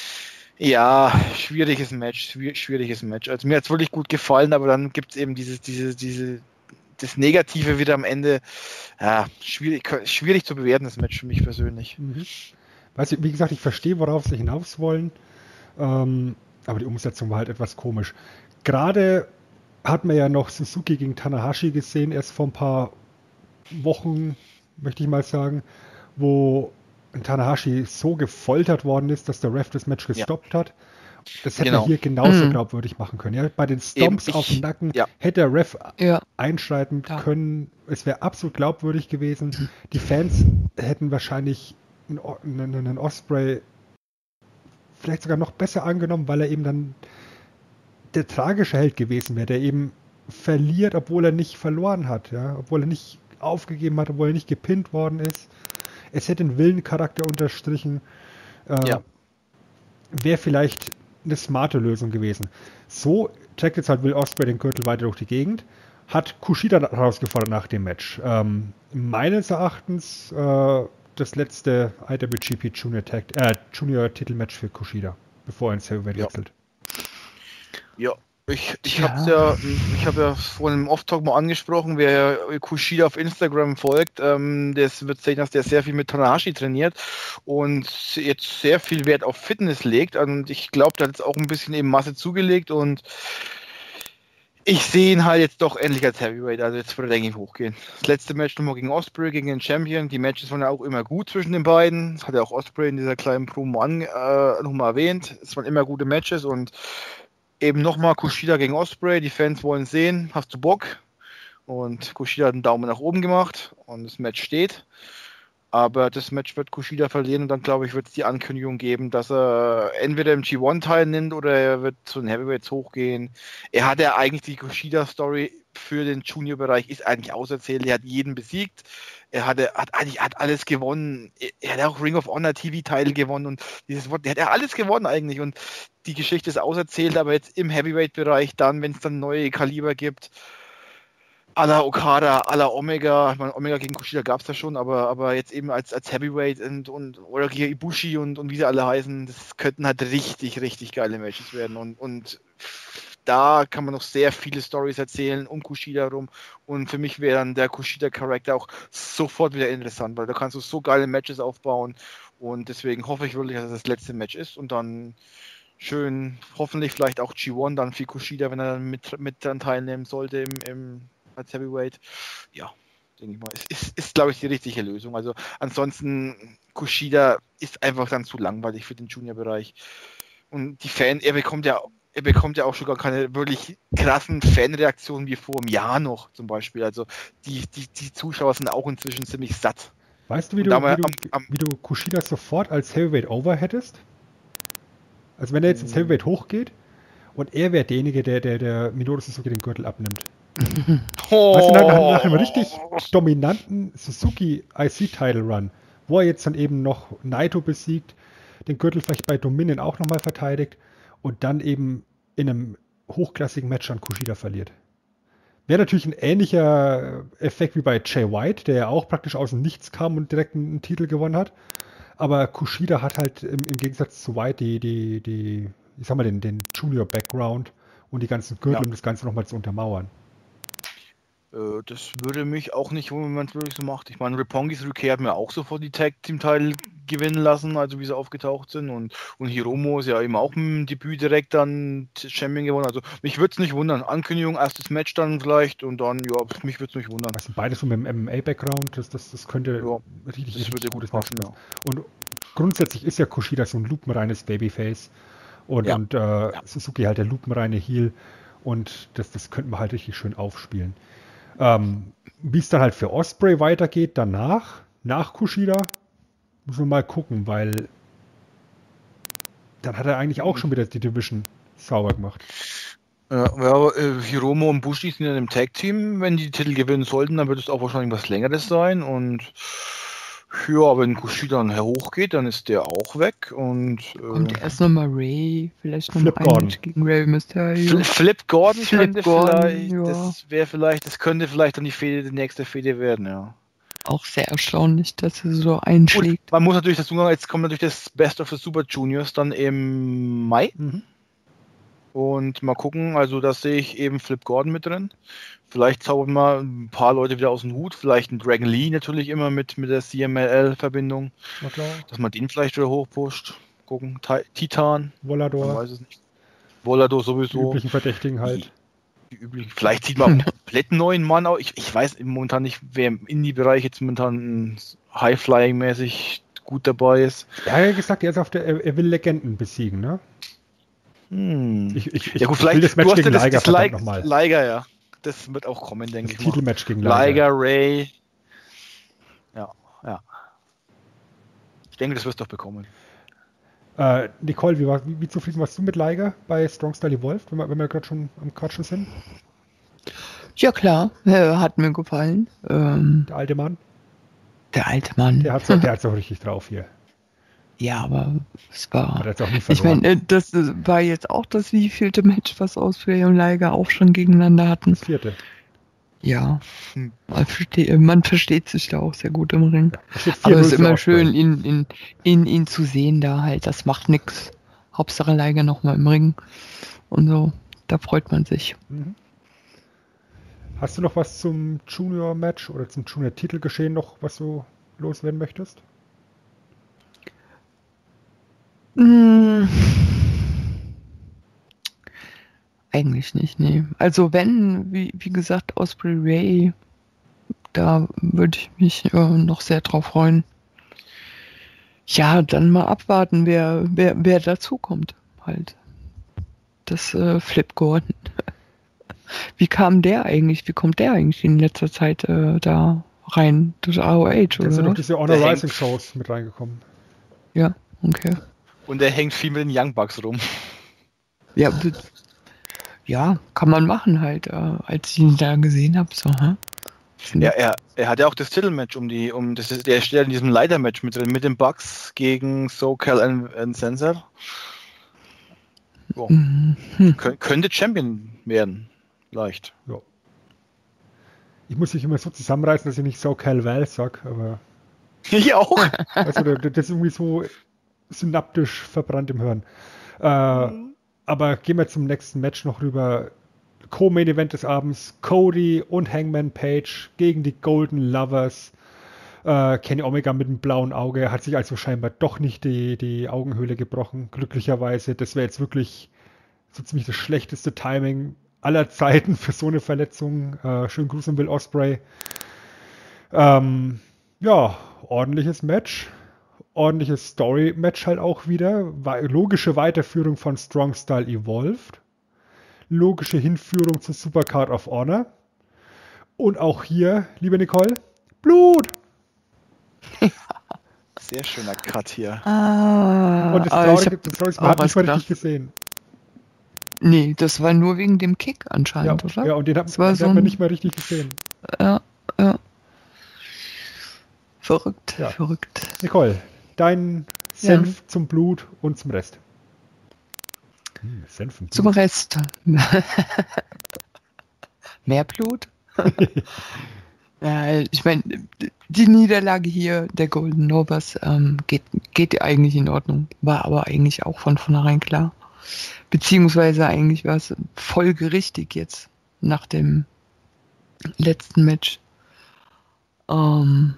ja, schwieriges Match, schwieriges Match. Also mir hat es wirklich gut gefallen, aber dann gibt es eben dieses, diese, diese, das Negative wieder am Ende, ja, schwierig, schwierig zu bewerten, das Match für mich persönlich. Mhm. Weißt du, wie gesagt, ich verstehe, worauf sie hinaus wollen, ähm, aber die Umsetzung war halt etwas komisch. Gerade hat man ja noch Suzuki gegen Tanahashi gesehen, erst vor ein paar Wochen, möchte ich mal sagen, wo Tanahashi so gefoltert worden ist, dass der Ref das Match gestoppt ja. hat. Das hätte genau. man hier genauso mhm. glaubwürdig machen können. Ja? Bei den Stomps Eben, ich, auf dem Nacken ja. hätte der Ref ja. einschreiten ja. können. Es wäre absolut glaubwürdig gewesen. Die Fans hätten wahrscheinlich einen, einen Osprey vielleicht sogar noch besser angenommen, weil er eben dann der tragische Held gewesen wäre, der eben verliert, obwohl er nicht verloren hat, ja, obwohl er nicht aufgegeben hat, obwohl er nicht gepinnt worden ist. Es hätte den Willencharakter unterstrichen. Äh, ja. Wäre vielleicht eine smarte Lösung gewesen. So trägt jetzt halt Will Ospreay den Gürtel weiter durch die Gegend, hat Kushida herausgefordert nach dem Match. Ähm, meines Erachtens äh, das letzte I W G P Junior, Tag, äh, Junior Titelmatch für Kushida, bevor er ins Heavyweight ja. wechselt. Ja, ich, ich ja. habe ja, ich habe ja vorhin im Off-Talk mal angesprochen, wer Kushida auf Instagram folgt, ähm, das wird sehen, dass der sehr viel mit Tanahashi trainiert und jetzt sehr viel Wert auf Fitness legt und ich glaube, der hat jetzt auch ein bisschen eben Masse zugelegt und Ich sehe ihn halt jetzt doch endlich als Heavyweight, also jetzt würde er, denke ich, hochgehen. Das letzte Match nochmal gegen Ospreay, gegen den Champion. Die Matches waren ja auch immer gut zwischen den beiden. Das hat ja auch Ospreay in dieser kleinen Promo an, äh, nochmal erwähnt. Es waren immer gute Matches und eben nochmal Kushida gegen Ospreay. Die Fans wollen sehen, hast du Bock? Und Kushida hat einen Daumen nach oben gemacht und das Match steht. Aber das Match wird Kushida verlieren und dann, glaube ich, wird es die Ankündigung geben, dass er entweder im G eins teilnimmt oder er wird zu den Heavyweights hochgehen. Er hat ja eigentlich die Kushida-Story für den Junior-Bereich ist eigentlich auserzählt. Er hat jeden besiegt. Er hatte, hat eigentlich hat alles gewonnen. Er hat auch Ring of Honor T V-Title gewonnen und dieses Wort, er hat ja alles gewonnen eigentlich und die Geschichte ist auserzählt, aber jetzt im Heavyweight-Bereich dann, wenn es dann neue Kaliber gibt, à la Okada, à la Omega, ich meine, Omega gegen Kushida gab es ja schon, aber, aber jetzt eben als, als Heavyweight und, und oder gegen Ibushi und, und wie sie alle heißen, das könnten halt richtig, richtig geile Matches werden und, und da kann man noch sehr viele Storys erzählen um Kushida rum und für mich wäre dann der Kushida-Charakter auch sofort wieder interessant, weil da kannst du so geile Matches aufbauen und deswegen hoffe ich wirklich, dass es das letzte Match ist und dann schön, hoffentlich vielleicht auch G eins dann für Kushida, wenn er dann mit, mit dann teilnehmen sollte im, im als Heavyweight. Ja, denke ich mal. Es ist, ist glaube ich, die richtige Lösung. Also ansonsten, Kushida ist einfach dann zu langweilig für den Junior-Bereich. Und die Fan, er bekommt ja, er bekommt ja auch schon gar keine wirklich krassen Fanreaktionen wie vor einem Jahr noch zum Beispiel. Also die, die, die Zuschauer sind auch inzwischen ziemlich satt. Weißt du, wie du, wie, du, am, am, wie du Kushida sofort als Heavyweight over hättest? Also wenn er jetzt ins Heavyweight hochgeht und er wäre derjenige, der, der, der Minoru Suzuki den Gürtel abnimmt. Oh. Weißt du, nach, nach einem richtig dominanten Suzuki I C-Title Run, wo er jetzt dann eben noch Naito besiegt, den Gürtel vielleicht bei Dominion auch nochmal verteidigt und dann eben in einem hochklassigen Match an Kushida verliert. Wäre natürlich ein ähnlicher Effekt wie bei Jay White, der ja auch praktisch aus dem Nichts kam und direkt einen, einen Titel gewonnen hat. Aber Kushida hat halt im, im Gegensatz zu White die, die, die, ich sag mal, den, den Junior-Background und die ganzen Gürtel, ja, um das Ganze nochmal zu untermauern. Das würde mich auch nicht wundern, wenn man es wirklich so macht. Ich meine, Roppongi Suzuki hat mir auch sofort die Tag-Team-Teile gewinnen lassen, also wie sie aufgetaucht sind. Und, und Hiromo ist ja eben auch im Debüt direkt dann Champion gewonnen. Also mich würde es nicht wundern. Ankündigung, erstes Match dann vielleicht und dann, ja, mich würde es nicht wundern. Also beides so mit dem M M A-Background, das, das, das könnte ja, richtig, das richtig gut passen. Ja. Und grundsätzlich ist ja Kushida so ein lupenreines Babyface und, ja. und äh, ja. Suzuki halt der lupenreine Heel und das, das könnte man halt richtig schön aufspielen. Ähm, wie es dann halt für Ospreay weitergeht danach, nach Kushida, muss man mal gucken, weil dann hat er eigentlich auch schon wieder die Division sauber gemacht. Ja, ja äh, Hiromo und Bushi sind ja im Tag-Team. Wenn die Titel gewinnen sollten, dann wird es auch wahrscheinlich was Längeres sein. Und ja, wenn Kushida dann hochgeht, dann ist der auch weg. Und äh, kommt erst nochmal Ray, vielleicht noch Flip ein Gordon. Match gegen Ray Mysterio. Fl Flip Gordon Flip könnte Gordon, vielleicht, ja. das wäre vielleicht, das könnte vielleicht dann die Fehde, die nächste Fehde werden, ja. Auch sehr erstaunlich, dass er so einschlägt. Und man muss natürlich dazu sagen, jetzt kommt natürlich das Best of the Super Juniors dann im Mai. Mhm. Und mal gucken, also da sehe ich eben Flip Gordon mit drin. Vielleicht zaubern wir ein paar Leute wieder aus dem Hut. Vielleicht ein Dragon Lee natürlich immer mit, mit der C M L L-Verbindung. Na klar. Dass man den vielleicht wieder hochpusht. Gucken. Titan. Volador. Man weiß es nicht. Volador Die sowieso. üblichen Verdächtigen halt. Die, die üblichen. Vielleicht sieht man einen komplett neuen Mann aus. Ich, ich weiß momentan nicht, wer im Indie-Bereich jetzt momentan High-Flying-mäßig gut dabei ist. Ja, er hat gesagt, er, ist auf der, er, er will Legenden besiegen, ne? Hm. Ich, ich, ja gut, ich vielleicht will das Match du hast gegen ja Liger das, das nochmal. Liger, ja. Das wird auch kommen, denke das ich mal. Titelmatch gegen Liger. Liger, Ray. Ja, ja. Ich denke, das wirst du doch bekommen. Äh, Nicole, wie, war, wie, wie zufrieden warst du mit Liger bei Strong Style Evolved, wenn wir, wenn wir gerade schon am Quatschen sind? Ja klar, äh, hat mir gefallen. Ähm, Der alte Mann? Der alte Mann. Der hat's auch, der hat's auch richtig drauf hier. Ja, aber es war. Hat er jetzt auch nie Ich verloren. meine, das war jetzt auch das wievielte Match, was Ospreay und Liger auch schon gegeneinander hatten. Das vierte. Ja, Hm. man versteht, man versteht sich da auch sehr gut im Ring. Ja, Aber es ist immer Ospreay. schön, ihn, ihn, ihn, ihn zu sehen da halt. Das macht nix. Hauptsache Liger nochmal im Ring. Und so, da freut man sich. Mhm. Hast du noch was zum Junior-Match oder zum Junior-Titelgeschehen noch, was du loswerden möchtest? Mm. Eigentlich nicht, nee. Also wenn, wie, wie gesagt, Osprey Ray, da würde ich mich äh, noch sehr drauf freuen. Ja, dann mal abwarten, wer, wer, wer dazukommt halt. Das äh, Flip Gordon. Wie kam der eigentlich, wie kommt der eigentlich in letzter Zeit äh, da rein? Durch R O H, Da oder? sind doch was? diese Honor Der Rising hängt- Shows mit reingekommen. Ja, okay. Und er hängt viel mit den Young Bucks rum. Ja, b- ja, kann man machen halt, äh, als ich ihn da gesehen habe, so, hä? Ja, er, er hat ja auch das Titelmatch um die, um das ist, der steht ja in diesem Leitermatch mit drin, mit den Bucks gegen SoCal und, und Sensor. So. Mhm. Kön könnte Champion werden. Leicht. Ja. Ich muss mich immer so zusammenreißen, dass ich nicht so Cal Val sag, aber Ich auch. also, das das ist irgendwie so synaptisch verbrannt im Hirn. Äh, aber gehen wir zum nächsten Match noch rüber. Co-Main-Event des Abends, Cody und Hangman Page gegen die Golden Lovers. Äh, Kenny Omega mit dem blauen Auge hat sich also scheinbar doch nicht die, die Augenhöhle gebrochen, glücklicherweise. Das wäre jetzt wirklich so ziemlich das schlechteste Timing aller Zeiten für so eine Verletzung. Äh, schönen Gruß an Will Ospreay. Ähm, ja, ordentliches Match. Ordentliches Story-Match halt auch wieder. War logische Weiterführung von Strong Style Evolved. Logische Hinführung zu Supercard of Honor. Und auch hier, liebe Nicole, Blut! Sehr schöner Cut hier. Ah, Und das aber ich Traurige, hab das Traurige ist, auch man hat was nicht mal gedacht. richtig gesehen. Nee, das war nur wegen dem Kick Ja, anscheinend, oder? ja, und den hat, Das war den so hat man ein- nicht mal richtig gesehen. Ja, ja. Verrückt, Ja. verrückt. Nicole, dein Senf zum Blut und zum Rest. Hm, Senf und Zum Blut. Rest. Mehr Blut? Ja, ich meine, die Niederlage hier der Golden Novas ähm, geht, geht eigentlich in Ordnung. War aber eigentlich auch von vornherein klar. Beziehungsweise eigentlich war es folgerichtig jetzt nach dem letzten Match. Ähm,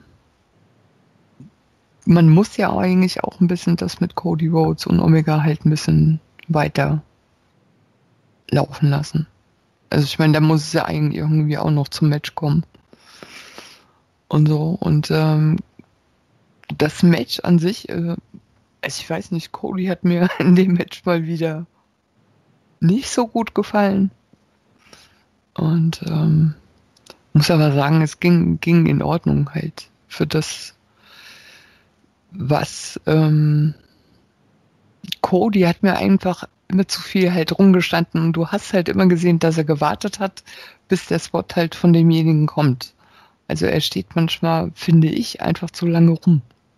man muss ja eigentlich auch ein bisschen das mit Cody Rhodes und Omega halt ein bisschen weiter laufen lassen. Also ich meine, da muss es ja eigentlich irgendwie auch noch zum Match kommen. Und so. Und ähm, das Match an sich, äh, also ich weiß nicht, Cody hat mir in dem Match mal wieder nicht so gut gefallen. Und ähm, muss aber sagen, es ging, ging in Ordnung halt für das, was ähm, Cody hat mir einfach immer zu viel halt rumgestanden und du hast halt immer gesehen, dass er gewartet hat, bis der Spot halt von demjenigen kommt. Also er steht manchmal, finde ich, einfach zu lange rum.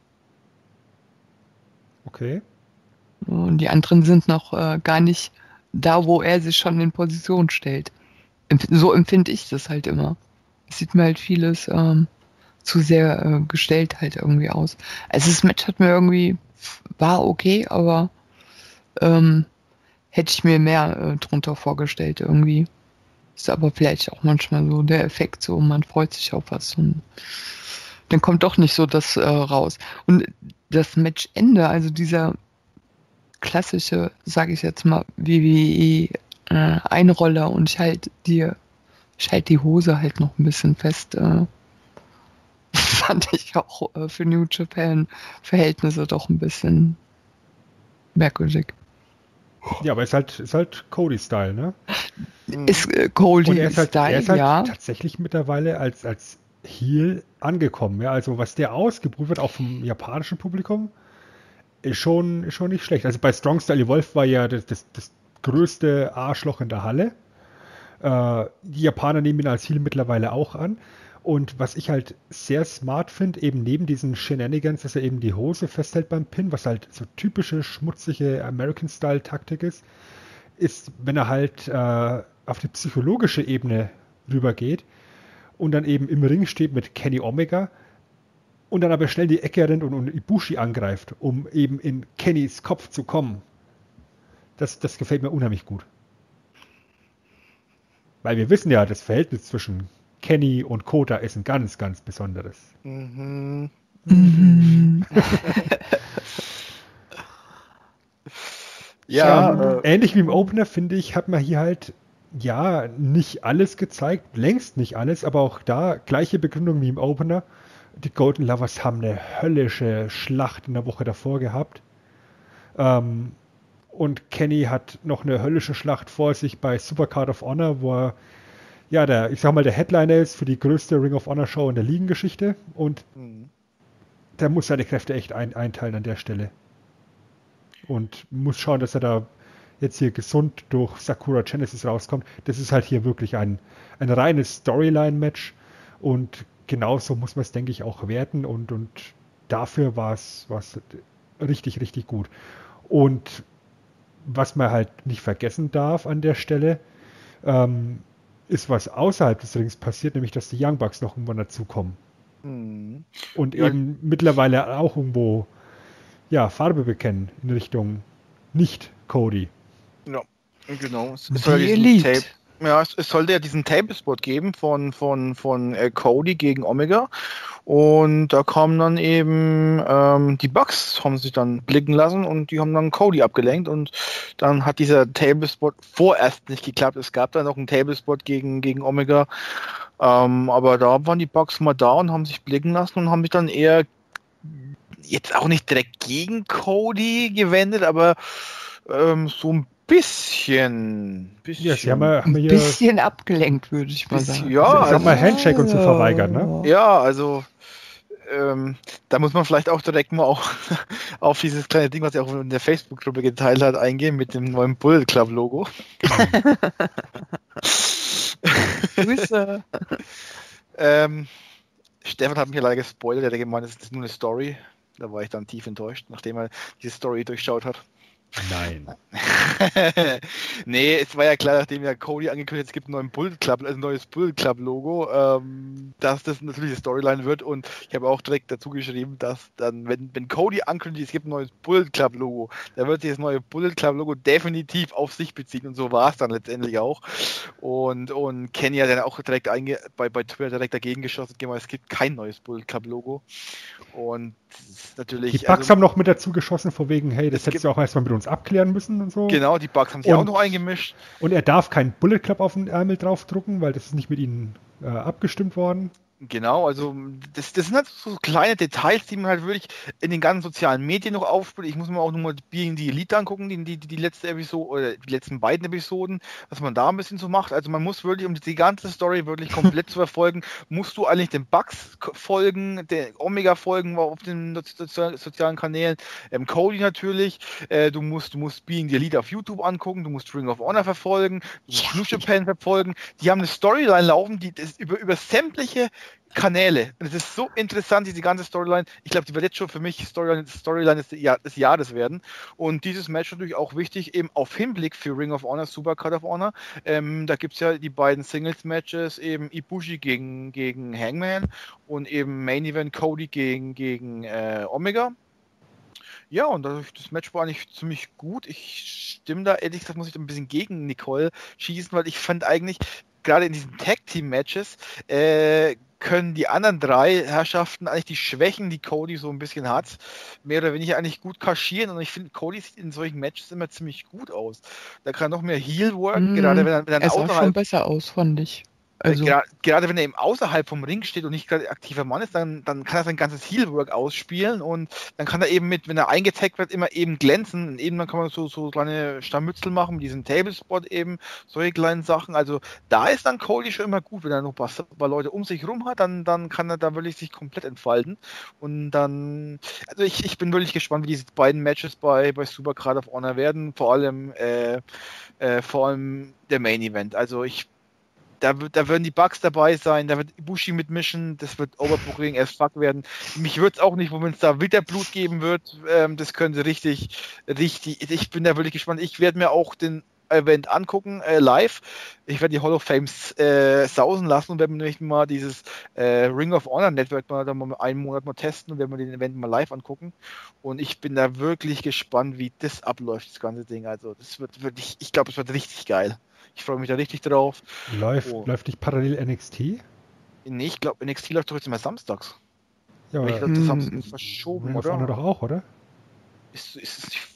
Okay. Und die anderen sind noch äh, gar nicht da, wo er sich schon in Position stellt. Empf- So empfinde ich das halt immer. Es sieht mir halt vieles ähm, zu sehr äh, gestellt halt irgendwie aus. Also das Match hat mir irgendwie, war okay, aber ähm, hätte ich mir mehr äh, drunter vorgestellt irgendwie. Ist aber vielleicht auch manchmal so der Effekt, so man freut sich auf was und dann kommt doch nicht so das äh, raus. Und das Matchende, also dieser klassische, sage ich jetzt mal, W W E äh, Einroller und ich halt dir, ich halt die Hose halt noch ein bisschen fest, äh, fand ich auch äh, für New Japan Verhältnisse doch ein bisschen merkwürdig. Ja, aber ist halt, ist halt Cody-Style, ne? Ist äh, Cody Und er ist halt, Style, er ist halt ja. tatsächlich mittlerweile als, als Heel angekommen. Ja? Also was der ausgebrüht wird, auch vom japanischen Publikum, ist schon, ist schon nicht schlecht. Also bei Strong Style Evolved war ja das, das, das größte Arschloch in der Halle. Äh, die Japaner nehmen ihn als Heel mittlerweile auch an. Und was ich halt sehr smart finde, eben neben diesen Shenanigans, dass er eben die Hose festhält beim Pin, was halt so typische schmutzige American-Style-Taktik ist, ist, wenn er halt äh, auf die psychologische Ebene rübergeht und dann eben im Ring steht mit Kenny Omega und dann aber schnell in die Ecke rennt und, und Ibushi angreift, um eben in Kennys Kopf zu kommen. Das, das gefällt mir unheimlich gut. Weil wir wissen ja, das Verhältnis zwischen Kenny und Kota ist ein ganz, ganz besonderes. Mhm. Mhm. Ja, Ähm, äh, ähnlich wie im Opener, finde ich, hat man hier halt ja, nicht alles gezeigt, längst nicht alles, aber auch da gleiche Begründung wie im Opener. Die Golden Lovers haben eine höllische Schlacht in der Woche davor gehabt. Ähm, und Kenny hat noch eine höllische Schlacht vor sich bei Supercard of Honor, wo er, ja, der, ich sag mal, der Headliner ist für die größte Ring of Honor Show in der Ligengeschichte. Und mhm. der muss seine Kräfte echt ein, einteilen an der Stelle. Und muss schauen, dass er da jetzt hier gesund durch Sakura Genesis rauskommt. Das ist halt hier wirklich ein, ein reines Storyline-Match und genauso muss man es, denke ich, auch werten und, und dafür war es richtig, richtig gut. Und was man halt nicht vergessen darf an der Stelle, ähm, ist, was außerhalb des Rings passiert, nämlich, dass die Young Bucks noch irgendwann dazukommen. Mhm. Und ja. eben mittlerweile auch irgendwo ja, Farbe bekennen in Richtung nicht Cody. Ja, genau. Es, es soll ja diesen Tape, ja, es, es sollte ja diesen Tablespot geben von, von, von äh, Cody gegen Omega. Und da kamen dann eben ähm, die Bucks, haben sich dann blicken lassen und die haben dann Cody abgelenkt und dann hat dieser Tablespot vorerst nicht geklappt. Es gab dann noch einen Tablespot gegen, gegen Omega. Ähm, aber da waren die Bucks mal da und haben sich blicken lassen und haben sich dann eher jetzt auch nicht direkt gegen Cody gewendet, aber ähm, so ein bisschen, bisschen, ja, sie haben ja, haben ein bisschen ja, abgelenkt, würde ich mal sagen. Ja, sie also, haben mal Handshake und so verweigert, ne? Ja, also ähm, da muss man vielleicht auch direkt mal auch auf dieses kleine Ding, was er auch in der Facebook-Gruppe geteilt hat, eingehen mit dem neuen Bullet Club-Logo. Grüße. ähm, Stefan hat mich leider gespoilert, der hat gemeint, das ist nur eine Story. Da war ich dann tief enttäuscht, nachdem er die Story durchschaut hat. Nein. Nee, es war ja klar, nachdem ja Cody angekündigt hat, es gibt einen neuen Bullet Club, also ein neues Bullet Club Logo, ähm, dass das natürlich eine Storyline wird und ich habe auch direkt dazu geschrieben, dass dann, wenn, wenn Cody ankündigt, es gibt ein neues Bullet Club Logo, dann wird sich das neue Bullet Club Logo definitiv auf sich beziehen und so war es dann letztendlich auch. Und, und Kenny hat dann auch direkt einge bei, bei Twitter direkt dagegen geschossen, es gibt kein neues Bullet Club Logo. Und das ist natürlich. Die Bucks also, haben noch mit dazu geschossen, vor wegen, hey, das hättest du auch erstmal mit uns abklären müssen und so. Genau, die Bucks haben sich und, auch noch eingemischt. Und er darf keinen Bullet Club auf den Ärmel draufdrucken, weil das ist nicht mit ihnen äh, abgestimmt worden. Genau, also das, das sind halt so kleine Details, die man halt wirklich in den ganzen sozialen Medien noch aufspielt. Ich muss mir auch nur mal Being the Elite angucken, die, die, die letzte Episode oder die letzten beiden Episoden, was man da ein bisschen so macht. Also man muss wirklich, um die ganze Story wirklich komplett zu verfolgen, musst du eigentlich den Bucks folgen, der Omega folgen auf den sozialen Kanälen, ähm, Cody natürlich. Äh, du musst, du musst Being the Elite auf YouTube angucken, du musst Ring of Honor verfolgen, du musst New Japan verfolgen. Die haben eine Storyline laufen, die das über, über sämtliche Kanäle. Und es ist so interessant, diese ganze Storyline. Ich glaube, die wird jetzt schon für mich Storyline, Storyline des, Jahr, des Jahres werden. Und dieses Match natürlich auch wichtig, eben auf Hinblick für Ring of Honor, Supercard of Honor. Ähm, da gibt es ja die beiden Singles-Matches, eben Ibushi gegen, gegen Hangman und eben Main Event Cody gegen, gegen äh, Omega. Ja, und das, das Match war eigentlich ziemlich gut. Ich stimme da, ehrlich gesagt, muss ich da ein bisschen gegen Nicole schießen, weil ich fand eigentlich, gerade in diesen Tag-Team-Matches, äh, können die anderen drei Herrschaften eigentlich die Schwächen, die Cody so ein bisschen hat, mehr oder weniger eigentlich gut kaschieren. Und ich finde, Cody sieht in solchen Matches immer ziemlich gut aus. Da kann noch mehr Heel-Work, mm, gerade wenn er, wenn er er sah schon besser aus, fand ich. Also. Gerade, gerade wenn er eben außerhalb vom Ring steht und nicht gerade aktiver Mann ist, dann, dann kann er sein ganzes Heel-Work ausspielen und dann kann er eben mit, wenn er eingetaggt wird, immer eben glänzen. Und eben dann kann man so, so kleine Stammmützel machen, mit diesem Tablespot eben, solche kleinen Sachen. Also da ist dann Cody schon immer gut, wenn er noch ein paar, paar Leute um sich rum hat, dann, dann kann er da wirklich sich komplett entfalten. Und dann, also ich, ich bin wirklich gespannt, wie diese beiden Matches bei, bei Supercard of Honor werden, vor allem, äh, äh, vor allem der Main Event. Also ich Da, da werden die Bucks dabei sein, da wird Ibushi mitmischen, das wird Overbooking as fuck werden. Mich würde es auch nicht, wenn es da Winterblut geben wird, ähm, das könnte richtig, richtig, ich bin da wirklich gespannt. Ich werde mir auch den Event angucken, äh, live. Ich werde die Hall of Fames äh, sausen lassen und werde mir nämlich mal dieses äh, Ring of Honor Network mal, dann mal einen Monat mal testen und werde mir den Event mal live angucken. Und ich bin da wirklich gespannt, wie das abläuft, das ganze Ding. Also das wird wirklich, ich glaube, es wird richtig geil. Ich freue mich da richtig drauf. Läuft, oh. läuft nicht parallel N X T? Nee, ich glaube, N X T läuft doch jetzt immer samstags. Ja, aber ich glaube, das haben sie verschoben, Ring oder? Ring of Honor doch auch, oder? Ist, ist,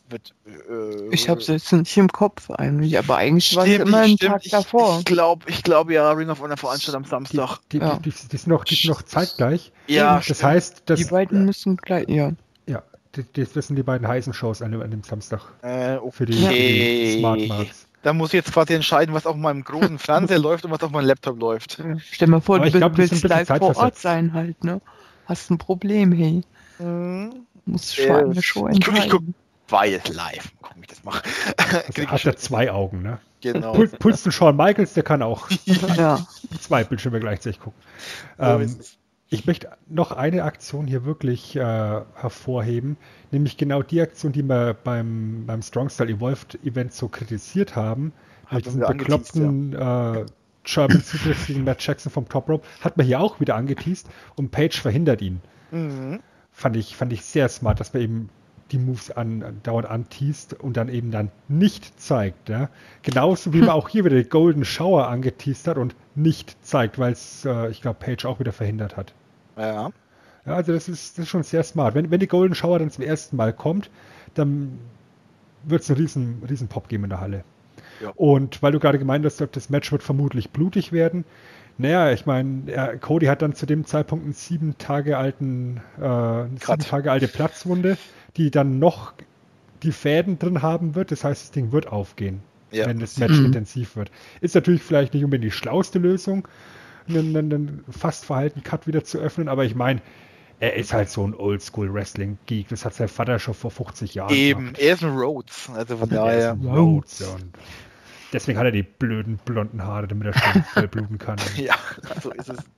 wird. Äh, Ich habe es jetzt nicht im Kopf eigentlich, aber eigentlich war es Stimmt, immer ein stimmt. Tag Ich, davor. ich glaube, ich glaube ja, Ring of Honor Veranstaltung am Die, Samstag. die, Ja. die, die, die, sind noch, die sind noch zeitgleich. Ja, Das stimmt. heißt, das, Die beiden müssen gleich, ja. ja, die, die, das sind die beiden heißen Shows an dem, an dem Samstag Äh, für die, für die okay. Smart Marks. Da muss ich jetzt quasi entscheiden, was auf meinem großen Fernseher läuft und was auf meinem Laptop läuft. Ja. Stell mal vor, Aber du ich glaub, die willst sind ein bisschen live vor Ort zeitversetzt. sein halt, ne? Hast ein Problem, hey. Mhm. Musst schon eine Show Ich guck, ich guck entscheiden. beides live. Guck, wie ich das mache. Also hat er zwei Augen, ne? Genau. Puls, Puls zu Shawn Michaels, der kann auch Ja. zwei Bildschirme gleichzeitig gucken. So Ähm, ist es. ich möchte noch eine Aktion hier wirklich äh, hervorheben, nämlich genau die Aktion, die wir beim, beim Strong Style Evolved Event so kritisiert haben, Hat mit man diesem wieder bekloppten äh, German Suplex gegen Matt Jackson vom Top Rope, hat man hier auch wieder angeteased und Page verhindert ihn. Mhm. Fand ich, fand ich sehr smart, dass man eben die Moves an, dauernd anteast und dann eben dann nicht zeigt. Ja? Genauso wie man auch hier wieder den Golden Shower angeteased hat und nicht zeigt, weil es, äh, ich glaube, Page auch wieder verhindert hat. Ja. Ja, also das ist, das ist schon sehr smart. Wenn, wenn die Golden Shower dann zum ersten Mal kommt, dann wird es einen riesen, riesen Pop geben in der Halle. Ja. Und weil du gerade gemeint hast, das Match wird vermutlich blutig werden. Naja, ich meine, Cody hat dann zu dem Zeitpunkt einen sieben Tage alten, äh, eine sieben Tage alte Platzwunde, die dann noch die Fäden drin haben wird. Das heißt, das Ding wird aufgehen, Ja. wenn das Match Mhm. intensiv wird. Ist natürlich vielleicht nicht unbedingt die schlauste Lösung, einen, einen fast verhaltenen Cut wieder zu öffnen, aber ich meine, er ist halt so ein Oldschool-Wrestling-Geek. Das hat sein Vater schon vor fünfzig Jahren Eben, gemacht. er ist ein Rhodes. Also von Er ist daher. ein Rhodes und deswegen hat er die blöden blonden Haare, damit er schön voll bluten kann. Ja, so ist es.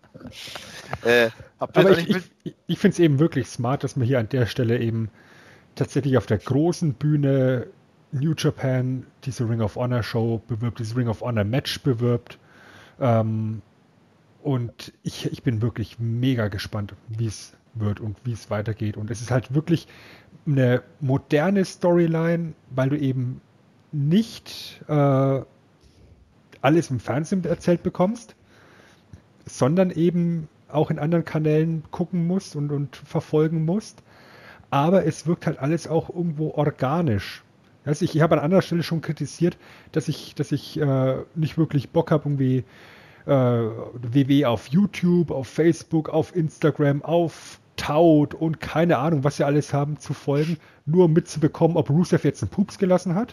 Äh, habt ihr Aber das ich, nicht ich, mit? ich, ich finde es eben wirklich smart, dass man hier an der Stelle eben tatsächlich auf der großen Bühne New Japan diese Ring of Honor Show bewirbt, dieses Ring of Honor Match bewirbt. Ähm, und ich, ich bin wirklich mega gespannt, wie es wird und wie es weitergeht. Und es ist halt wirklich eine moderne Storyline, weil du eben nicht äh, alles im Fernsehen erzählt bekommst, sondern eben auch in anderen Kanälen gucken musst und, und verfolgen musst. Aber es wirkt halt alles auch irgendwo organisch. Also ich, ich habe an anderer Stelle schon kritisiert, dass ich, dass ich äh, nicht wirklich Bock habe, irgendwie äh, W W auf YouTube, auf Facebook, auf Instagram, auf Taut und keine Ahnung, was sie alles haben, zu folgen, nur um mitzubekommen, ob Rusev jetzt einen Pups gelassen hat.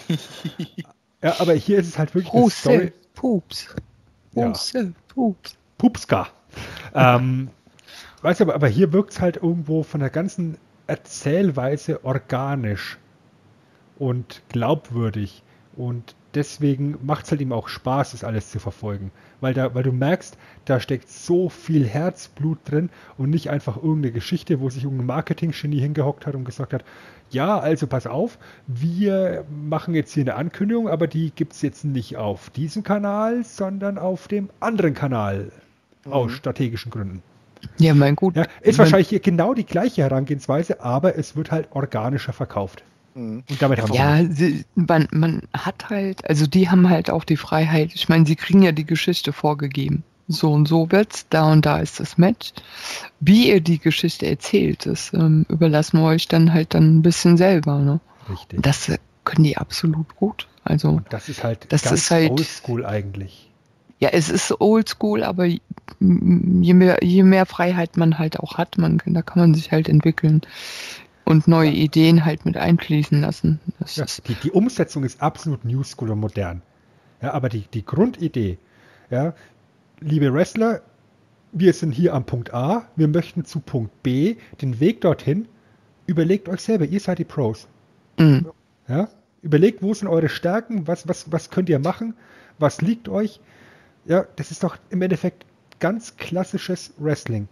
Ja, aber hier ist es halt wirklich eine Story. Rusev, Pups. Ja. Rusev, Pups. Pupska. ähm, weißt du, aber, aber hier wirkt es halt irgendwo von der ganzen Erzählweise organisch und glaubwürdig. Und deswegen macht es halt eben auch Spaß, das alles zu verfolgen. Weil, da, weil du merkst, da steckt so viel Herzblut drin und nicht einfach irgendeine Geschichte, wo sich irgendein Marketing-Genie hingehockt hat und gesagt hat, ja, also pass auf, wir machen jetzt hier eine Ankündigung, aber die gibt es jetzt nicht auf diesem Kanal, sondern auf dem anderen Kanal. Mhm. Aus strategischen Gründen. Ja, mein gut. Ja, ist wahrscheinlich hier genau die gleiche Herangehensweise, aber es wird halt organischer verkauft. Mhm. Und damit haben wir Ja, sie, man, man hat halt, also die haben halt auch die Freiheit. Ich meine, sie kriegen ja die Geschichte vorgegeben. So und so wird's, da und da ist das Match. Wie ihr die Geschichte erzählt, das ähm, überlassen wir euch dann halt dann ein bisschen selber. Ne? Richtig. Das äh, können die absolut gut. Also und das ist halt das ganz ist halt, oldschool eigentlich. Ja, es ist oldschool, aber je mehr, je mehr Freiheit man halt auch hat, man, da kann man sich halt entwickeln und neue ja. Ideen halt mit einfließen lassen. Das ja, ist die, die Umsetzung ist absolut new school und modern. Ja, aber die, die Grundidee, ja, liebe Wrestler, wir sind hier am Punkt A, wir möchten zu Punkt B, den Weg dorthin, überlegt euch selber, ihr seid die Pros. Mhm. Ja, überlegt, wo sind eure Stärken, was, was, was könnt ihr machen, was liegt euch. Ja, das ist doch im Endeffekt ganz klassisches Wrestling.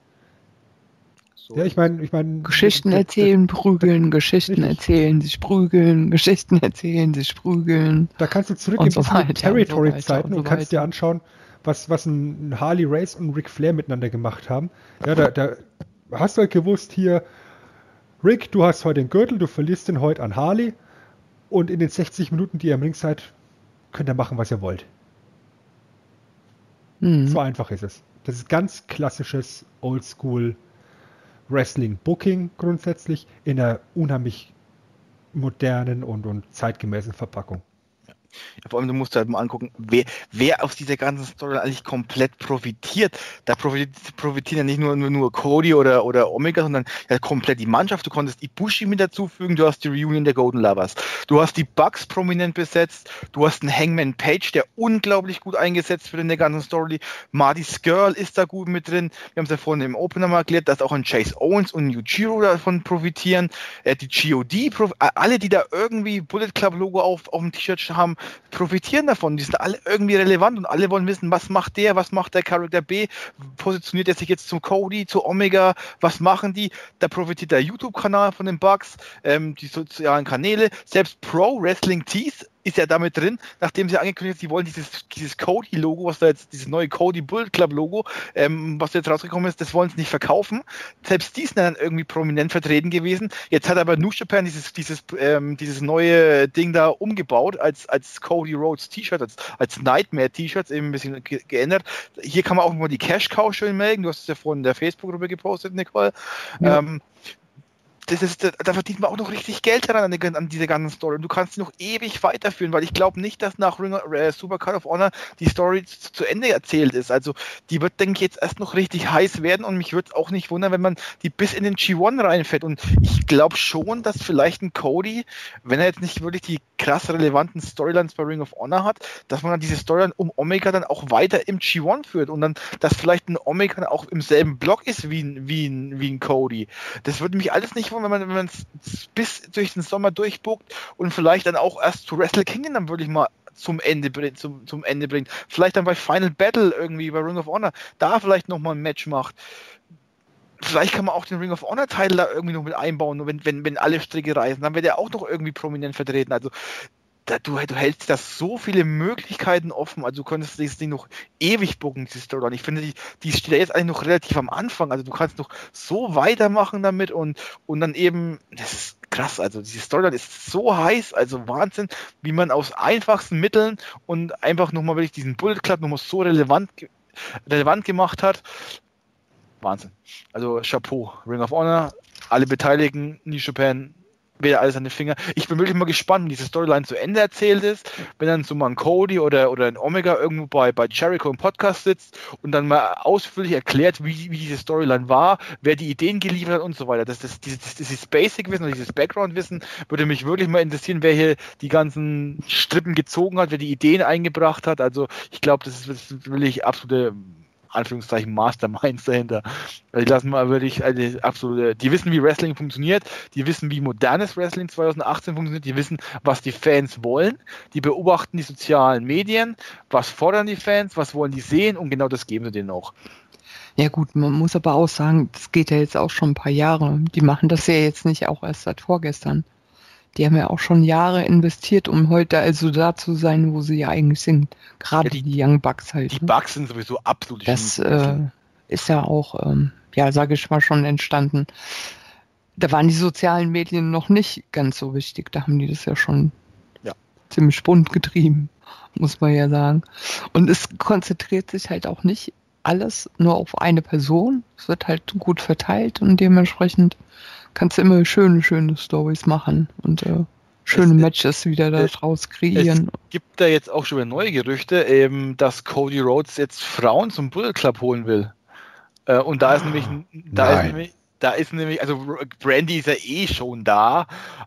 So. Ja, ich meine, ich meine. Geschichten erzählen, prügeln, Geschichten richtig. erzählen, sich prügeln, Geschichten erzählen, sich prügeln. Da kannst du zurück in so die Territory-Zeiten und, so und kannst weiter. dir anschauen, was, was ein Harley Race und Ric Flair miteinander gemacht haben. Ja, da, da hast du halt gewusst, hier, Rick, du hast heute den Gürtel, du verlierst den heute an Harley und in den sechzig Minuten, die ihr am Ring seid, könnt ihr machen, was ihr wollt. Mhm. So einfach ist es. Das ist ganz klassisches Oldschool Wrestling Booking grundsätzlich in einer unheimlich modernen und, und zeitgemäßen Verpackung. Ja, vor allem, du musst halt mal angucken, wer, wer aus dieser ganzen Story eigentlich komplett profitiert. Da profitiert, profitieren ja nicht nur, nur, nur Cody oder, oder Omega, sondern ja komplett die Mannschaft. Du konntest Ibushi mit dazufügen, du hast die Reunion der Golden Lovers. Du hast die Bucks prominent besetzt, du hast einen Hangman Page, der unglaublich gut eingesetzt wird in der ganzen Story. Marty Scurll ist da gut mit drin. Wir haben es ja vorhin im Opener mal erklärt, dass auch ein Chase Owens und Yujiro davon profitieren. Äh, die G O D, prof- alle, die da irgendwie Bullet Club Logo auf, auf dem T-Shirt haben, profitieren davon. Die sind alle irgendwie relevant und alle wollen wissen, was macht der, was macht der Charakter B, positioniert er sich jetzt zum Cody, zu Omega, was machen die? Da profitiert der YouTube-Kanal von den Bucks, ähm, die sozialen Kanäle, selbst Pro Wrestling Tees ist ja damit drin, nachdem sie angekündigt haben, sie wollen dieses, dieses Cody-Logo, was da jetzt, dieses neue Cody Bullet Club-Logo, ähm, was jetzt rausgekommen ist, das wollen sie nicht verkaufen. Selbst die sind dann irgendwie prominent vertreten gewesen. Jetzt hat aber New Japan dieses, dieses, ähm, dieses neue Ding da umgebaut als, als Cody Rhodes T-Shirt, als, als Nightmare-T-Shirts, eben ein bisschen ge- geändert. Hier kann man auch mal die Cash-Cow schön melden. Du hast es ja vorhin in der Facebook-Gruppe gepostet, Nicole. Ja. Ähm, Das ist, da verdient man auch noch richtig Geld daran, an, an dieser ganzen Story. Und du kannst sie noch ewig weiterführen, weil ich glaube nicht, dass nach Ring, äh, Super Card of Honor die Story zu, zu Ende erzählt ist. Also die wird, denke ich, jetzt erst noch richtig heiß werden und mich würde es auch nicht wundern, wenn man die bis in den G eins reinfährt. Und ich glaube schon, dass vielleicht ein Cody, wenn er jetzt nicht wirklich die krass relevanten Storylines bei Ring of Honor hat, dass man dann diese Storyline um Omega dann auch weiter im G eins führt und dann, dass vielleicht ein Omega auch im selben Block ist wie ein, wie ein, wie ein Cody. Das würde mich alles nicht wundern, wenn man wenn man es bis durch den Sommer durchbuckt und vielleicht dann auch erst zu Wrestle Kingdom dann würde ich mal zum Ende, zum, zum Ende bringt. Vielleicht dann bei Final Battle irgendwie bei Ring of Honor da vielleicht nochmal ein Match macht. Vielleicht kann man auch den Ring of Honor Teil da irgendwie noch mit einbauen, wenn, wenn, wenn alle Stricke reißen, dann wird er auch noch irgendwie prominent vertreten. Also da, du, du hältst da so viele Möglichkeiten offen, also du könntest das Ding noch ewig bucken, diese Storyline. Ich finde, die, die steht ja jetzt eigentlich noch relativ am Anfang, also du kannst noch so weitermachen damit und, und dann eben, das ist krass, also diese Storyline ist so heiß, also Wahnsinn, wie man aus einfachsten Mitteln und einfach nochmal wirklich diesen Bullet Club nochmal so relevant, relevant gemacht hat. Wahnsinn. Also Chapeau, Ring of Honor, alle Beteiligten, New Japan, wieder alles an den Finger. Ich bin wirklich mal gespannt, wenn diese Storyline zu Ende erzählt ist, wenn dann so mal ein Cody oder, oder ein Omega irgendwo bei, bei Jericho im Podcast sitzt und dann mal ausführlich erklärt, wie, wie diese Storyline war, wer die Ideen geliefert hat und so weiter. Das, das, dieses, dieses Basic-Wissen oder dieses Background-Wissen würde mich wirklich mal interessieren, wer hier die ganzen Strippen gezogen hat, wer die Ideen eingebracht hat. Also ich glaube, das ist, das ist wirklich absolute Anführungszeichen Masterminds dahinter. Die lassen mal wirklich eine absolute, die wissen, wie Wrestling funktioniert, die wissen, wie modernes Wrestling zwanzig achtzehn funktioniert, die wissen, was die Fans wollen, die beobachten die sozialen Medien, was fordern die Fans, was wollen die sehen und genau das geben sie denen auch. Ja gut, man muss aber auch sagen, das geht ja jetzt auch schon ein paar Jahre. Die machen das ja jetzt nicht auch erst seit vorgestern. Die haben ja auch schon Jahre investiert, um heute also da zu sein, wo sie ja eigentlich sind. Gerade ja, die, die Young Bucks halt. Die ne? Bucks sind sowieso absolut. Das äh, ist ja auch, ähm, ja, sage ich mal, schon entstanden. Da waren die sozialen Medien noch nicht ganz so wichtig. Da haben die das ja schon ja. ziemlich bunt getrieben, muss man ja sagen. Und es konzentriert sich halt auch nicht alles nur auf eine Person. Es wird halt gut verteilt und dementsprechend kannst du immer schöne, schöne Stories machen und äh, schöne es, Matches wieder daraus kreieren. Es gibt da jetzt auch schon wieder neue Gerüchte, eben, dass Cody Rhodes jetzt Frauen zum Bullet Club holen will. Äh, und da ist nämlich, da ist nämlich, da ist nämlich, also Brandy ist ja eh schon da,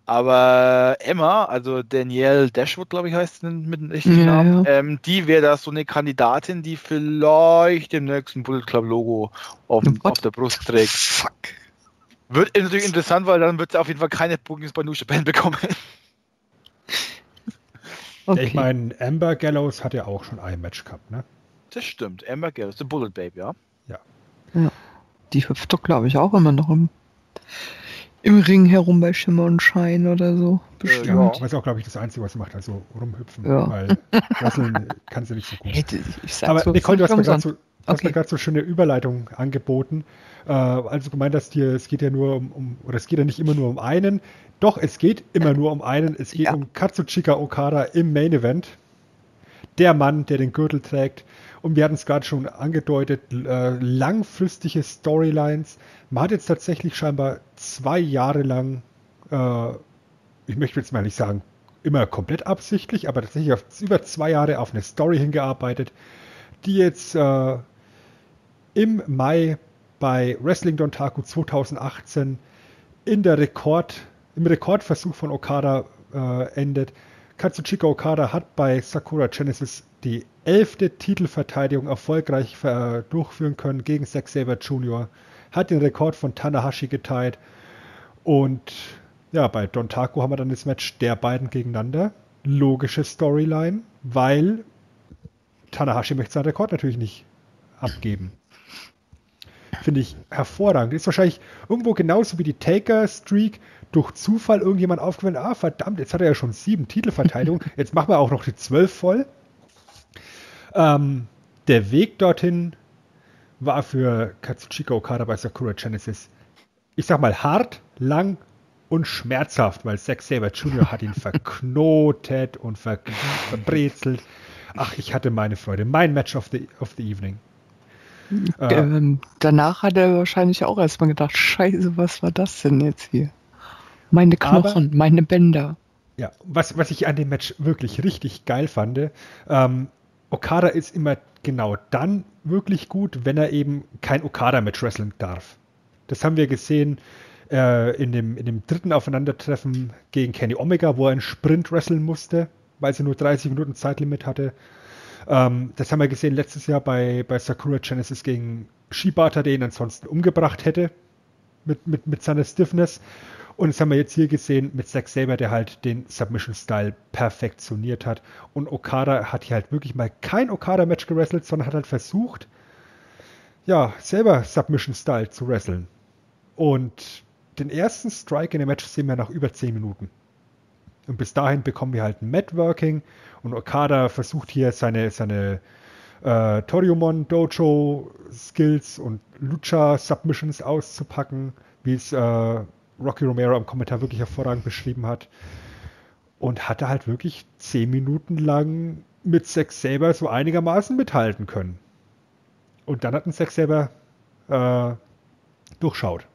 aber Emma, also Danielle Dashwood, glaube ich, heißt sie mit dem richtigen ja, Namen, ja. Ähm, die wäre da so eine Kandidatin, die vielleicht dem nächsten Bullet Club Logo auf, auf der Brust trägt. Fuck. Wird natürlich interessant, weil dann wird sie auf jeden Fall keine Bookings bei New Japan bekommen. Okay. Ich meine, Amber Gallows hat ja auch schon ein Match gehabt, ne? Das stimmt, Amber Gallows, the Bullet Babe, ja. Ja. ja. Die hüpft doch, glaube ich, auch immer noch im, im Ring herum bei Schimmer und Schein oder so. Bestimmt. Ja, das ist auch, glaube ich, das Einzige, was sie macht, also rumhüpfen. Ja. Weil Wrestling kann sie nicht so gut. Hey, ich Aber so, Nicole, du hast mir gerade so, okay. gerade so schöne Überleitung angeboten. Äh, also gemeint hast, hier, es geht ja nur um, um, oder es geht ja nicht immer nur um einen. Doch, es geht immer nur um einen. Es geht ja. um Katsuchika Okada im Main Event. Der Mann, der den Gürtel trägt. Und wir hatten es gerade schon angedeutet, äh, langfristige Storylines. Man hat jetzt tatsächlich scheinbar zwei Jahre lang äh, ich möchte jetzt mal nicht sagen, immer komplett absichtlich, aber tatsächlich auf, über zwei Jahre auf eine Story hingearbeitet, die jetzt äh, im Mai bei Wrestling Dontaku zweitausendachtzehn in der Rekord, im Rekordversuch von Okada äh, endet. Katsuchika Okada hat bei Sakura Genesis die elfte Titelverteidigung erfolgreich äh, durchführen können gegen Zack Sabre Junior, hat den Rekord von Tanahashi geteilt und ja, bei Dontaku haben wir dann das Match der beiden gegeneinander. Logische Storyline, weil Tanahashi möchte seinen Rekord natürlich nicht abgeben. Finde ich hervorragend. Ist wahrscheinlich irgendwo genauso wie die Taker-Streak durch Zufall irgendjemand aufgefallen, ah verdammt, jetzt hat er ja schon sieben Titelverteidigungen, jetzt machen wir auch noch die zwölf voll. Ähm, der Weg dorthin war für Katsuchika Okada bei Sakura Genesis, ich sag mal, hart, lang und schmerzhaft, weil Zack Sabre Junior hat ihn verknotet und ver verbrezelt. Ach, ich hatte meine Freude. Mein Match of the, of the evening. Ähm, äh, danach hat er wahrscheinlich auch erstmal gedacht, scheiße, was war das denn jetzt hier? Meine Knochen, aber, meine Bänder. Ja, was, was ich an dem Match wirklich richtig geil fand, ähm, Okada ist immer genau dann wirklich gut, wenn er eben kein Okada-Match wrestlen darf. Das haben wir gesehen äh, in, dem, in dem dritten Aufeinandertreffen gegen Kenny Omega, wo er einen Sprint wresteln musste, weil sie nur dreißig Minuten Zeitlimit hatte. Ähm, das haben wir gesehen letztes Jahr bei, bei Sakura Genesis gegen Shibata, der ihn ansonsten umgebracht hätte mit, mit, mit seiner Stiffness. Und das haben wir jetzt hier gesehen mit Zack Sabre, der halt den Submission-Style perfektioniert hat. Und Okada hat hier halt wirklich mal kein Okada-Match gewrestelt, sondern hat halt versucht, ja, selber Submission-Style zu wresteln. Und den ersten Strike in dem Match sehen wir nach über zehn Minuten. Und bis dahin bekommen wir halt ein Mat-Working und Okada versucht hier seine, seine äh, Toriumon Dojo Skills und Lucha Submissions auszupacken, wie es äh, Rocky Romero am Kommentar wirklich hervorragend beschrieben hat. Und hatte halt wirklich zehn Minuten lang mit Zack Sabre so einigermaßen mithalten können. Und dann hat ein Zack Sabre äh, durchschaut.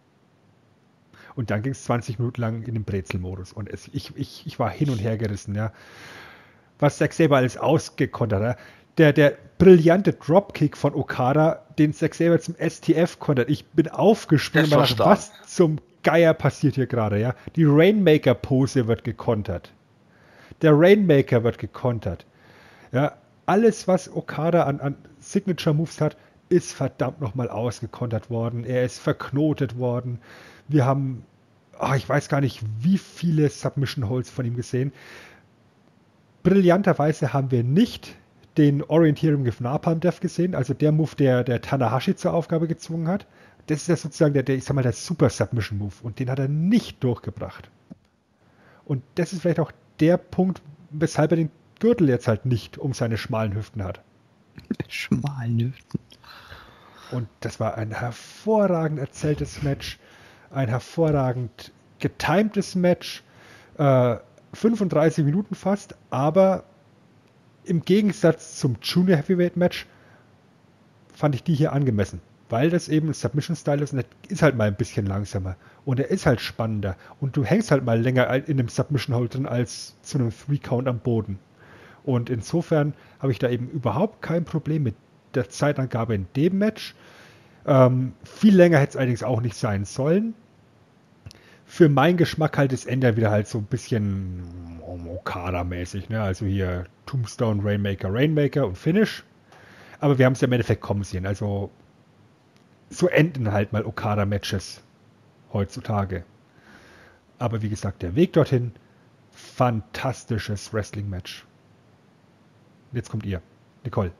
Und dann ging es zwanzig Minuten lang in den Brezel-Modus. Und es, ich, ich, ich war hin und her gerissen, ja. Was Zack Sabre alles ausgekontert hat. Der, der brillante Dropkick von Okada, den Zack Sabre zum S T F kontert. Ich bin aufgesprungen und dachte, was zum Geier passiert hier gerade, ja. Die Rainmaker-Pose wird gekontert. Der Rainmaker wird gekontert. Ja, alles, was Okada an, an Signature-Moves hat, ist verdammt nochmal ausgekontert worden. Er ist verknotet worden. Wir haben, oh, ich weiß gar nicht, wie viele Submission-Holds von ihm gesehen. Brillanterweise haben wir nicht den Orientierung with Napalm Death gesehen, also der Move, der, der Tanahashi zur Aufgabe gezwungen hat. Das ist ja sozusagen der, der, ich sag mal, der Super Submission Move und den hat er nicht durchgebracht. Und das ist vielleicht auch der Punkt, weshalb er den Gürtel jetzt halt nicht um seine schmalen Hüften hat. Schmalen Hüften. Und das war ein hervorragend erzähltes Match, ein hervorragend getimtes Match, äh, fünfunddreißig Minuten fast, aber im Gegensatz zum Junior Heavyweight Match fand ich die hier angemessen, weil das eben ein Submission-Style ist und der ist halt mal ein bisschen langsamer und er ist halt spannender und du hängst halt mal länger in einem Submission-Hold drin als zu einem Three-Count am Boden. Und insofern habe ich da eben überhaupt kein Problem mit der Zeitangabe in dem Match. Ähm, viel länger hätte es allerdings auch nicht sein sollen. Für meinen Geschmack halt das Ende wieder halt so ein bisschen Okada-mäßig, ne? Also hier Tombstone, Rainmaker, Rainmaker und Finish. Aber wir haben es ja im Endeffekt kommen sehen. Also so enden halt mal Okada-Matches heutzutage. Aber wie gesagt, der Weg dorthin, fantastisches Wrestling-Match. Jetzt kommt ihr, Nicole.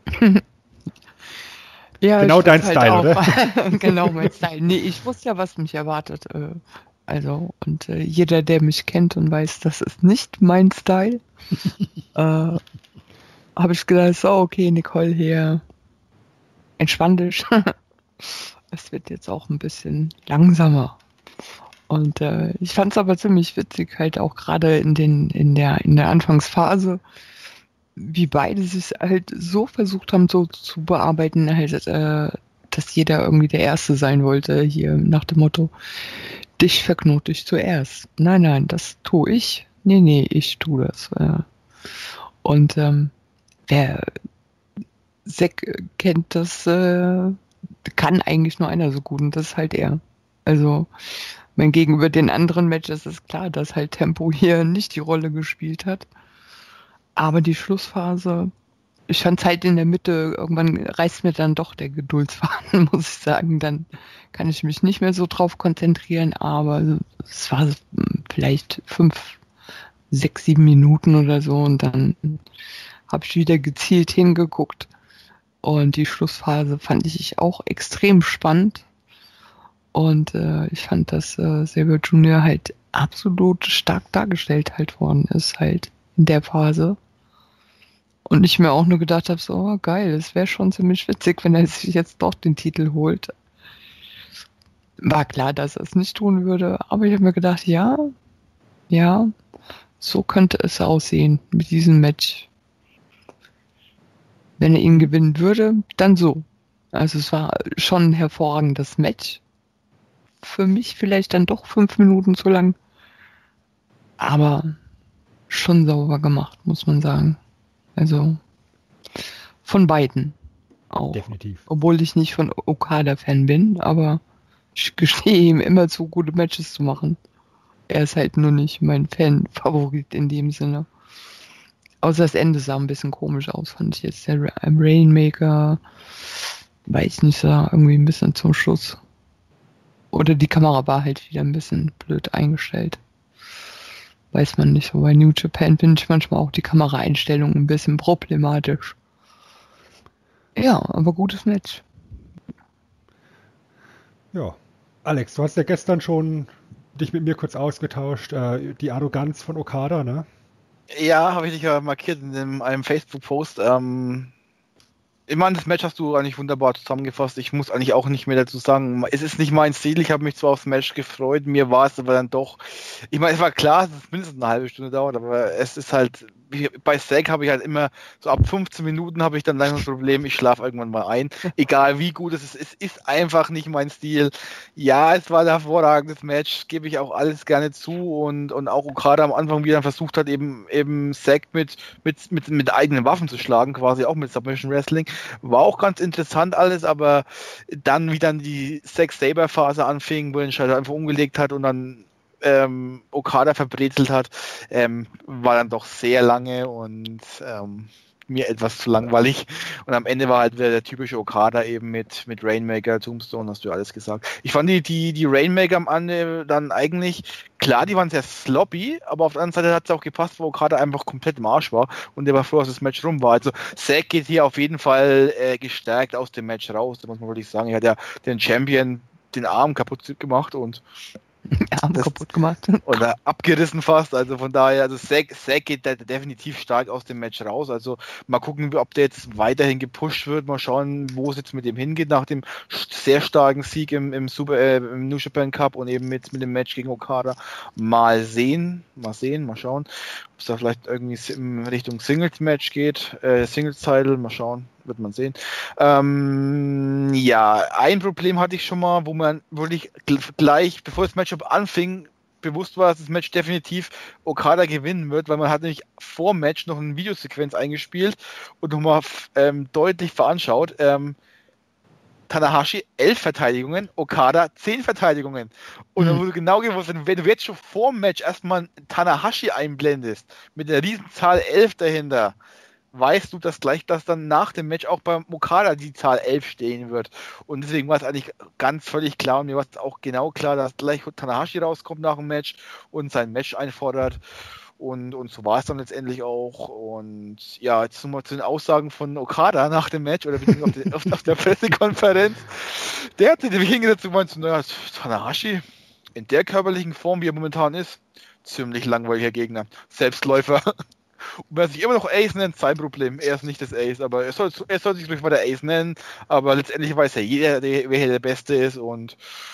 Ja, genau dein halt Style, auch, oder? Genau mein Style. Nee, ich wusste ja, was mich erwartet. Also, und äh, jeder, der mich kennt und weiß, das ist nicht mein Style, äh, habe ich gedacht, so, okay, Nicole hier, entspann dich. Es wird jetzt auch ein bisschen langsamer. Und äh, ich fand es aber ziemlich witzig, halt auch gerade in den, in der, in der Anfangsphase, wie beide sich halt so versucht haben, so zu bearbeiten, halt, äh, dass jeder irgendwie der Erste sein wollte, hier nach dem Motto, dich verknote ich zuerst. Nein, nein, das tue ich. Nee, nee, ich tue das. Und ähm, wer Zack kennt, das äh, kann eigentlich nur einer so gut und das ist halt er. Also, mein gegenüber den anderen Matches ist klar, dass halt Tempo hier nicht die Rolle gespielt hat. Aber die Schlussphase, ich fand halt in der Mitte, irgendwann reißt mir dann doch der Geduldsfaden, muss ich sagen. Dann kann ich mich nicht mehr so drauf konzentrieren, aber es war vielleicht fünf, sechs, sieben Minuten oder so und dann habe ich wieder gezielt hingeguckt. Und die Schlussphase fand ich auch extrem spannend. Und äh, ich fand, dass äh, Sabre Junior halt absolut stark dargestellt halt worden ist, halt in der Phase. Und ich mir auch nur gedacht habe, so, oh, geil, es wäre schon ziemlich witzig, wenn er sich jetzt doch den Titel holt. War klar, dass er es nicht tun würde, aber ich habe mir gedacht, ja, ja, so könnte es aussehen mit diesem Match. Wenn er ihn gewinnen würde, dann so. Also es war schon ein hervorragendes Match. Für mich vielleicht dann doch fünf Minuten zu lang. Aber schon sauber gemacht, muss man sagen. Also von beiden auch. Definitiv. Obwohl ich nicht von Okada-Fan bin, aber ich gestehe ihm immer zu, gute Matches zu machen. Er ist halt nur nicht mein Fan-Favorit in dem Sinne. Außer das Ende sah ein bisschen komisch aus, fand ich jetzt. Der Rainmaker, weiß nicht, sah irgendwie ein bisschen zum Schluss. Oder die Kamera war halt wieder ein bisschen blöd eingestellt. Weiß man nicht so. Bei New Japan finde ich manchmal auch die Kameraeinstellung ein bisschen problematisch. Ja, aber gutes Match. Ja. Alex, du hast ja gestern schon dich mit mir kurz ausgetauscht. Äh, die Arroganz von Okada, ne? Ja, habe ich dich ja markiert in einem, einem Facebook-Post. Ähm, ich meine, das Match hast du eigentlich wunderbar zusammengefasst. Ich muss eigentlich auch nicht mehr dazu sagen. Es ist nicht mein Stil. Ich habe mich zwar aufs Match gefreut, mir war es aber dann doch. Ich meine, es war klar, dass es mindestens eine halbe Stunde dauert, aber es ist halt. Bei Zack habe ich halt immer, so ab fünfzehn Minuten habe ich dann langsam das Problem, ich schlafe irgendwann mal ein. Egal wie gut es ist, es ist einfach nicht mein Stil. Ja, es war ein hervorragendes Match, gebe ich auch alles gerne zu und, und auch Okada am Anfang wieder versucht hat, eben, eben Zack mit, mit, mit, mit eigenen Waffen zu schlagen, quasi auch mit Submission Wrestling. War auch ganz interessant alles, aber dann, wie dann die Zack-Saber-Phase anfing, wo er den Schalter einfach umgelegt hat und dann Ähm, Okada verbrezelt hat, ähm, war dann doch sehr lange und ähm, mir etwas zu langweilig. Und am Ende war halt wieder der typische Okada eben mit, mit Rainmaker, Tombstone, hast du ja alles gesagt. Ich fand die, die, die Rainmaker am Ende dann eigentlich, klar, die waren sehr sloppy, aber auf der anderen Seite hat es auch gepasst, wo Okada einfach komplett im Arsch war und der war froh, dass das Match rum war. Also Zack geht hier auf jeden Fall äh, gestärkt aus dem Match raus, da muss man wirklich sagen. Er hat ja den Champion den Arm kaputt gemacht und Arm das, kaputt gemacht. Oder abgerissen fast, also von daher, also Zack, Zack geht da definitiv stark aus dem Match raus, also mal gucken, ob der jetzt weiterhin gepusht wird, mal schauen, wo es jetzt mit dem hingeht, nach dem sehr starken Sieg im, im, Super, äh, im New Japan Cup und eben mit, mit dem Match gegen Okada, mal sehen, mal sehen, mal schauen, ob es da vielleicht irgendwie in Richtung Singles-Match geht, äh, Singles-Title, mal schauen, wird man sehen. Ähm, ja, ein Problem hatte ich schon mal, wo man wirklich gleich, bevor das Matchup anfing, bewusst war, dass das Match definitiv Okada gewinnen wird, weil man hat nämlich vor dem Match noch eine Videosequenz eingespielt und nochmal ähm, deutlich veranschaut. Ähm, Tanahashi elf Verteidigungen, Okada zehn Verteidigungen. Und dann wurde genau gewusst, wenn du jetzt schon vor dem Match erstmal Tanahashi einblendest, mit der Riesenzahl elf dahinter, weißt du, dass gleich das dann nach dem Match auch beim Okada die Zahl elf stehen wird. Und deswegen war es eigentlich ganz völlig klar und mir war es auch genau klar, dass gleich Tanahashi rauskommt nach dem Match und sein Match einfordert. Und, und so war es dann letztendlich auch. Und ja, jetzt nochmal zu den Aussagen von Okada nach dem Match oder beziehungsweise auf, der, auf der Pressekonferenz. Der hat sich nämlich hingesetzt und meinte, naja, Tanahashi in der körperlichen Form, wie er momentan ist, ziemlich langweiliger Gegner. Selbstläufer. Und wer sich immer noch Ace nennt, sein Problem. Er ist nicht das Ace, aber er soll, er soll sich ruhig mal der Ace nennen. Aber letztendlich weiß ja jeder, wer hier der Beste ist. Und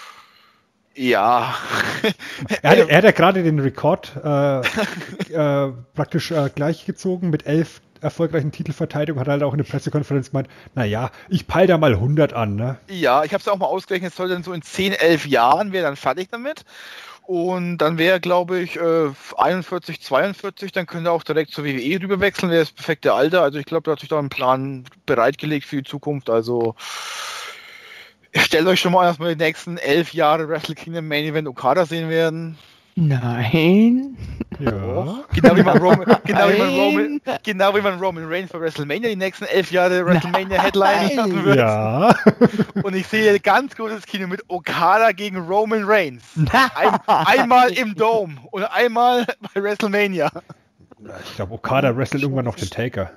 ja. Er hat, er hat ja gerade den Rekord äh, äh, praktisch äh, gleichgezogen mit elf erfolgreichen Titelverteidigung, hat halt auch in der Pressekonferenz gemeint, naja, ich peile da mal hundert an, ne? Ja, ich habe es auch mal ausgerechnet, es soll dann so in zehn, elf Jahren wäre dann fertig damit. Und dann wäre, glaube ich, äh, einundvierzig, zweiundvierzig, dann könnte er auch direkt zur W W E rüber wechseln, wäre das perfekte Alter. Also ich glaube, da hat sich da ein Plan bereitgelegt für die Zukunft. Also stellt euch schon mal an, dass wir die nächsten elf Jahre Wrestle Kingdom Main Event Okada sehen werden. Nein. Ja. Genau wie man Roman, genau wie man Roman, genau wie man Roman Reigns für WrestleMania die nächsten elf Jahre WrestleMania Headline lassen wird. Ja. Und ich sehe ganz großes Kino mit Okada gegen Roman Reigns. Ein, einmal im Dome und einmal bei WrestleMania. Ich glaube, Okada wrestelt irgendwann noch den Taker.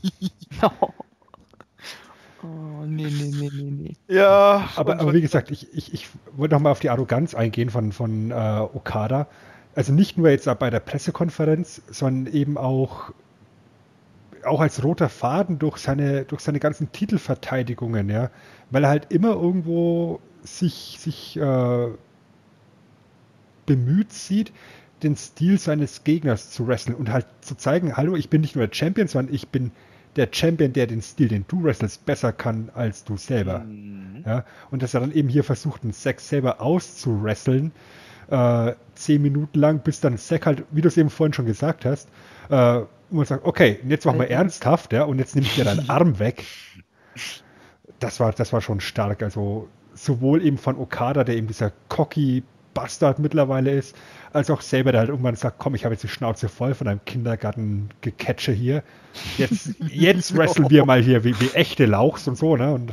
Oh, nee, nee, nee, nee, nee. Ja. Aber, aber wie gesagt, ich, ich, ich wollte nochmal auf die Arroganz eingehen von, von äh, Okada. Also nicht nur jetzt bei der Pressekonferenz, sondern eben auch, auch als roter Faden durch seine, durch seine ganzen Titelverteidigungen, ja. Weil er halt immer irgendwo sich, sich äh, bemüht sieht, den Stil seines Gegners zu wresteln und halt zu zeigen, hallo, ich bin nicht nur der Champion, sondern ich bin der Champion, der den Stil, den du wrestlest, besser kann als du selber. Mhm. Ja? Und dass er dann eben hier versucht, einen Zack selber auszuwresteln, äh, zehn Minuten lang, bis dann Zack halt, wie du es eben vorhin schon gesagt hast, äh, und man sagt, okay, jetzt machen wir ernsthaft, ja, und jetzt nehme ich dir deinen Arm weg. Das war, das war schon stark. Also sowohl eben von Okada, der eben dieser cocky Bastard mittlerweile ist, als auch selber, der halt irgendwann sagt, komm, ich habe jetzt die Schnauze voll von einem Kindergarten-Gecatche hier. Jetzt, jetzt wresteln wir mal hier wie, wie echte Lauchs und so, ne? Und,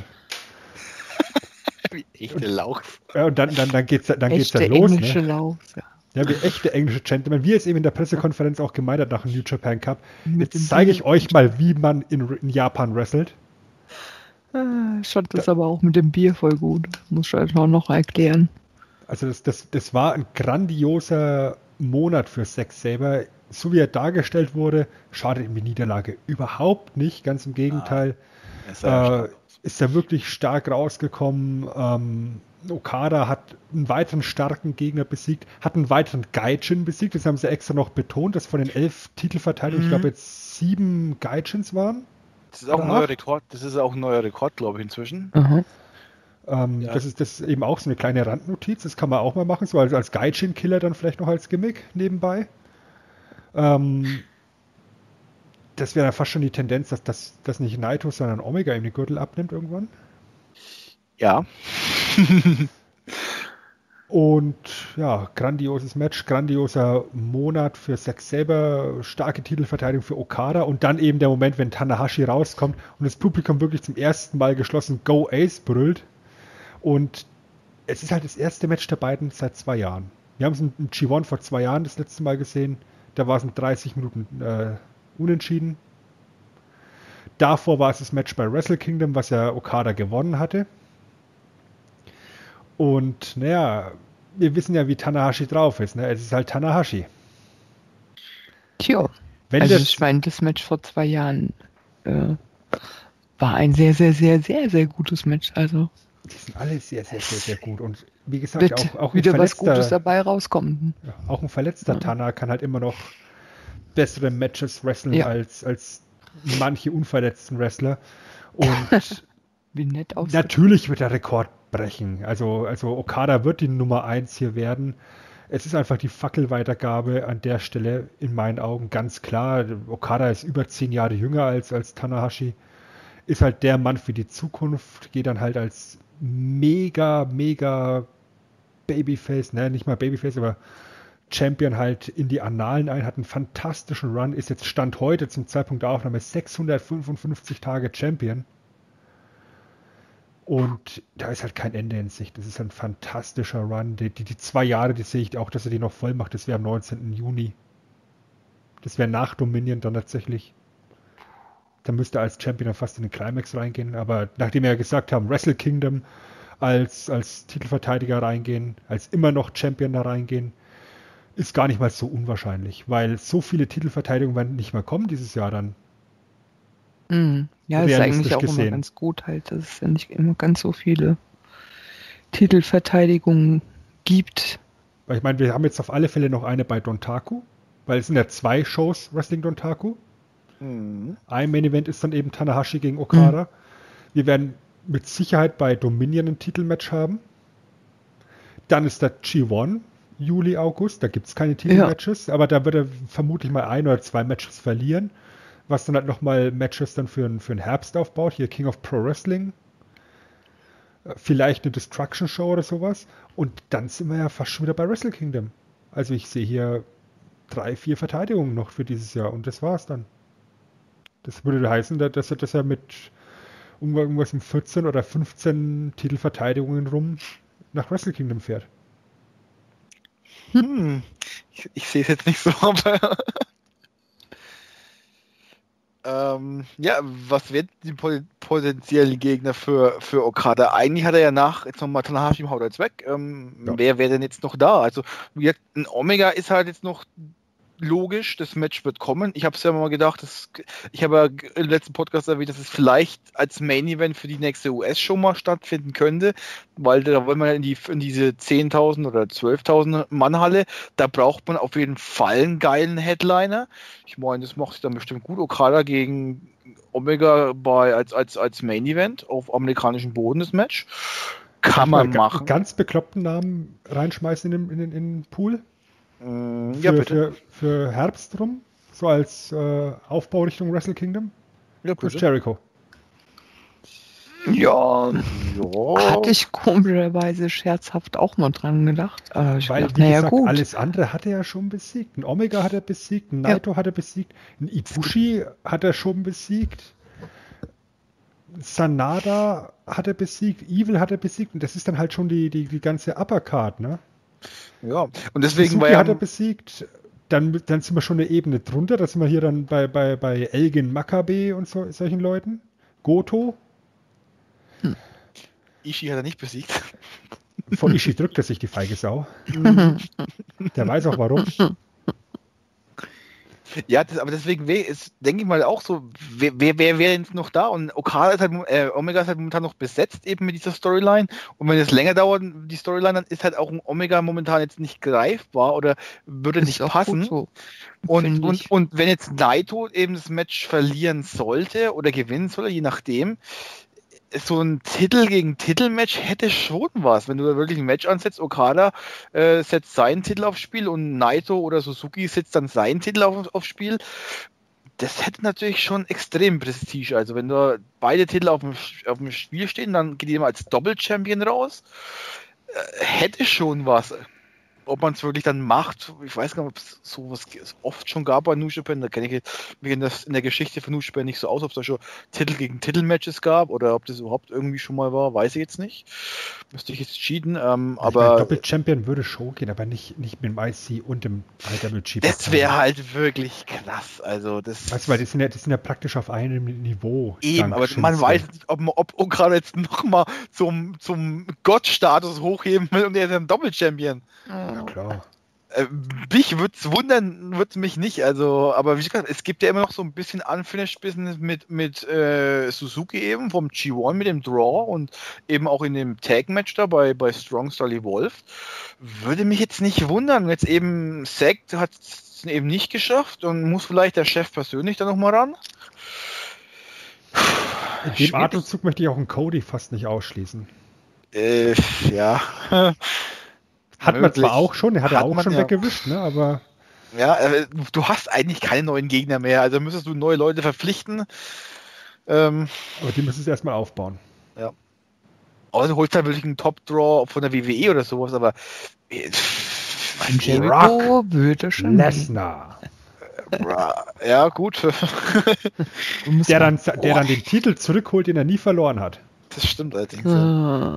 wie echte Lauchs. Ja, und dann, dann, dann geht's, dann geht's Echte dann los, englische ne? Lauchs, ja. Ja, wie echte englische Gentlemen, wie es eben in der Pressekonferenz auch gemeint hat nach dem New Japan Cup. Mit Jetzt zeige ich euch mal, wie man in, in Japan wrestelt. Ah, ich fand das aber auch mit dem Bier voll gut. Muss ich euch auch noch erklären. Also das, das, das war ein grandioser Monat für Zack Sabre. So wie er dargestellt wurde, schadet ihm die Niederlage überhaupt nicht. Ganz im Gegenteil. Ah, äh, ist er wirklich stark rausgekommen. Ähm, Okada hat einen weiteren starken Gegner besiegt, hat einen weiteren Gaijin besiegt. Das haben sie extra noch betont, dass von den elf Titelverteidigungen, mhm. ich glaube jetzt sieben Gaijins waren. Das ist auch ein neuer Rekord. Das ist auch ein neuer Rekord, glaube ich, inzwischen. Mhm. Ähm, ja. Das ist das ist eben auch so eine kleine Randnotiz. Das kann man auch mal machen, so als, als Gaijin-Killer dann vielleicht noch als Gimmick nebenbei. Ähm, das wäre fast schon die Tendenz, dass das dass nicht Naito, sondern Omega ihm den Gürtel abnimmt irgendwann. Ja. Und ja, grandioses Match, grandioser Monat für Zack Sabre, starke Titelverteidigung für Okada und dann eben der Moment, wenn Tanahashi rauskommt und das Publikum wirklich zum ersten Mal geschlossen Go Ace brüllt. Und es ist halt das erste Match der beiden seit zwei Jahren. Wir haben es im G eins vor zwei Jahren das letzte Mal gesehen. Da war es in dreißig Minuten äh, unentschieden. Davor war es das Match bei Wrestle Kingdom, was ja Okada gewonnen hatte. Und naja, wir wissen ja, wie Tanahashi drauf ist. Ne? Es ist halt Tanahashi. Tja, Wenn also das, ich meine, das Match vor zwei Jahren äh, war ein sehr, sehr, sehr, sehr, sehr gutes Match. Also die sind alle sehr, sehr, sehr, sehr gut. Und wie gesagt, wird auch, auch wieder ein was Gutes verletzter, dabei rauskommen. auch ein verletzter ja. Tana kann halt immer noch bessere Matches wresteln ja. als, als manche unverletzten Wrestler. Und wie nett aussieht. Natürlich wird der Rekord brechen. Also, also Okada wird die Nummer eins hier werden. Es ist einfach die Fackelweitergabe an der Stelle in meinen Augen ganz klar. Okada ist über zehn Jahre jünger als, als Tanahashi. Ist halt der Mann für die Zukunft. Geht dann halt als mega, mega Babyface, ne, nicht mal Babyface, aber Champion halt in die Annalen ein, hat einen fantastischen Run, ist jetzt Stand heute zum Zeitpunkt der Aufnahme sechshundertfünfundfünfzig Tage Champion. Und da ist halt kein Ende in Sicht. Das ist ein fantastischer Run. Die, die, die zwei Jahre, die sehe ich auch, dass er die noch voll macht. Das wäre am neunzehnten Juni. Das wäre nach Dominion dann tatsächlich. Da müsste er als Champion dann fast in den Climax reingehen. Aber nachdem wir ja gesagt haben, Wrestle Kingdom als, als Titelverteidiger reingehen, als immer noch Champion da reingehen, ist gar nicht mal so unwahrscheinlich. Weil so viele Titelverteidigungen werden nicht mehr kommen dieses Jahr dann. Mm, ja, das ist eigentlich auch gesehen. Immer ganz gut halt, dass es ja nicht immer ganz so viele Titelverteidigungen gibt. Weil ich meine, wir haben jetzt auf alle Fälle noch eine bei Dontaku, weil es sind ja zwei Shows Wrestling Dontaku. Mhm. Ein Main Event ist dann eben Tanahashi gegen Okada. Mhm. Wir werden mit Sicherheit bei Dominion ein Titelmatch haben. Dann ist der G eins, Juli, August. Da gibt es keine Titelmatches, ja. aber da wird er vermutlich mal ein oder zwei Matches verlieren, was dann halt nochmal Matches dann für, für den Herbst aufbaut. Hier King of Pro Wrestling. Vielleicht eine Destruction Show oder sowas. Und dann sind wir ja fast schon wieder bei Wrestle Kingdom. Also ich sehe hier drei, vier Verteidigungen noch für dieses Jahr und das war's dann. Das würde heißen, dass er, dass er mit irgendwas um vierzehn oder fünfzehn Titelverteidigungen rum nach Wrestle Kingdom fährt. Hm. Ich, ich sehe es jetzt nicht so, aber ähm, ja, was wird die potenziellen Gegner für, für Okada? Eigentlich hat er ja nach, jetzt nochmal Tanahashi haut jetzt weg, ähm, ja. wer wäre denn jetzt noch da? Also wie gesagt, ein Omega ist halt jetzt noch logisch, das Match wird kommen. Ich habe es ja mal gedacht, das, ich habe ja im letzten Podcast erwähnt, dass es vielleicht als Main Event für die nächste U S-Show mal stattfinden könnte, weil da wollen wir in, die, in diese zehntausend oder zwölftausend Mann-Halle, da braucht man auf jeden Fall einen geilen Headliner. Ich meine, das macht sich dann bestimmt gut. Okada gegen Omega bei, als, als, als Main Event auf amerikanischem Boden, das Match. Kann man ga, machen. Ganz bekloppten Namen reinschmeißen in den, in, in den Pool? Mm, für, ja, bitte. Für, für Herbst rum, so als äh, Aufbau Richtung Wrestle Kingdom. Ja, Chris Jericho. Ja, Ja. hatte ich komischerweise scherzhaft auch mal dran gedacht. Aber ich Weil, dachte, wie naja, gesagt, gut. alles andere hat er ja schon besiegt. Ein Omega hat er besiegt, ein Naito ja. hat er besiegt, ein Ibushi hat er schon besiegt, Sanada hat er besiegt, Evil hat er besiegt und das ist dann halt schon die, die, die ganze Uppercard, ne? Ja, und deswegen Suzuki war ja, hat er besiegt, dann, dann sind wir schon eine Ebene drunter, da sind wir hier dann bei, bei, bei Elgin Makabe und so, solchen Leuten. Goto. Ishii hat er nicht besiegt. Vor Ishii drückt er sich die feige Sau. Der weiß auch warum. Ja, das, aber deswegen ist, denke ich mal, auch so, wer, wer, wer wäre jetzt noch da? Und Okada ist halt, äh, Omega ist halt momentan noch besetzt eben mit dieser Storyline. Und wenn es länger dauert, die Storyline, dann ist halt auch ein Omega momentan jetzt nicht greifbar oder würde Ist nicht auch passen. gut so, und, finde und, ich. und wenn jetzt Naito eben das Match verlieren sollte oder gewinnen soll, je nachdem, so ein Titel gegen Titelmatch hätte schon was. Wenn du da wirklich ein Match ansetzt, Okada äh, setzt seinen Titel aufs Spiel und Naito oder Suzuki setzt dann seinen Titel auf, aufs Spiel. Das hätte natürlich schon extrem Prestige. Also wenn da beide Titel auf dem, auf dem Spiel stehen, dann geht jemand als Doppel-Champion raus. Äh, hätte schon was. Ob man es wirklich dann macht, ich weiß gar nicht, ob es sowas oft schon gab bei New Japan, da kenne ich mich in, das, in der Geschichte von New Japan nicht so aus, ob es da schon Titel gegen Titel-Matches gab oder ob das überhaupt irgendwie schon mal war, weiß ich jetzt nicht. Müsste ich jetzt cheaten, ähm, Also aber... Doppel-Champion würde schon gehen, aber nicht, nicht mit dem I C und dem I W G. Das wäre halt wirklich krass, also das... Weißt du, weil die sind, ja, die sind ja praktisch auf einem Niveau. Eben, aber man weiß nicht, ob, ob, ob gerade jetzt nochmal zum, zum Gott-Status hochheben will und er ist ein Doppel-Champion. Ja, klar. Äh, mich würde es wundern, wird mich nicht. Also, aber wie gesagt, es gibt ja immer noch so ein bisschen Unfinished-Business mit, mit äh, Suzuki eben vom G eins mit dem Draw und eben auch in dem Tag-Match da bei, bei Strong Style Evolved. Würde mich jetzt nicht wundern. Jetzt eben Zack hat es eben nicht geschafft und muss vielleicht der Chef persönlich da nochmal ran. In dem Atemzug möchte ich auch einen Cody fast nicht ausschließen. Äh, ja. Hat man zwar auch schon, der hat, hat er auch schon ja. weggewischt, ne, aber... Ja, äh, du hast eigentlich keine neuen Gegner mehr, also müsstest du neue Leute verpflichten. Ähm, aber die müssen es erstmal aufbauen. Ja. Aber du holst halt wirklich einen Top-Draw von der W W E oder sowas, aber... Äh, Jericho würde schon... Lesnar. Ja, gut. der dann, der dann den Titel zurückholt, den er nie verloren hat. Das stimmt allerdings. Ah.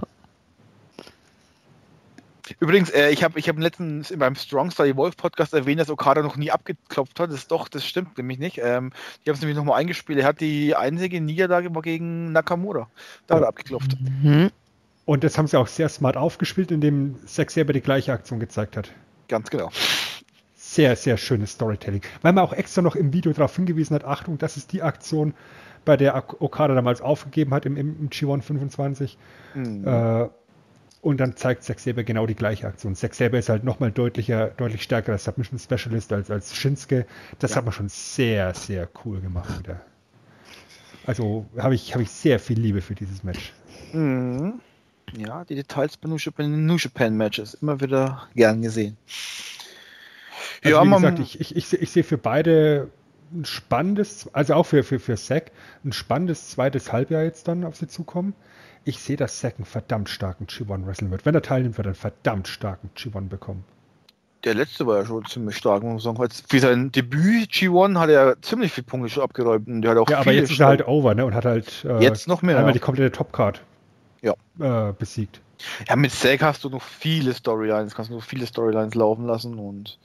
Übrigens, äh, ich habe ich hab letztens in meinem Strong Style Evolved Podcast erwähnt, dass Okada noch nie abgeklopft hat. Das ist doch, das stimmt nämlich nicht. Ähm, die haben es nämlich nochmal eingespielt. Er hat die einzige Niederlage war gegen Nakamura. Da hat er abgeklopft. Mhm. Und das haben sie auch sehr smart aufgespielt, indem Zack selber die gleiche Aktion gezeigt hat. Ganz genau. Sehr, sehr schönes Storytelling. Weil man auch extra noch im Video darauf hingewiesen hat, Achtung, das ist die Aktion, bei der Okada damals aufgegeben hat im, im G eins fünfundzwanzig. Mhm. Äh, Und dann zeigt Zack Sabre genau die gleiche Aktion. Zack Sabre ist halt nochmal deutlicher, deutlich stärkerer Submission Specialist als, als Shinsuke. Das ja. hat man schon sehr, sehr cool gemacht wieder. Also habe ich, hab ich sehr viel Liebe für dieses Match. Mhm. Ja, die Details bei New Japan, New Japan Matches immer wieder gern gesehen. Also ja, wie gesagt, ich, ich, ich, ich sehe für beide ein spannendes, also auch für, für, für Zack, ein spannendes zweites Halbjahr jetzt dann auf sie zukommen. Ich sehe, dass Zack einen verdammt starken G eins wresteln wird. Wenn er teilnimmt, wird er einen verdammt starken G eins bekommen. Der letzte war ja schon ziemlich stark, muss man sagen. Für sein Debüt G eins hat er ziemlich viele Punkte schon abgeräumt. Und der hat auch ja, aber jetzt ist er halt over, ne? Und hat halt äh, jetzt noch mehr einmal ja. die komplette Topcard ja. äh, besiegt. Ja, mit Zack hast du noch viele Storylines, kannst du noch viele Storylines laufen lassen und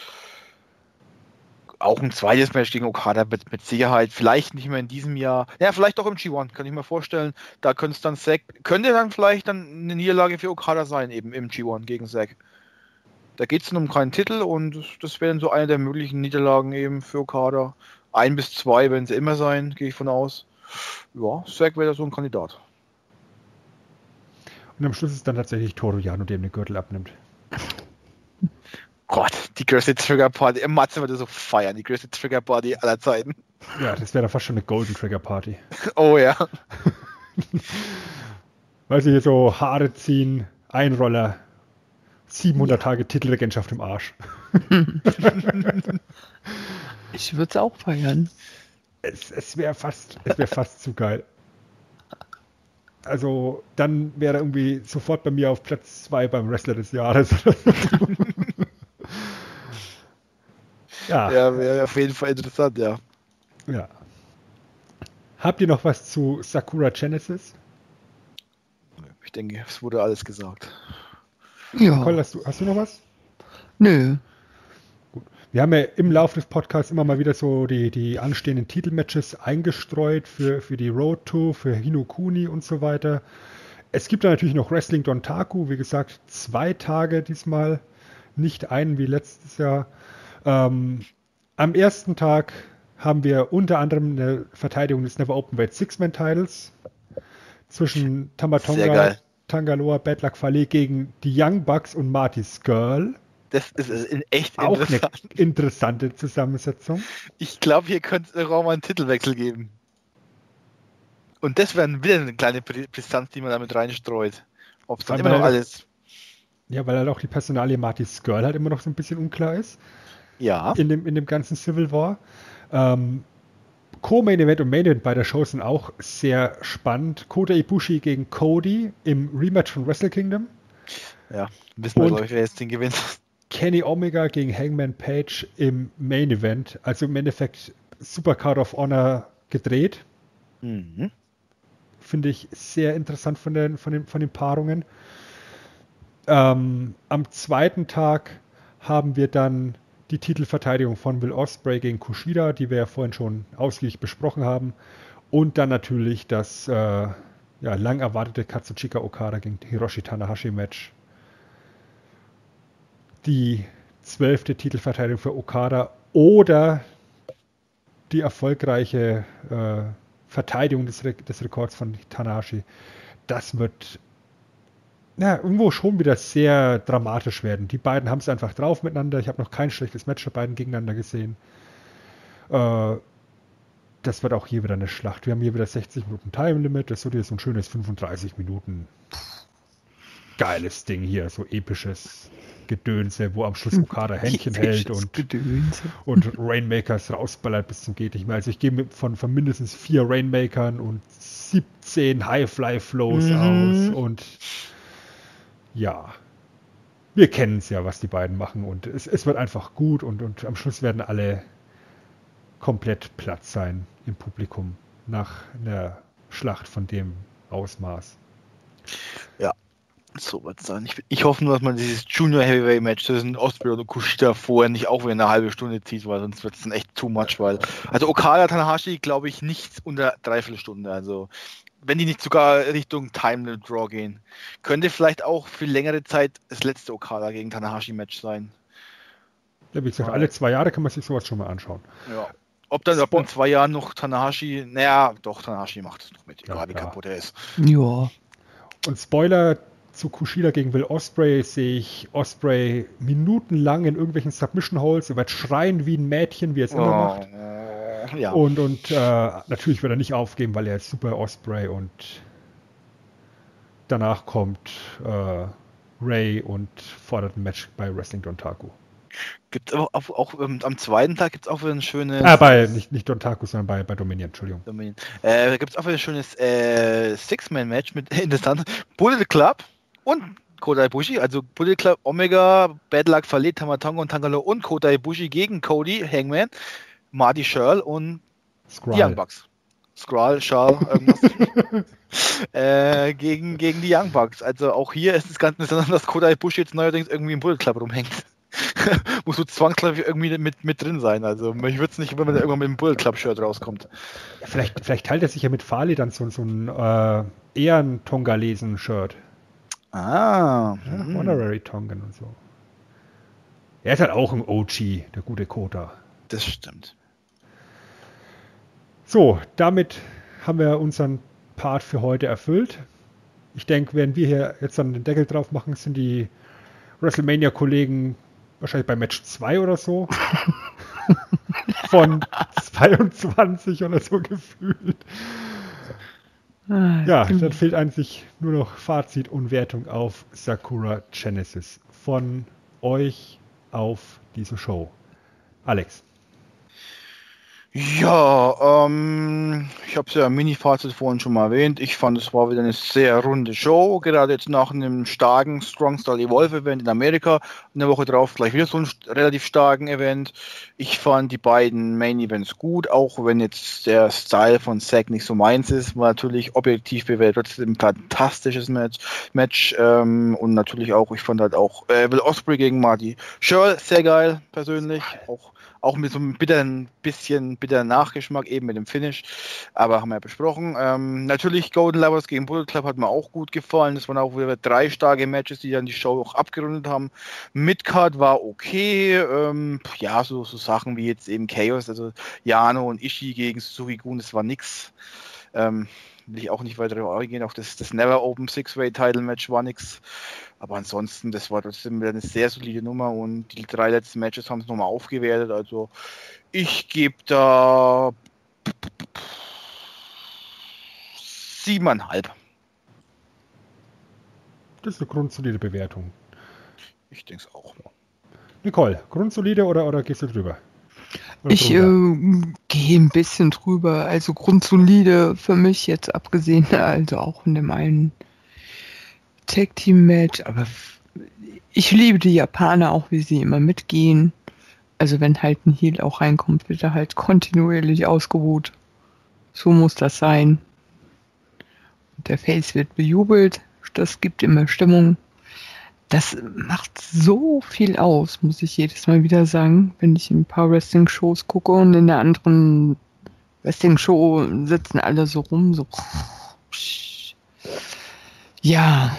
auch ein zweites Match gegen Okada mit, mit Sicherheit, vielleicht nicht mehr in diesem Jahr, ja, vielleicht auch im G eins, kann ich mir vorstellen, da könnte es dann Zack, könnte dann vielleicht dann eine Niederlage für Okada sein, eben im G eins gegen Zack. Da geht es dann um keinen Titel und das wäre dann so eine der möglichen Niederlagen eben für Okada. Ein bis zwei werden sie immer sein, gehe ich von aus. Ja, Zack wäre da so ein Kandidat. Und am Schluss ist dann tatsächlich Toru Yano, der ihm den Gürtel abnimmt. Gott, die größte Trigger Party. Im Matze würde so feiern, die größte Trigger Party aller Zeiten. Ja, das wäre dann fast schon eine Golden Trigger Party. Oh ja. Weil sie hier so Haare ziehen, Einroller, siebenhundert Tage Titelregentschaft im Arsch. Ich würde es auch feiern. Es, es wäre fast, es wäre fast zu geil. Also, dann wäre er irgendwie sofort bei mir auf Platz zwei beim Wrestler des Jahres. Ja, ja wäre auf jeden Fall interessant, ja. Ja. Habt ihr noch was zu Sakura Genesis? Ich denke, es wurde alles gesagt. Ja. Nicole, hast du, hast du noch was? Nö. Gut. Wir haben ja im Laufe des Podcasts immer mal wieder so die, die anstehenden Titelmatches eingestreut für, für die Road to, für Hinokuni und so weiter. Es gibt da natürlich noch Wrestling Dontaku, wie gesagt, zwei Tage diesmal, nicht einen wie letztes Jahr. Ähm, am ersten Tag haben wir unter anderem eine Verteidigung des Never Openweight Six-Man-Titles zwischen Tamatonga, Tangaloa, Bad Luck Fale gegen die Young Bucks und Marty Scurll. Das ist in echt auch interessant. Eine interessante Zusammensetzung. Ich glaube, hier könnte es auch mal einen Titelwechsel geben. Und das wäre wieder eine kleine Brisanz, die man damit reinstreut. Ob es dann immer noch alles... Ja, weil halt auch die Personalie Marty Scurll halt immer noch so ein bisschen unklar ist. Ja. In dem, in dem ganzen Civil War. Ähm, Co-Main Event und Main Event bei der Show sind auch sehr spannend. Kota Ibushi gegen Cody im Rematch von Wrestle Kingdom. Ja, wissen wir, glaube ich, wer jetzt den gewinnt. Kenny Omega gegen Hangman Page im Main Event. Also im Endeffekt Supercard of Honor gedreht. Mhm. Finde ich sehr interessant von den, von den, von den Paarungen. Ähm, am zweiten Tag haben wir dann die Titelverteidigung von Will Ospreay gegen Kushida, die wir ja vorhin schon ausgiebig besprochen haben. Und dann natürlich das äh, ja, lang erwartete Katsuchika Okada gegen Hiroshi Tanahashi Match. Die zwölfte Titelverteidigung für Okada oder die erfolgreiche äh, Verteidigung des, Re- des Rekords von Tanahashi. Das wird ja, irgendwo schon wieder sehr dramatisch werden. Die beiden haben es einfach drauf miteinander. Ich habe noch kein schlechtes Match der beiden gegeneinander gesehen. Äh, das wird auch hier wieder eine Schlacht. Wir haben hier wieder sechzig Minuten Time Limit. Das wird hier so ein schönes fünfunddreißig Minuten geiles Ding hier. So episches Gedönse, wo am Schluss Okada Händchen hält und, und Rainmakers rausballert bis zum geht nicht mehr. Also ich gehe von, von mindestens vier Rainmakern und siebzehn High-Fly-Flows mhm. aus und ja, wir kennen es ja, was die beiden machen und es, es wird einfach gut und, und am Schluss werden alle komplett platt sein im Publikum nach einer Schlacht von dem Ausmaß. Ja, so wird es sein. Ich, ich hoffe nur, dass man dieses Junior Heavyweight Match zwischen Ospreay und Kushida vorher nicht auch wieder eine halbe Stunde zieht, weil sonst wird es dann echt too much, weil also Okada Tanahashi glaube ich nicht unter dreiviertel Stunde, also wenn die nicht sogar Richtung Time Limit Draw gehen. Könnte vielleicht auch für längere Zeit das letzte Okada gegen Tanahashi-Match sein. Ja, wie gesagt, alle zwei Jahre kann man sich sowas schon mal anschauen. Ja. Ob dann ob in zwei Jahren noch Tanahashi, naja, doch, Tanahashi macht es noch mit, egal ja, wie ja. kaputt er ist. Ja. Und Spoiler, zu Kushida gegen Will Ospreay sehe ich Ospreay minutenlang in irgendwelchen Submission Holds, er wird schreien wie ein Mädchen, wie er es immer Oh, macht. äh, ja. Und, und äh, natürlich wird er nicht aufgeben, weil er ist super Ospreay und danach kommt äh, Ray und fordert ein Match bei Wrestling Dontaku. Gibt aber auch, auch ähm, am zweiten Tag gibt es auch wieder ein schönes. Ah, bei, nicht, nicht Dontaku, sondern bei, bei Dominion, Entschuldigung. Dominion. Äh, da gibt es auch wieder ein schönes äh, Six-Man-Match mit interessant. Bullet Club und Kota Ibushi, also Bullet Club, Omega, Bad Luck verliert, Tamatonga und Tangalo und Kota Ibushi gegen Cody, Hangman, Marty Scurll und Skrull. die Young Bucks. Skrull, Scurll, irgendwas. äh, gegen, gegen die Young Bucks. Also auch hier ist es ganz interessant, dass Kota Ibushi jetzt neuerdings irgendwie im Bullet Club rumhängt. Muss so zwangsläufig irgendwie mit, mit drin sein. Also mich würde es nicht, wenn man irgendwann mit dem Bullet Club Shirt rauskommt. Ja, vielleicht, vielleicht teilt er sich ja mit Farley dann so, so ein äh, Ehren-Tongalesen-Shirt. Ah. Ja, hm. Honorary Tongan und so. Er ist halt auch ein O G, der gute Kota. Das stimmt. So, damit haben wir unseren Part für heute erfüllt. Ich denke, wenn wir hier jetzt dann den Deckel drauf machen, sind die WrestleMania-Kollegen wahrscheinlich bei Match zwei oder so. Von zweiundzwanzig oder so gefühlt. Ah, Ja, dann fehlt eigentlich nur noch Fazit und Wertung auf Sakura Genesis von euch auf diese Show. Alex. Ja, ähm, ich habe es ja im Mini-Fazit vorhin schon mal erwähnt. Ich fand, es war wieder eine sehr runde Show. Gerade jetzt nach einem starken Strong Style Evolve Event in Amerika. Eine Woche drauf gleich wieder so einen relativ starken Event. Ich fand die beiden Main Events gut, auch wenn jetzt der Style von Zack nicht so meins ist. War natürlich objektiv bewertet, trotzdem ein fantastisches Match. Match ähm, und natürlich auch, ich fand halt auch äh, Will Ospreay gegen Marty Scurll sehr geil, persönlich. Auch Auch mit so einem bitteren, bisschen bitteren Nachgeschmack, eben mit dem Finish. Aber haben wir ja besprochen. Ähm, natürlich Golden Lovers gegen Bullet Club hat mir auch gut gefallen. Das waren auch wieder drei starke Matches, die dann die Show auch abgerundet haben. Midcard war okay. Ähm, ja, so, so Sachen wie jetzt eben Chaos, also Yano und Ishii gegen Suzuki-gun, das war nix. Ähm, will ich auch nicht weiter darauf eingehen. Auch das, das Never Open Six-Way-Title-Match war nix. Aber ansonsten, das war trotzdem eine sehr solide Nummer und die drei letzten Matches haben es nochmal aufgewertet. Also ich gebe da siebeneinhalb. Das ist eine grundsolide Bewertung. Ich denke es auch. Nicole, grundsolide oder, oder gehst du drüber? Oder Ich äh, gehe ein bisschen drüber. Also grundsolide für mich jetzt abgesehen, also auch in dem einen Tag-Team-Match, aber ich liebe die Japaner auch, wie sie immer mitgehen. Also wenn halt ein Heel auch reinkommt, wird er halt kontinuierlich ausgeruht. So muss das sein. Und der Face wird bejubelt. Das gibt immer Stimmung. Das macht so viel aus, muss ich jedes Mal wieder sagen, wenn ich ein paar Wrestling-Shows gucke und in der anderen Wrestling-Show sitzen alle so rum, so. Ja.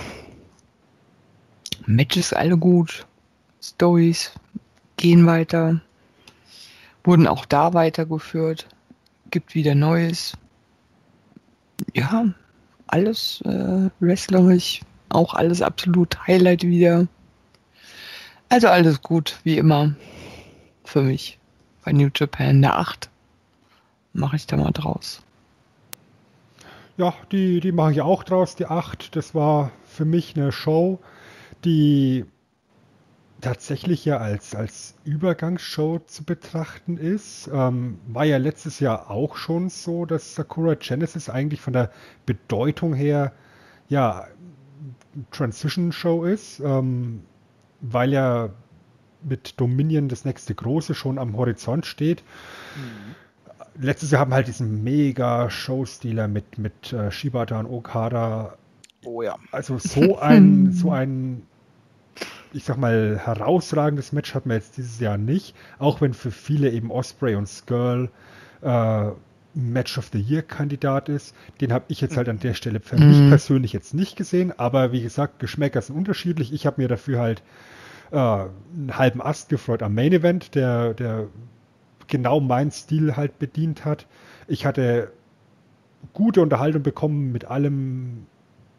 Matches alle gut. Stories gehen weiter. Wurden auch da weitergeführt. Gibt wieder Neues. Ja, alles äh, wrestlerisch. Auch alles absolut Highlight wieder. Also alles gut, wie immer. Für mich. Bei New Japan eine acht. Mache ich da mal draus. Ja, die, die mache ich auch draus, die acht. Das war für mich eine Show, die tatsächlich ja als, als Übergangsshow zu betrachten ist. Ähm, war ja letztes Jahr auch schon so, dass Sakura Genesis eigentlich von der Bedeutung her ja Transition-Show ist, ähm, weil ja mit Dominion das nächste große schon am Horizont steht. Mhm. Letztes Jahr haben wir halt diesen mega Showstealer mit, mit äh, Shibata und Okada. Oh ja. Also so ein, so ein, ich sag mal, herausragendes Match hatten wir jetzt dieses Jahr nicht, auch wenn für viele eben Ospreay und Skrull äh, Match of the Year Kandidat ist. Den habe ich jetzt halt an der Stelle für mich persönlich jetzt nicht gesehen, aber wie gesagt, Geschmäcker sind unterschiedlich. Ich habe mir dafür halt äh, einen halben Ast gefreut am Main Event, der, der genau meinen Stil halt bedient hat. Ich hatte gute Unterhaltung bekommen mit allem,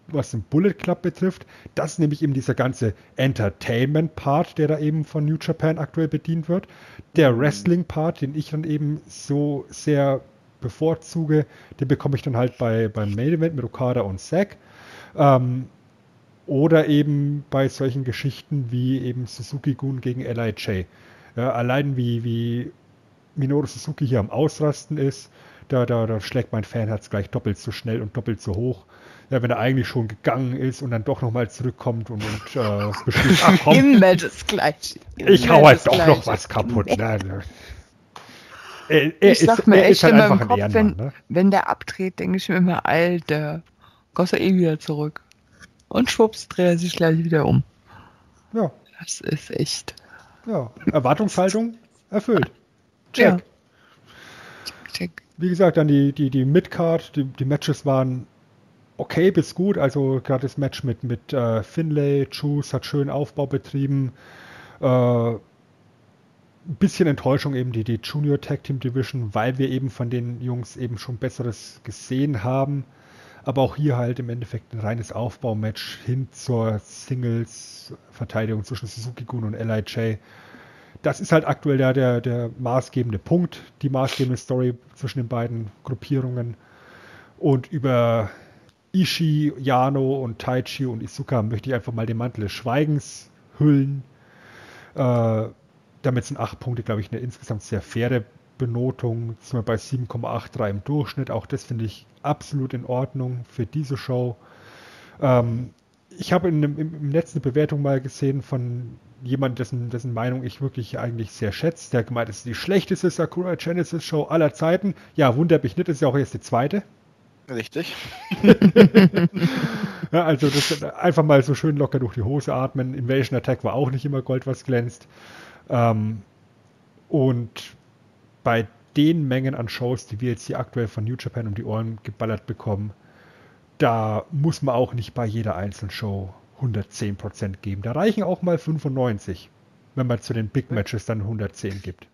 was den Bullet Club betrifft. Das ist nämlich eben dieser ganze Entertainment-Part, der da eben von New Japan aktuell bedient wird. Der Wrestling-Part, den ich dann eben so sehr bevorzuge, den bekomme ich dann halt bei, beim Main Event mit Okada und Zack. Ähm, oder eben bei solchen Geschichten wie eben Suzuki-Gun gegen L I J. Ja, allein wie, wie Minoru Suzuki hier am Ausrasten ist, da, da, da schlägt mein Fanherz gleich doppelt so schnell und doppelt so hoch. Ja, wenn er eigentlich schon gegangen ist und dann doch nochmal zurückkommt und, und äh, beschließt, ach komm, immer das Gleiche. Immer ich hau halt das doch Gleiche. noch was kaputt. Nein, ne. er, er Ich ist, sag mir er ist echt halt immer im einfach ein Kopf, Ehrenmann. wenn, Ne? wenn der abdreht, denke ich mir immer, Alter, kommt er eh wieder zurück. Und schwupps, dreht er sich gleich wieder um. Ja, Das ist echt. ja. Erwartungshaltung erfüllt. Check. Ja. Check. Wie gesagt, dann die, die, die Midcard, die, die Matches waren okay bis gut. Also gerade das Match mit, mit äh, Finlay, Juice hat schön Aufbau betrieben. Äh, ein bisschen Enttäuschung eben die, die Junior Tag Team Division, weil wir eben von den Jungs eben schon Besseres gesehen haben. Aber auch hier halt im Endeffekt ein reines Aufbaumatch hin zur Singles-Verteidigung zwischen Suzuki-Gun und L I J. Das ist halt aktuell der, der, der maßgebende Punkt, die maßgebende Story zwischen den beiden Gruppierungen. Und über Ishii, Yano und Taichi und Iizuka möchte ich einfach mal den Mantel des Schweigens hüllen. Äh, damit sind acht Punkte, glaube ich, eine insgesamt sehr faire Benotung. Sind wir bei sieben Komma dreiundachtzig im Durchschnitt. Auch das finde ich absolut in Ordnung für diese Show. Ähm, ich habe in einem, im Netz eine Bewertung mal gesehen von jemand, dessen, dessen Meinung ich wirklich eigentlich sehr schätze, der gemeint, es ist die schlechteste Sakura Genesis Show aller Zeiten. Ja, wundert mich nicht, das ist ja auch erst die zweite. Richtig. Ja, also das einfach mal so schön locker durch die Hose atmen. Invasion Attack war auch nicht immer Gold, was glänzt. Ähm, und bei den Mengen an Shows, die wir jetzt hier aktuell von New Japan um die Ohren geballert bekommen, da muss man auch nicht bei jeder einzelnen Show hundertzehn Prozent geben. Da reichen auch mal fünfundneunzig, wenn man zu den Big Matches dann hundertzehn gibt.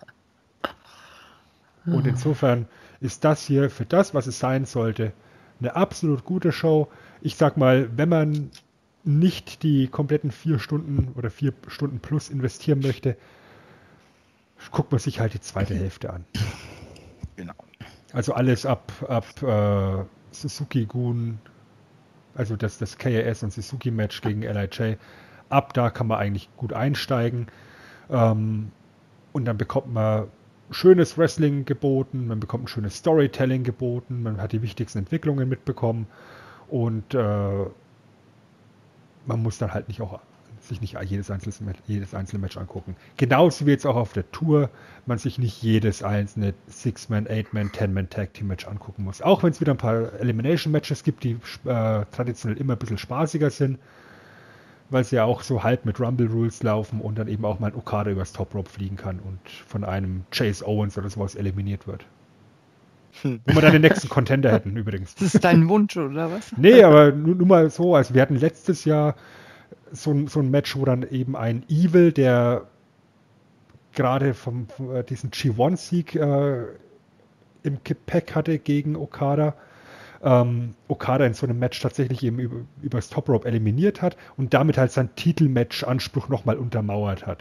Und insofern ist das hier für das, was es sein sollte, eine absolut gute Show. Ich sag mal, wenn man nicht die kompletten vier Stunden oder vier Stunden plus investieren möchte, guckt man sich halt die zweite Hälfte an. Genau. Also alles ab, ab äh, Suzuki-Gun, also das, das K A S und Suzuki-Match gegen L I J, ab da kann man eigentlich gut einsteigen. Ähm, und dann bekommt man schönes Wrestling geboten, man bekommt ein schönes Storytelling geboten, man hat die wichtigsten Entwicklungen mitbekommen und äh, man muss dann halt nicht auch sich nicht jedes einzelne, jedes einzelne Match angucken. Genauso wie jetzt auch auf der Tour man sich nicht jedes einzelne Six-Man, Eight-Man, Ten-Man Tag-Team-Match angucken muss. Auch wenn es wieder ein paar Elimination-Matches gibt, die äh, traditionell immer ein bisschen spaßiger sind, weil sie ja auch so halb mit Rumble-Rules laufen und dann eben auch mal ein Okada übers Top-Rope fliegen kann und von einem Chase Owens oder sowas eliminiert wird. Hm. Wo wir dann den nächsten Contender hätten übrigens. Das ist dein Wunsch, oder was? Nee, aber nur, nur mal so, also wir hatten letztes Jahr so, so ein Match, wo dann eben ein Evil, der gerade vom, vom diesen G eins Sieg äh, im Gepäck hatte gegen Okada, ähm, Okada in so einem Match tatsächlich eben über, übers Top Rope eliminiert hat und damit halt seinen Titelmatch-Anspruch nochmal untermauert hat.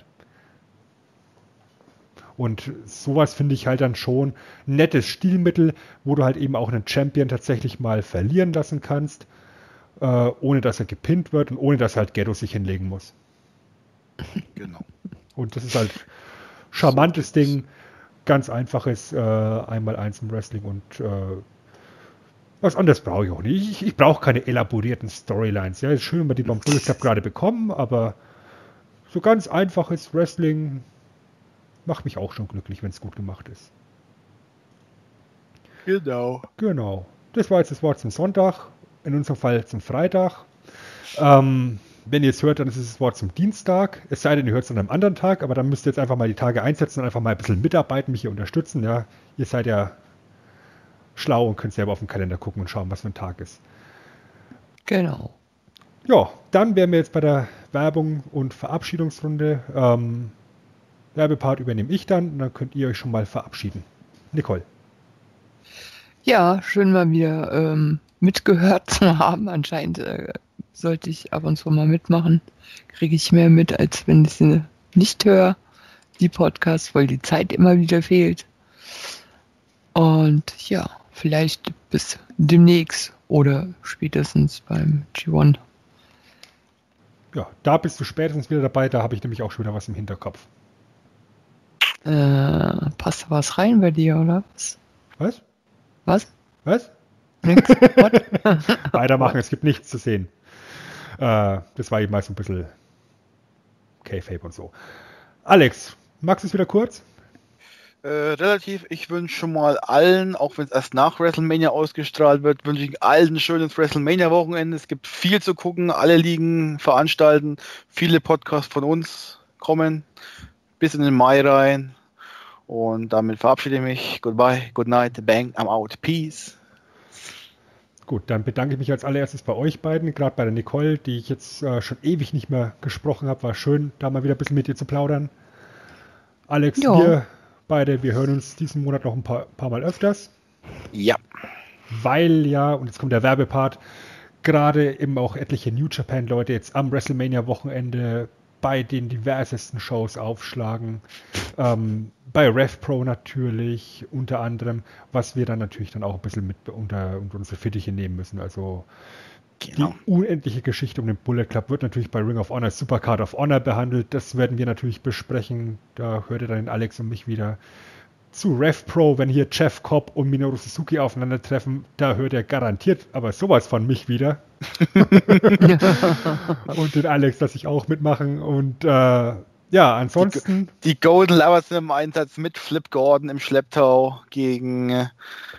Und sowas finde ich halt dann schon ein nettes Stilmittel, wo du halt eben auch einen Champion tatsächlich mal verlieren lassen kannst, äh, ohne dass er gepinnt wird und ohne dass halt Gedo sich hinlegen muss. Genau. Und das ist halt charmantes Ding, ganz einfaches äh, Einmal-Eins im Wrestling und äh, was anderes brauche ich auch nicht. Ich, ich brauche keine elaborierten Storylines. Ja, ist schön, wenn wir die beim Bullet Club gerade bekommen, aber so ganz einfaches Wrestling macht mich auch schon glücklich, wenn es gut gemacht ist. Genau. Genau. Das war jetzt das Wort zum Sonntag, in unserem Fall zum Freitag. Ähm, wenn ihr es hört, dann ist es das Wort zum Dienstag. Es sei denn, ihr hört es an einem anderen Tag, aber dann müsst ihr jetzt einfach mal die Tage einsetzen und einfach mal ein bisschen mitarbeiten, mich hier unterstützen. Ja, ihr seid ja schlau und könnt selber auf den Kalender gucken und schauen, was für ein Tag ist. Genau. Ja, dann wären wir jetzt bei der Werbung und Verabschiedungsrunde. Ähm, Werbepart übernehme ich dann und dann könnt ihr euch schon mal verabschieden. Nicole. Ja, schön mal wieder ähm, mitgehört zu haben. Anscheinend äh, sollte ich ab und zu mal mitmachen. Kriege ich mehr mit, als wenn ich sie nicht höre, die Podcasts, weil die Zeit immer wieder fehlt. Und ja, vielleicht bis demnächst oder spätestens beim G eins. Ja, da bist du spätestens wieder dabei, da habe ich nämlich auch schon wieder was im Hinterkopf. Äh, passt da was rein bei dir, oder was? Was? Was? Was? Nix? What? Weitermachen, es gibt nichts zu sehen. Äh, das war eben mal so ein bisschen K-Fape und so. Alex, magst du es wieder kurz? Äh, relativ, ich wünsche schon mal allen, auch wenn es erst nach WrestleMania ausgestrahlt wird, wünsche ich allen ein schönes WrestleMania-Wochenende. Es gibt viel zu gucken, alle Ligen veranstalten, viele Podcasts von uns kommen, bis in den Mai rein. Und damit verabschiede ich mich. Goodbye, good night, bang, I'm out, peace. Gut, dann bedanke ich mich als allererstes bei euch beiden, gerade bei der Nicole, die ich jetzt äh, schon ewig nicht mehr gesprochen habe. War schön, da mal wieder ein bisschen mit dir zu plaudern. Alex, Jo. wir beide, wir hören uns diesen Monat noch ein paar, paar Mal öfters. Ja. Weil ja, und jetzt kommt der Werbepart, gerade eben auch etliche New Japan-Leute jetzt am WrestleMania-Wochenende bei den diversesten Shows aufschlagen. Ähm, bei RevPro natürlich, unter anderem, was wir dann natürlich dann auch ein bisschen mit unter, unter unsere Fittiche nehmen müssen. Also Genau. die unendliche Geschichte um den Bullet Club wird natürlich bei Ring of Honor, Supercard of Honor behandelt. Das werden wir natürlich besprechen. Da hört ihr dann den Alex und mich wieder. Zu RevPro, wenn hier Jeff Cobb und Minoru Suzuki aufeinandertreffen, da hört er garantiert aber sowas von mich wieder. Und den Alex, dass ich auch mitmachen. Und äh, ja, ansonsten. Die, die Golden Lovers sind im Einsatz mit Flip Gordon im Schlepptau gegen äh,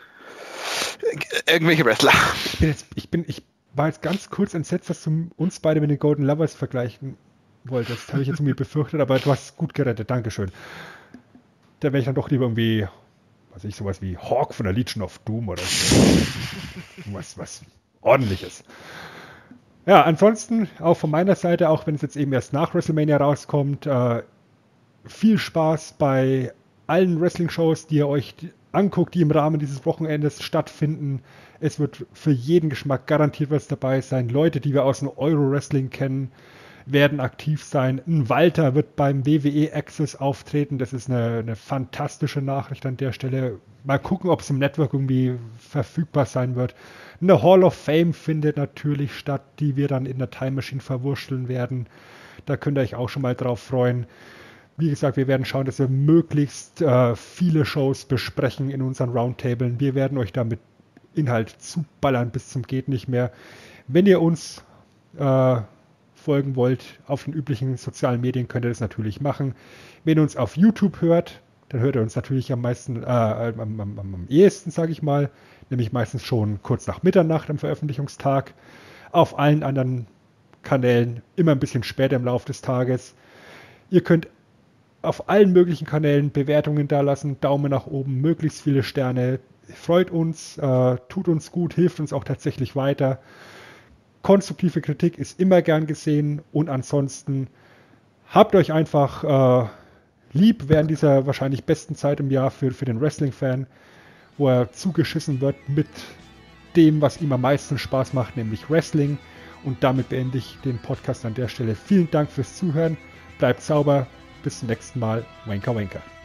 irgendwelche Wrestler. Ich bin, jetzt, ich, bin, ich war jetzt ganz kurz entsetzt, dass du uns beide mit den Golden Lovers vergleichen wolltest. Das habe ich jetzt irgendwie befürchtet, aber du hast es gut gerettet. Dankeschön. Da wäre ich dann doch lieber irgendwie, was weiß ich, sowas wie Hawk von der Legion of Doom oder so. was, was Ordentliches. Ja, ansonsten auch von meiner Seite, auch wenn es jetzt eben erst nach WrestleMania rauskommt, äh, viel Spaß bei allen Wrestling-Shows, die ihr euch anguckt, die im Rahmen dieses Wochenendes stattfinden. Es wird für jeden Geschmack garantiert was dabei sein. Leute, die wir aus dem Euro-Wrestling kennen, werden aktiv sein. Ein Walter wird beim W W E Access auftreten. Das ist eine, eine fantastische Nachricht an der Stelle. Mal gucken, ob es im Network irgendwie verfügbar sein wird. Eine Hall of Fame findet natürlich statt, die wir dann in der Time Machine verwurschteln werden. Da könnt ihr euch auch schon mal drauf freuen. Wie gesagt, wir werden schauen, dass wir möglichst äh, viele Shows besprechen in unseren Roundtablen. Wir werden euch damit Inhalt zuballern bis zum geht nicht mehr. Wenn ihr uns äh, folgen wollt auf den üblichen sozialen Medien, könnt ihr das natürlich machen. Wenn ihr uns auf YouTube hört, dann hört ihr uns natürlich am meisten, äh, am, am, am, am ehesten, sage ich mal, nämlich meistens schon kurz nach Mitternacht am Veröffentlichungstag. Auf allen anderen Kanälen immer ein bisschen später im Laufe des Tages. Ihr könnt auf allen möglichen Kanälen Bewertungen dalassen, Daumen nach oben, möglichst viele Sterne. Freut uns, äh, tut uns gut, hilft uns auch tatsächlich weiter. Konstruktive Kritik ist immer gern gesehen und ansonsten habt euch einfach äh, lieb während dieser wahrscheinlich besten Zeit im Jahr für, für den Wrestling-Fan, wo er zugeschissen wird mit dem, was ihm am meisten Spaß macht, nämlich Wrestling. Und damit beende ich den Podcast an der Stelle. Vielen Dank fürs Zuhören, bleibt sauber, bis zum nächsten Mal. Wanker, wanker.